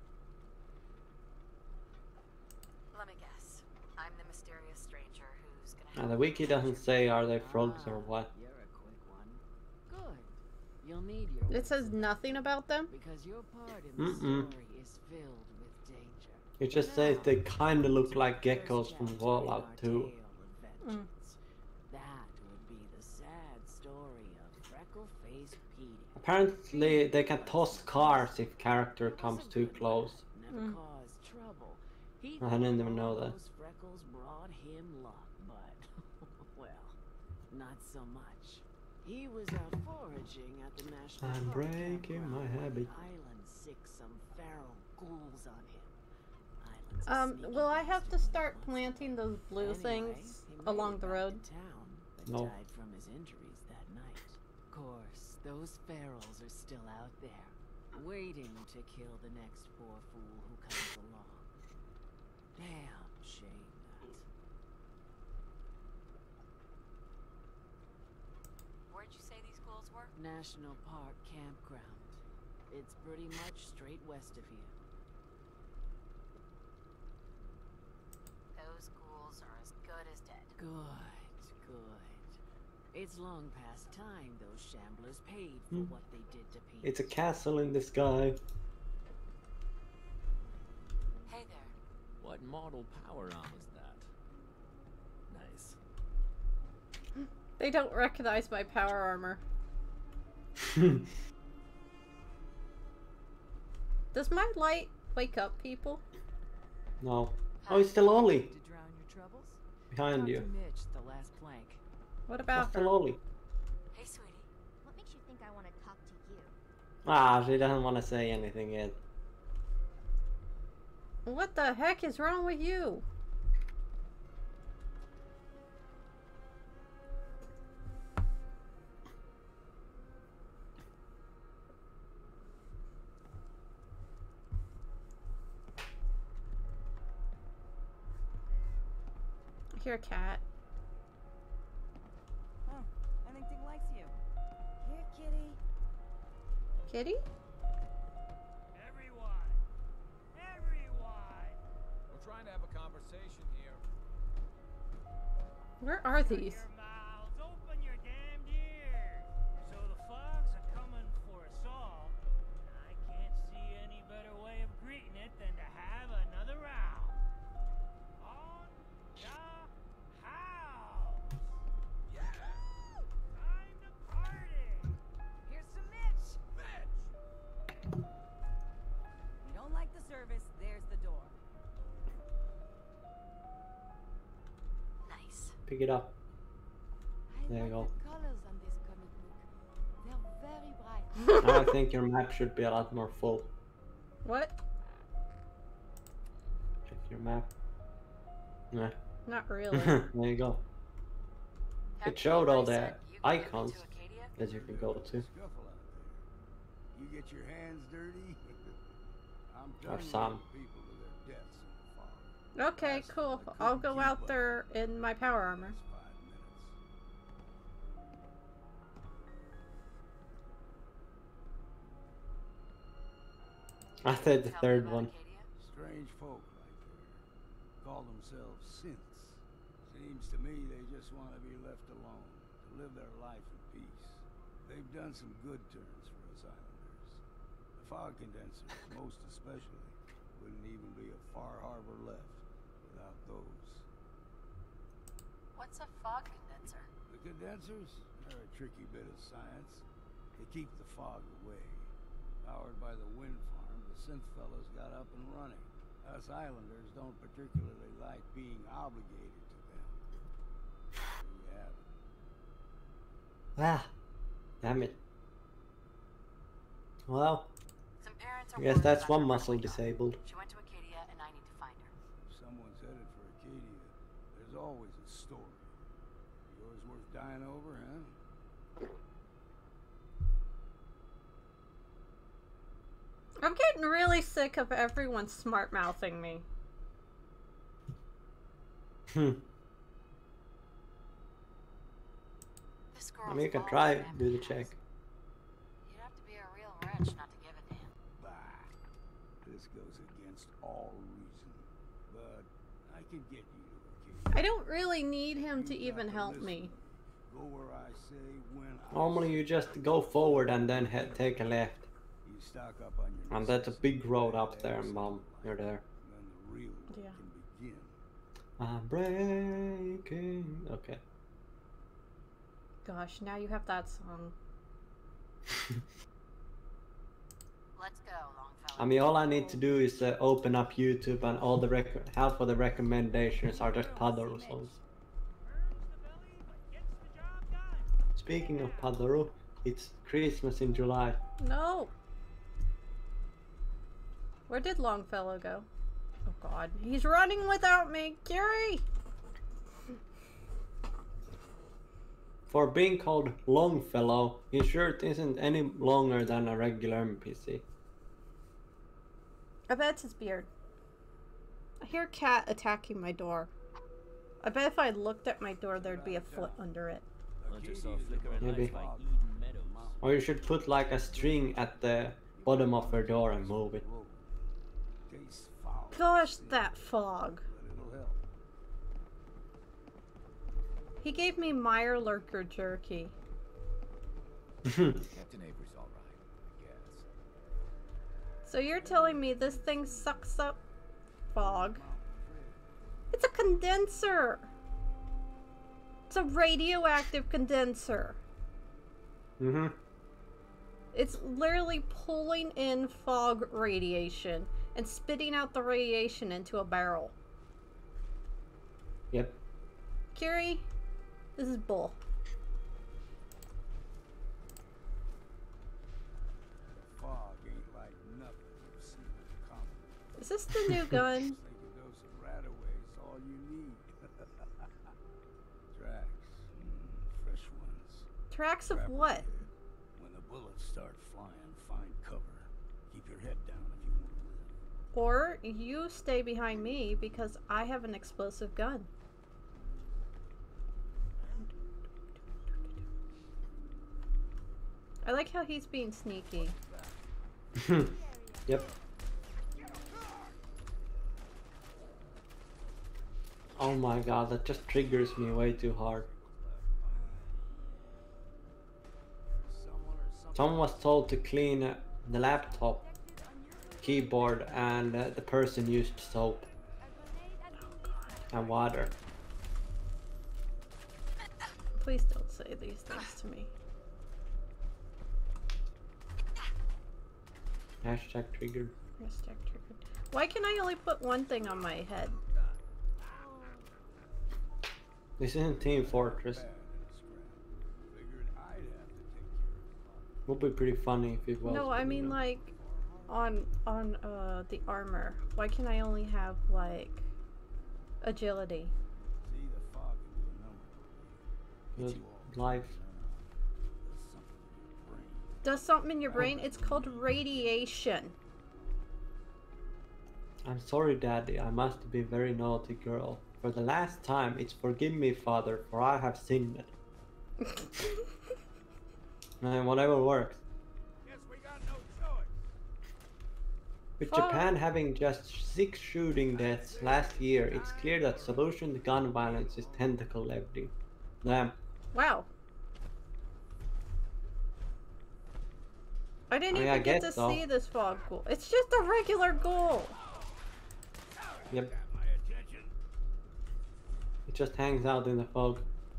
Let me guess. I'm the mysterious stranger who's gonna And the wiki doesn't say are they frogs or what. Good. You'll need your It says nothing about them? because your part in the Mm-mm. story is filled with danger. It just says they kinda look like geckos from Fallout two. Mm. That would be the sad story of Freckle-Faced Petey. Apparently they can toss cars if character comes too close. Never Mm. caused trouble. He I didn't even know that. those freckles brought him luck, but well, not so much. He was out foraging at the national I'm park breaking campground my when habit. The island sick some feral ghouls on him. Island's a Um, sneaky will I have to bastard. start planting those blue Anyway, things he made along it the back road? to town, but No. died from his injuries that night. Of course, those ferals are still out there, waiting to kill the next poor fool who comes along. Damn shame that. Where'd you say these schools were? National Park Campground. It's pretty much straight west of here. Those schools are as good as dead. Good, good. It's long past time those shamblers paid for Hmm. what they did to Pete. It's a castle in the sky. Hey there. What model power arm is that? Nice. They don't recognize my power armor. Does my light wake up people? No. Oh, it's the lolly To drown your troubles? behind Talk you. to Mitch, the last plank. What What's about the her? lolly? Hey, sweetie. What makes you think I want to talk to you? Ah, she doesn't want to say anything yet. What the heck is wrong with you? Here, cat. Huh. I think Dick likes you. Here, kitty. Kitty? Everyone! Everyone! We're trying to have a conversation here. Where are these? Mouths, open your damned ears. So the fogs are coming for us all. I can't see any better way of greeting it than to have another round. On the house. Yeah. Time to party. Here's some Mitch. Mitch. You don't like the service? There's the door. Nice. Pick it up. I There you love go. the colors on this comic book. They're very bright. Now I think your map should be a lot more full. What? Check your map. Nah. Not really. There you go. It showed all the icons that you can go to. Scuffle out there. You get your hands dirty. I'm Or done some. with people to their deaths in the fog. Okay, cool. I'll go out there in my power armor. I said the third one. Strange folk right there. Call themselves synths. Seems to me they just want to be left alone, to live their life in peace. They've done some good turns for us islanders. The fog condensers, most especially, wouldn't even be a Far Harbor left without those. What's a fog condenser? The condensers are a tricky bit of science. They keep the fog away. Powered by the wind farm, the synth fellas got up and running. Us islanders don't particularly like being obligated to them. There you have it. Ah, damn it. Well, Some parents are I guess worried that's about one their muscle only daughter. disabled. She went to Acadia, and I need to find her. If someone's headed for Acadia, there's always a story. Yours worth dying over, huh? I'm getting really sick of everyone smart mouthing me. Hmm. This I girl's mean, you can all try, family do the has. check. You'd have to be a real wretch not to give a damn. Bah. This goes against all reason. But I can get you to Acadia. I don't really need him to even help me. Go where I say when I Normally you just go forward and then head, take a left. You stock up on your And that's a big road up there, and bomb, you're there. then the real work Yeah. can begin. I'm breaking. Okay. Gosh, now you have that song. Let's go, Longfellow. I mean, all I need to do is uh, open up YouTube, and all the rec- half of the recommendations are just Padaru songs. Speaking of Padaru, it's Christmas in July. No! Where did Longfellow go? Oh god, he's running without me! Curie! For being called Longfellow, his shirt isn't any longer than a regular N P C. I bet it's his beard. I hear cat attacking my door. I bet if I looked at my door, there'd be a foot under it. Let yourself flicker in Maybe. lights like Eden Meadows. Or you should put like a string at the bottom of your door and move it. Tastes foul, Gosh, that fog. but it'll help. He gave me Meyer Lurker jerky. Captain Avery's all right, I guess. So you're telling me this thing sucks up fog? It's a condenser! It's a radioactive condenser. Mm-hmm. It's literally pulling in fog radiation and spitting out the radiation into a barrel. Yep. Curie, this is bull. The fog ain't like nothing you've seen in the comic. Is this the new gun? Think a dose of Radaway's all you need. Tracks, mm, fresh ones. Tracks of Grab 'em what? there. When the bullets start flying, find cover. Keep your head down if you want to live. Or you stay behind me because I have an explosive gun. I like how he's being sneaky. Yep. Oh my god, that just triggers me way too hard. Someone was told to clean uh, the laptop keyboard and uh, the person used soap and water. Please don't say these things to me. Hashtag triggered. Hashtag triggered. Why can I only put one thing on my head? This isn't Team Fortress. Would be pretty funny if it was. No, I mean like on on uh the armor. Why can I only have like agility? The life. Does something in your brain? It's called radiation. I'm sorry, Daddy. I must be a very naughty girl. For the last time, it's forgive me, Father, for I have sinned. And whatever works. With Father. Japan having just six shooting deaths last year, it's clear that solution to gun violence is tentacle leveling. Damn. Wow. I didn't I mean, even I get to guess so. see this fog ghoul. It's just a regular ghoul. Yep. It just hangs out in the fog.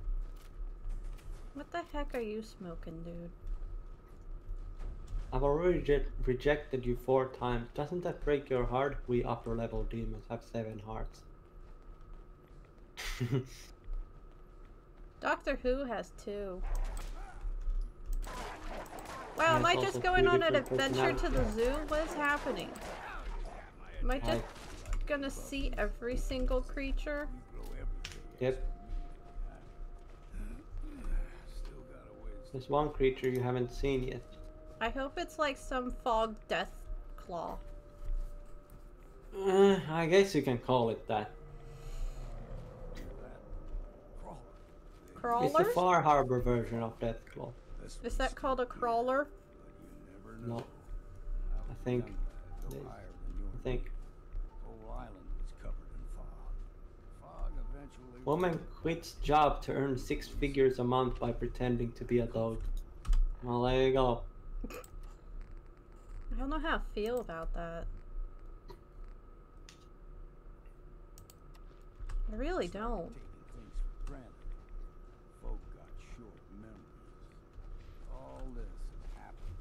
What the heck are you smoking, dude? I've already reject rejected you four times. Doesn't that break your heart? We upper level demons have seven hearts. Doctor Who has two. Wow, am Has I also just going two on an different adventure to the personalities. zoo? What is happening? Am I just gonna see every single creature? Yep. There's one creature you haven't seen yet. I hope it's like some fog death claw. Uh, I guess you can call it that. Crawlers? It's the Far Harbor version of Deathclaw. Is that called a crawler? No. I think it is. I think. Woman quits job to earn six figures a month by pretending to be a dog. Well, there you go. I don't know how to feel about that. I really don't. Folk got short memories. All this has happened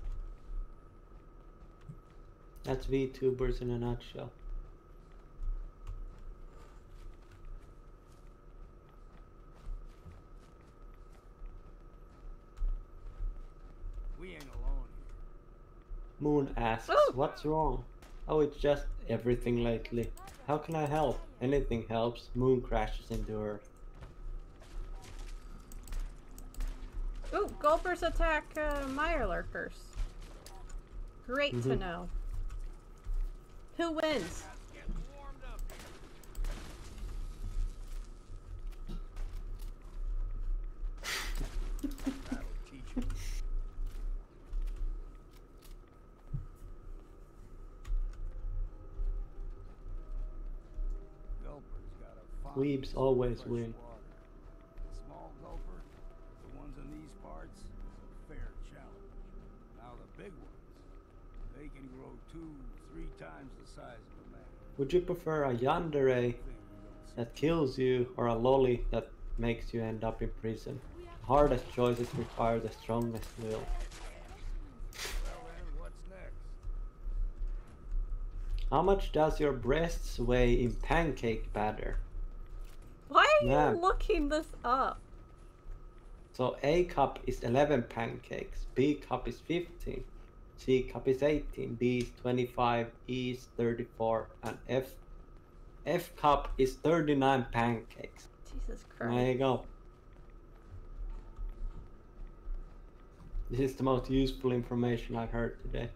before. That's VTubers in a nutshell. We ain't alone Moon asks, what's wrong? Oh, it's just everything lately. How can I help? Anything helps. Moon crashes into Earth. Ooh, Gulpers attack uh, Mire Lurkers. Great to Mhm. know. Who wins? Weebs always win. The small gulper, the ones in these parts, is a fair challenge. Now the big ones, they can grow two, three times the size of a man. Would you prefer a yandere that kills you or a lolly that makes you end up in prison? The hardest choices require the strongest will. Well then, what's next? How much does your breasts weigh in pancake batter? Why are Yeah. you looking this up? So A cup is eleven pancakes, B cup is fifteen, C cup is eighteen, D is twenty-five, E is thirty-four, and F F cup is thirty-nine pancakes. Jesus There Christ. you go. This is the most useful information I've heard today.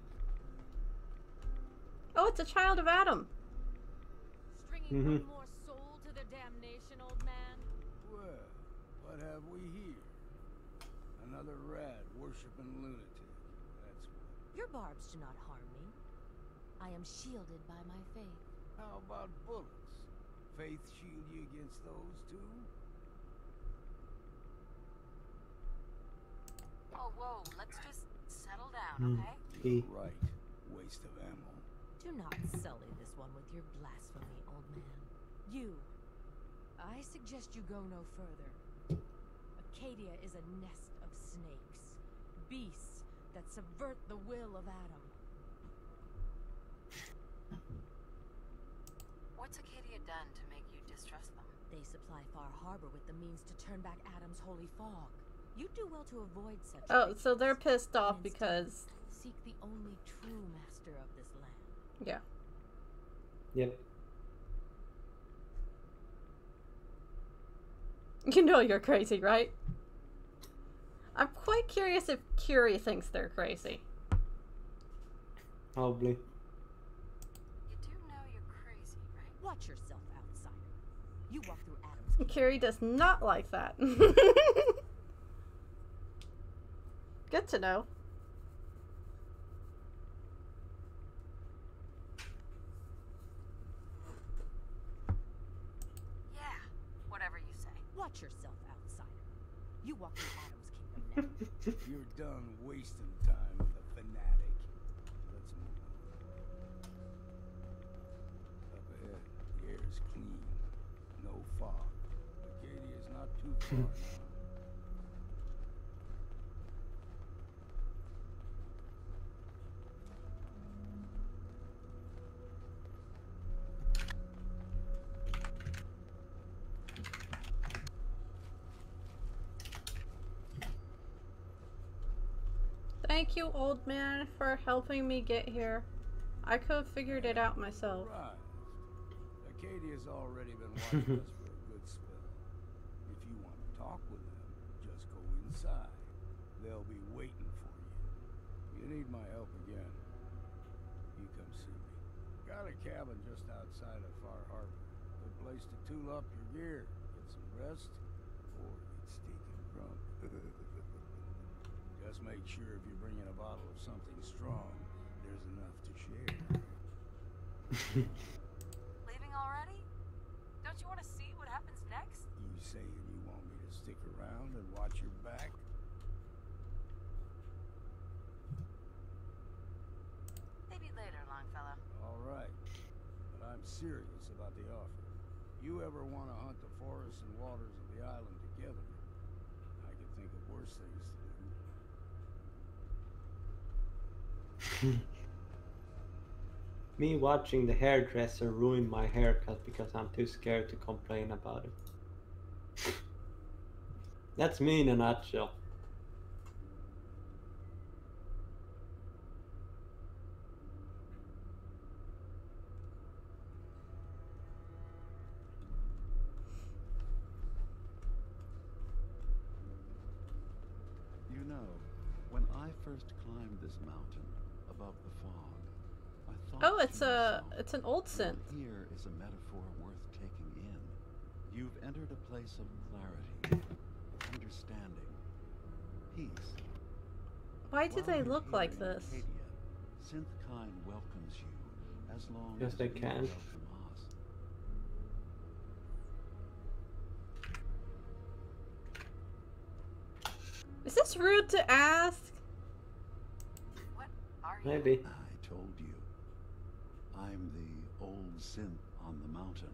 Oh, it's a child of Adam. Mm-hmm. More soul to their damnation, old man. Well, what have we here? Another rad worshipping lunatic. That's what. Your barbs do not harm me. I am shielded by my faith. How about bullets? Faith shield you against those too? Oh, whoa, let's just settle down, Hmm. okay? Right. Waste of ammo. Do not sully this one with your blasphemy, old man. You. I suggest you go no further. Acadia is a nest of snakes. Beasts that subvert the will of Adam. What's Acadia done to make you distrust them? They supply Far Harbor with the means to turn back Adam's holy fog. You'd do well to avoid such Oh, so they're creatures. pissed off And because... seek the only true master of this land. Yeah. Yep. You know you're crazy, right? I'm quite curious if Curie thinks they're crazy. Probably. You do know you're crazy, right? Watch yourself, outsider. You walk through Adam's Curie does not like that. Good to know. Yeah, whatever you say. Watch yourself, outsider. You walk through Adam's kingdom now. You're done wasting time with a fanatic. Let's move on. Up ahead, the air is clean. No fog. Acadia's not too far now. Thank you, old man, for helping me get here. I could have figured it out myself. Right. Acadia's already been watching us for a good spell. If you want to talk with them, just go inside. They'll be waiting for you. You need my help again, you come see me. Got a cabin just outside of Far Harbor. Good place to tool up your gear, get some rest, or get stinking drunk. Just make sure if you're bringing a bottle of something strong, there's enough to share. Leaving already? Don't you want to see what happens next? You saying you want me to stick around and watch your back? Maybe later, Longfellow. All right. But I'm serious about the offer. You ever want to hunt the forests and waters of the island together, I could think of worse things to do. Me watching the hairdresser ruin my haircut because I'm too scared to complain about it. That's me in a nutshell. You know, when I first climbed this mountain above the fog, I thought Oh, it's to a myself, it's an old synth. here is a metaphor worth taking in. You've entered a place of clarity, understanding, peace. Why do While they you're look here like in this? Arcadia, Synthkind welcomes you as long Yes, as they you can. welcome us. Is this rude to ask? What are Maybe. I told you. I'm the old synth on the mountain.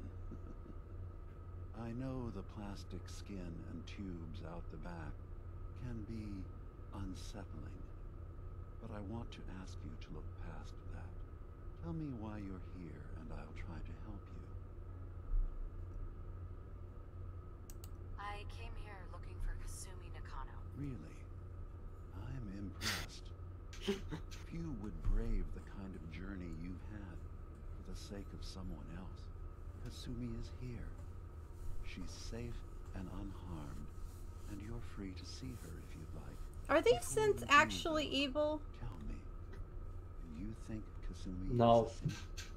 I know the plastic skin and tubes out the back can be unsettling, but I want to ask you to look past that. Tell me why you're here, and I'll try to help you. I came here looking for Kasumi Nakano. Really? I'm impressed. Few would brave the kind of journey you've had for the sake of someone else. Kasumi is here. She's safe and unharmed, and you're free to see her if you'd like. Are these Before synths you do, actually though, evil? Tell me, do you think Kasumi No. is a synth?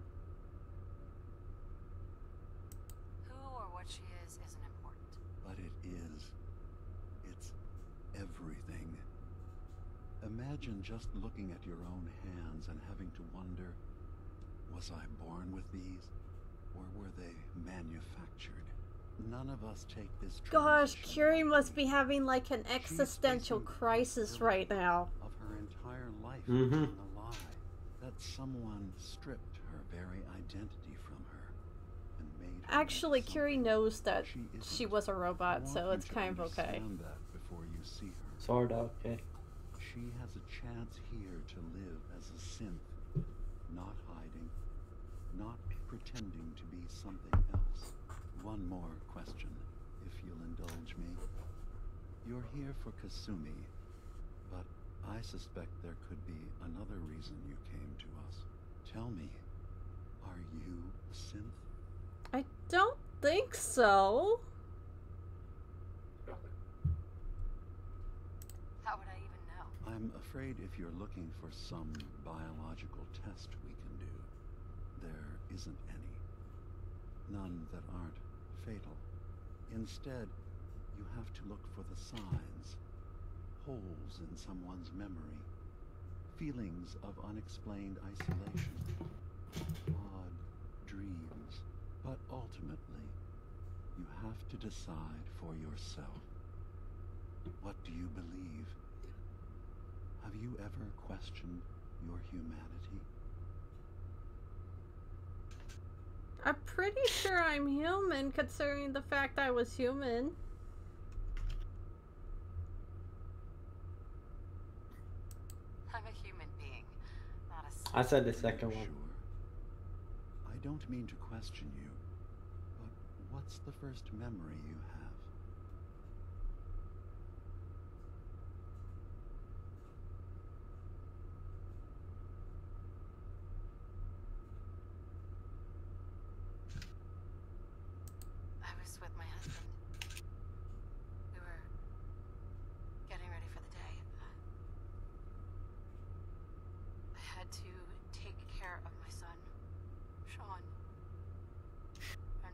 Who or what she is isn't important. But it is. It's everything. Imagine just looking at your own hands and having to wonder, was I born with these, or were they manufactured? None of us take this Gosh, Curie must be having like an existential crisis right now. of her entire life Mhm. being a lie. That someone stripped her very identity from her and made her Actually, something Curie knows that she isn't. she was a I robot, want so you it's to kind of okay. understand that before you see her. Sorta okay. She has a chance here to live as a synth, not hiding, not pretending to be something else. One more question, if you'll indulge me. You're here for Kasumi, but I suspect there could be another reason you came to us. Tell me, are you a synth? I don't think so. How would I even know? I'm afraid if you're looking for some biological test we can do, there isn't any. None that aren't fatal. Instead, you have to look for the signs, holes in someone's memory, feelings of unexplained isolation, odd dreams. But ultimately, you have to decide for yourself. What do you believe? Have you ever questioned your humanity? I'm pretty sure I'm human, considering the fact I was human. I'm a human being, not a I said the second one. I don't mean to question you, but what's the first memory you have? I was with my husband. We were getting ready for the day. I had to take care of my son, Sean. And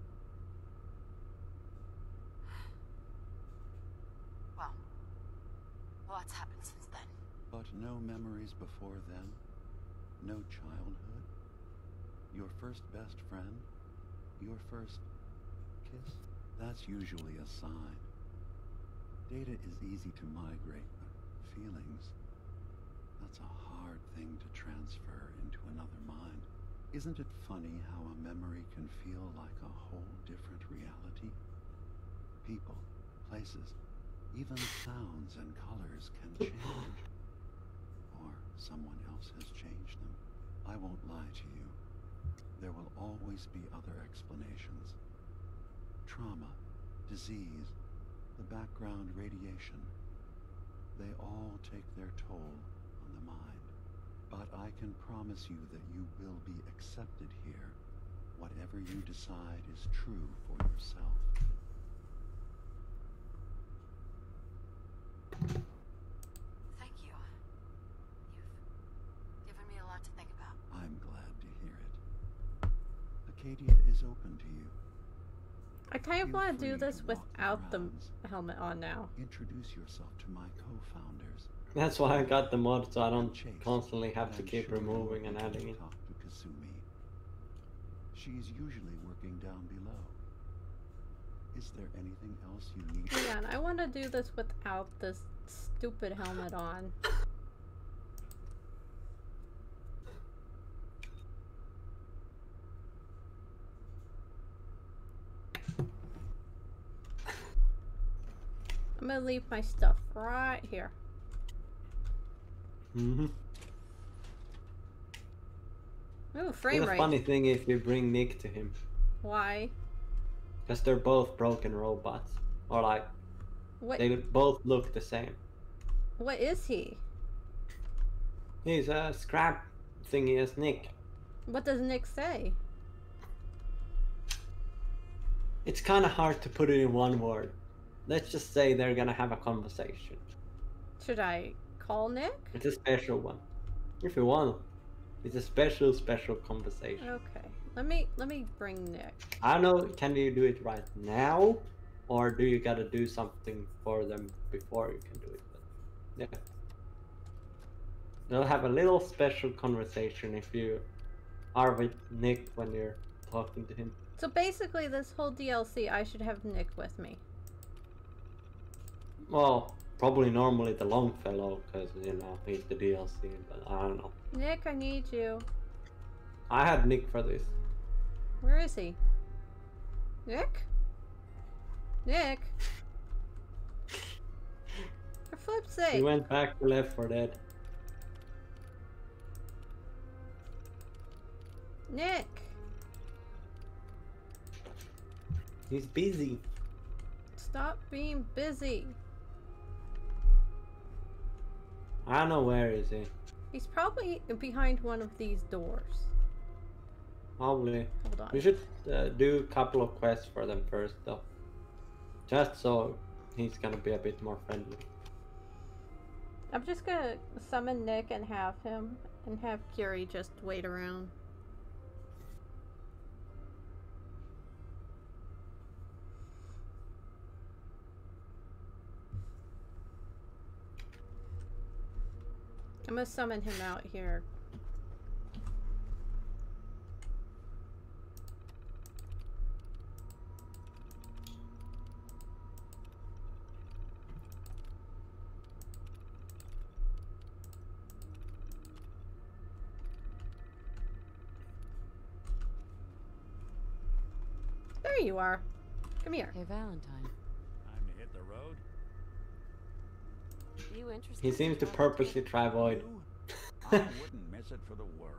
well, lots happened since then. But no memories before then? No childhood? Your first best friend? Your first kiss? That's usually a sign. Data is easy to migrate, but feelings, that's a hard thing to transfer into another mind. Isn't it funny how a memory can feel like a whole different reality? People, places, even sounds and colors can change. Or someone else has changed them. I won't lie to you. There will always be other explanations. Trauma, disease, the background radiation. They all take their toll on the mind. But I can promise you that you will be accepted here. Whatever you decide is true for yourself. Thank you. You've given me a lot to think about. I'm glad to hear it. Acadia is open to you. I kind of Feel want to do free this to walk without the rounds. helmet on now. Introduce yourself to my co-founders. That's why I got the mod, so I don't Chase, constantly have to I'm keep sure you removing will and want adding to it. Talk to Kasumi. She's usually working down below. Is there anything else you need? Hang on, I want to do this without this stupid helmet on. I'm gonna leave my stuff right here. Mm-hmm. Ooh, frame It's a rate. funny thing if you bring Nick to him. Why? Because they're both broken robots. Or like, What? they both look the same. What is he? He's a scrap thingy as Nick. What does Nick say? It's kind of hard to put it in one word. Let's just say they're gonna have a conversation. Should I call Nick? It's a special one. If you want. It's a special, special conversation. Okay. Let me let me bring Nick. I don't know, can you do it right now? or do you gotta do something for them before you can do it? But, yeah. They'll have a little special conversation if you are with Nick when you're talking to him. So basically, this whole D L C, I should have Nick with me. Well, probably normally the Longfellow, because, you know, he's the D L C, but I don't know. Nick, I need you. I had Nick for this. Where is he? Nick? Nick? For flip's sake. He went back to Left four Dead. Nick! He's busy. Stop being busy. I don't know where is he. He's probably behind one of these doors. Probably. Hold on. We should uh, do a couple of quests for them first, though. Just so he's gonna be a bit more friendly. I'm just gonna summon Nick and have him, and have Kiri just wait around. I'm gonna summon him out here. There you are. Come here. Hey, Valentine. Time to hit the road. You interested? He seems to purposely try Void. I wouldn't miss it for the world.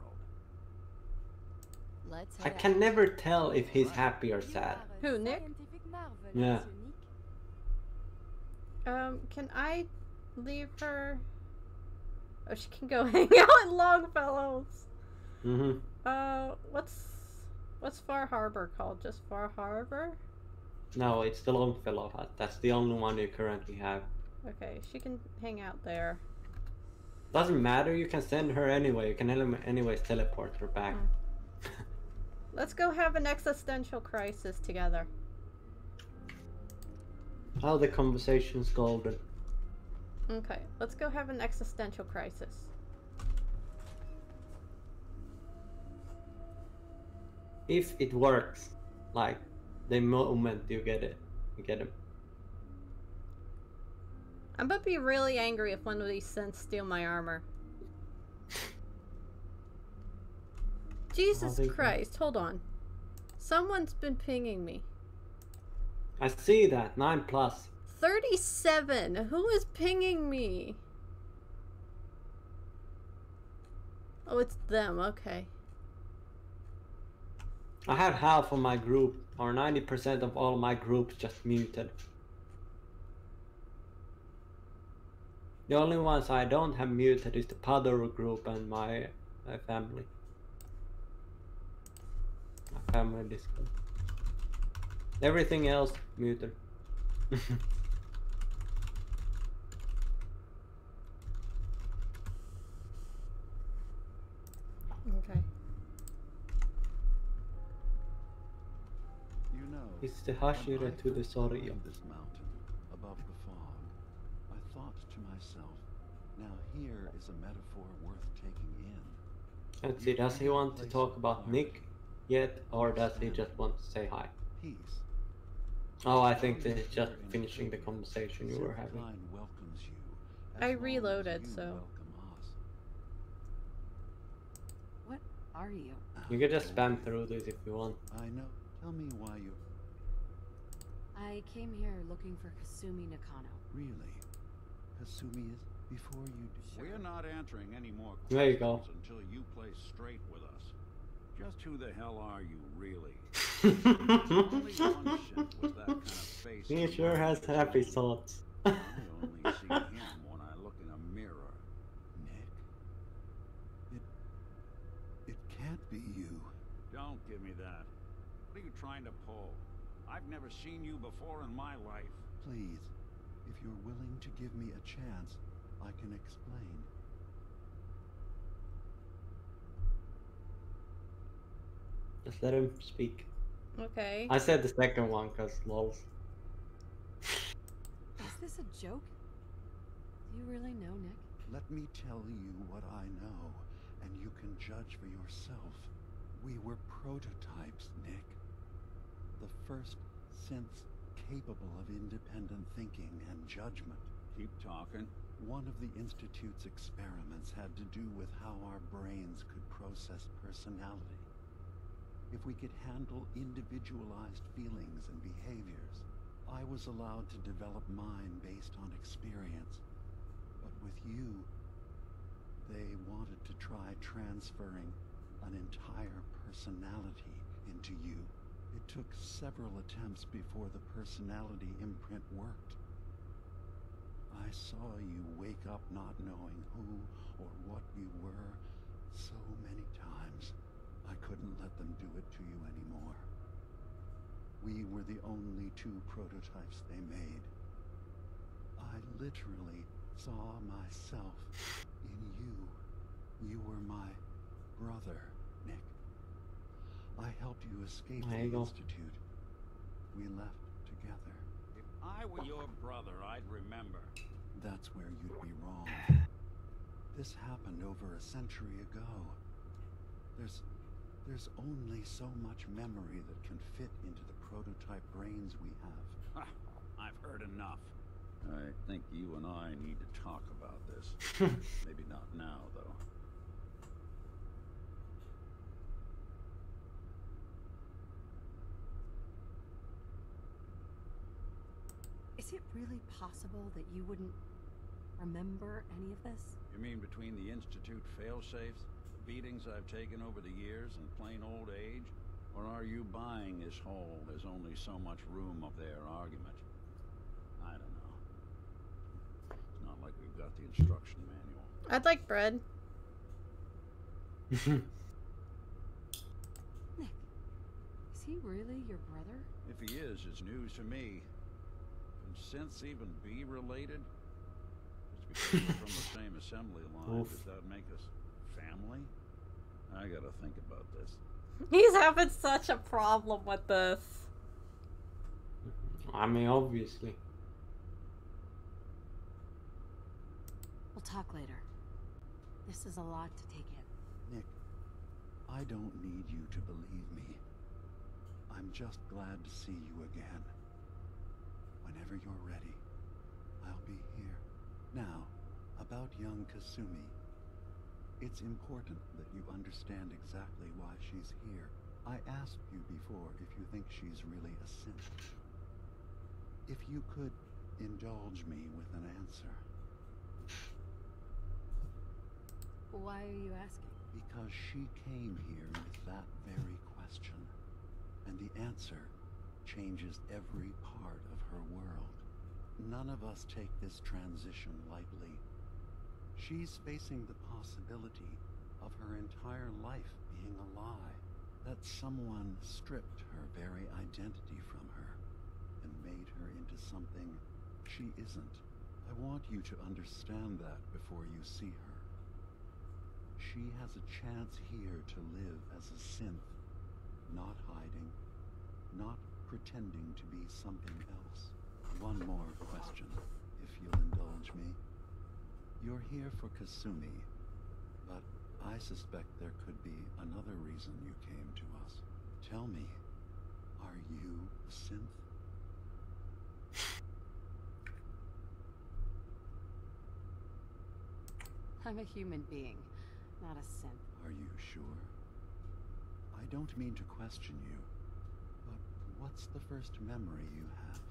Let's I can never tell if he's happy or sad. Who, Nick? Yeah. Um, can I leave her? Oh, she can go hang out at Longfellow's. Mm-hmm. Uh, what's what's Far Harbor called? Just Far Harbor? No, it's the Longfellow hut. That's the only one you currently have. Okay, she can hang out there. Doesn't matter, you can send her anyway. You can ele- anyways teleport her back. Let's go have an existential crisis together. Oh, the conversation's golden. Okay, let's go have an existential crisis. If it works, like the moment you get it, you get him. I'm gonna be really angry if one of these synths steal my armor. Jesus Christ, hold on. Someone's been pinging me. I see that, nine plus. thirty-seven! Who is pinging me? Oh, it's them, okay. I have half of my group, or ninety percent of all my groups just muted. The only ones I don't have muted is the Padoro group and my, my family. My family Discord. Everything else muted. Okay. You know, It's the Hashira when I to the first Sorio. climbed this mountain above the fog, I thought to myself, now here is a metaphor worth taking in. Let's see, does he want to talk about Nick yet, or does he just want to say hi? Peace. Oh, I think this is just finishing the conversation you were having. Welcomes you I reloaded, so. What are you? You can just spam through this if you want. I know. Tell me why you... I came here looking for Kasumi Nakano. Really? Kasumi is before you do... We're not answering any more There you go. questions until you play straight with us. Just who the hell are you, really? Only one shit was that kind of face. He in sure my has picture. happy thoughts. I only see him when I look in a mirror. Nick? It... It can't be you. Don't give me that. What are you trying to pull? I've never seen you before in my life. Please, if you're willing to give me a chance, I can explain. Just let him speak. Okay. I said the second one because lols. this a joke? Do you really know, Nick? Let me tell you what I know, and you can judge for yourself. We were prototypes, Nick. The first synths capable of independent thinking and judgment. Keep talking. One of the Institute's experiments had to do with how our brains could process personality. If we could handle individualized feelings and behaviors, I was allowed to develop mine based on experience. But with you, they wanted to try transferring an entire personality into you. It took several attempts before the personality imprint worked. I saw you wake up not knowing who or what you were so many times. I couldn't let them do it to you anymore. We were the only two prototypes they made. I literally saw myself in you. You were my brother, Nick. I helped you escape There the you go. Institute. We left together. If I were your brother, I'd remember. That's where you'd be wrong. This happened over a century ago. There's... there's only so much memory that can fit into the prototype brains we have. Ha, I've heard enough. I think you and I need to talk about this. Maybe not now, though. Is it really possible that you wouldn't remember any of this? You mean between the Institute failsafes, the beatings I've taken over the years, and plain old age? Or are you buying this whole there's only so much room of their argument? I don't know. It's not like we've got the instruction manual. I'd like bread. Nick, is he really your brother? If he is, it's news to me. Can synths even be related? Just because we're from the same assembly line, Oof. does that make us family? I gotta think about this. He's having such a problem with this. I mean, obviously. We'll talk later. This is a lot to take in. Nick, I don't need you to believe me. I'm just glad to see you again. Whenever you're ready, I'll be here. Now, about young Kasumi. It's important that you understand exactly why she's here. I asked you before if you think she's really a synth. If you could indulge me with an answer. Why are you asking? Because she came here with that very question. And the answer changes every part of her world. None of us take this transition lightly. She's facing the possibility of her entire life being a lie. That someone stripped her very identity from her and made her into something she isn't. I want you to understand that before you see her. She has a chance here to live as a synth, not hiding, not pretending to be something else. One more question, if you'll indulge me. You're here for Kasumi, but I suspect there could be another reason you came to us. Tell me, are you a synth? I'm a human being, not a synth. Are you sure? I don't mean to question you, but what's the first memory you have?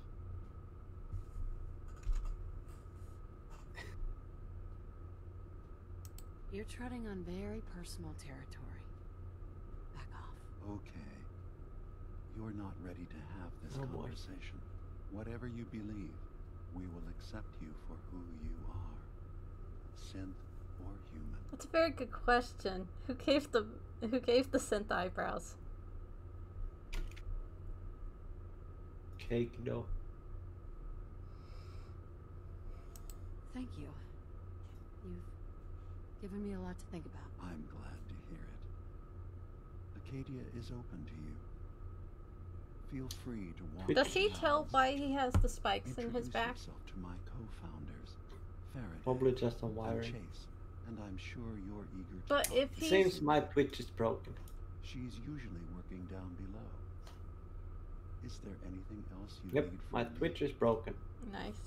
You're treading on very personal territory. Back off. Okay. You're not ready to have this Oh, boy. conversation. Whatever you believe, we will accept you for who you are. Synth or human. That's a very good question. Who gave the who gave the synth eyebrows? Cake dough. Thank you. You've given me a lot to think about. I'm glad to hear it. Acadia is open to you. Feel free to walk. Does he tell why he has the spikes in his back? Yourself to my co-founders, Faraday Probably just a and wiring. Chase, and I'm sure you're eager to But talk. if he's... Seems my Twitch is broken. She's usually working down below. Is there anything else you Yep, need from my me? Twitch is broken. Nice.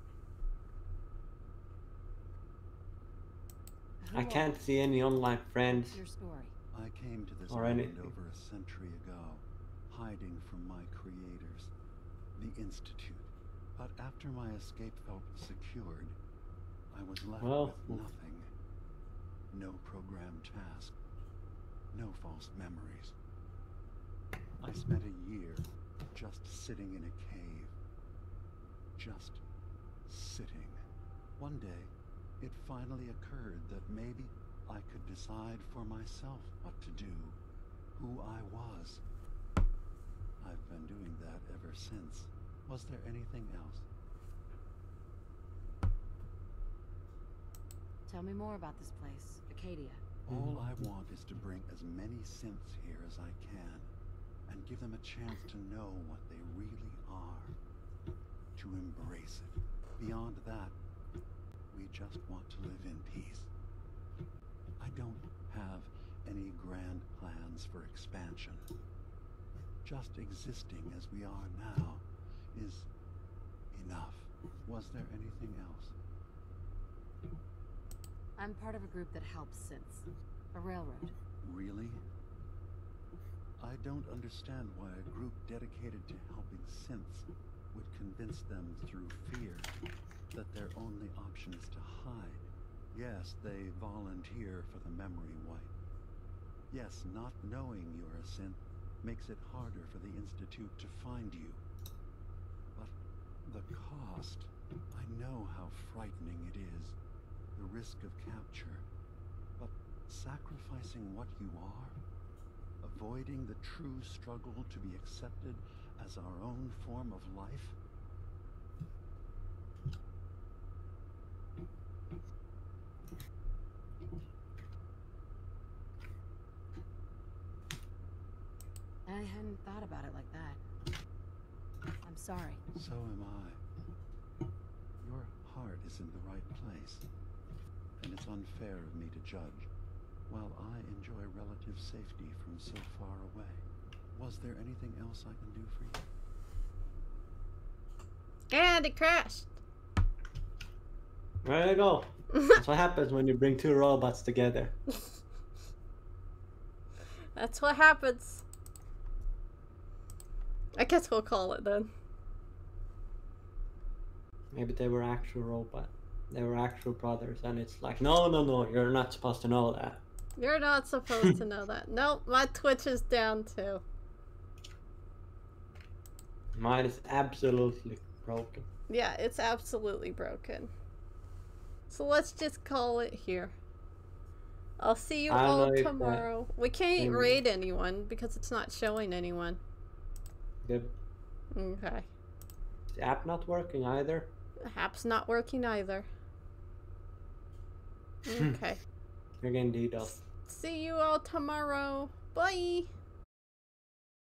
I can't see any online friends. Your story. I came to this Or island anything. over a century ago, hiding from my creators, the Institute. But after my escape felt secured, I was left Well, with nothing. No programmed task. No false memories. I spent a year just sitting in a cave. Just sitting. One day, it finally occurred that maybe I could decide for myself what to do, who I was. I've been doing that ever since. Was there anything else? Tell me more about this place, Acadia. All I want is to bring as many synths here as I can, and give them a chance to know what they really are. To embrace it. Beyond that, we just want to live in peace. I don't have any grand plans for expansion. Just existing as we are now is enough. Was there anything else? I'm part of a group that helps synths. A railroad. Really? I don't understand why a group dedicated to helping synths would convince them through fear that their only option is to hide. Yes, they volunteer for the memory wipe. Yes, not knowing you're a synth makes it harder for the Institute to find you. But the cost, I know how frightening it is. The risk of capture. But sacrificing what you are, avoiding the true struggle to be accepted as our own form of life. I hadn't thought about it like that. I'm sorry. So am I. Your heart is in the right place. And it's unfair of me to judge, while I enjoy relative safety from so far away. Was there anything else I can do for you? And it crashed. There you go. That's what happens when you bring two robots together. That's what happens. I guess we'll call it then. Maybe they were actual robots. They were actual brothers, and it's like, no, no, no, you're not supposed to know that. You're not supposed to know that. Nope, my Twitch is down too. Mine is absolutely broken. Yeah, it's absolutely broken. So let's just call it here. I'll see you I don't all know if, uh, tomorrow. We can't maybe- raid anyone because it's not showing anyone. Good. Okay. Is the app not working either? The app's not working either. Okay. You're getting DDoS. See you all tomorrow. Bye.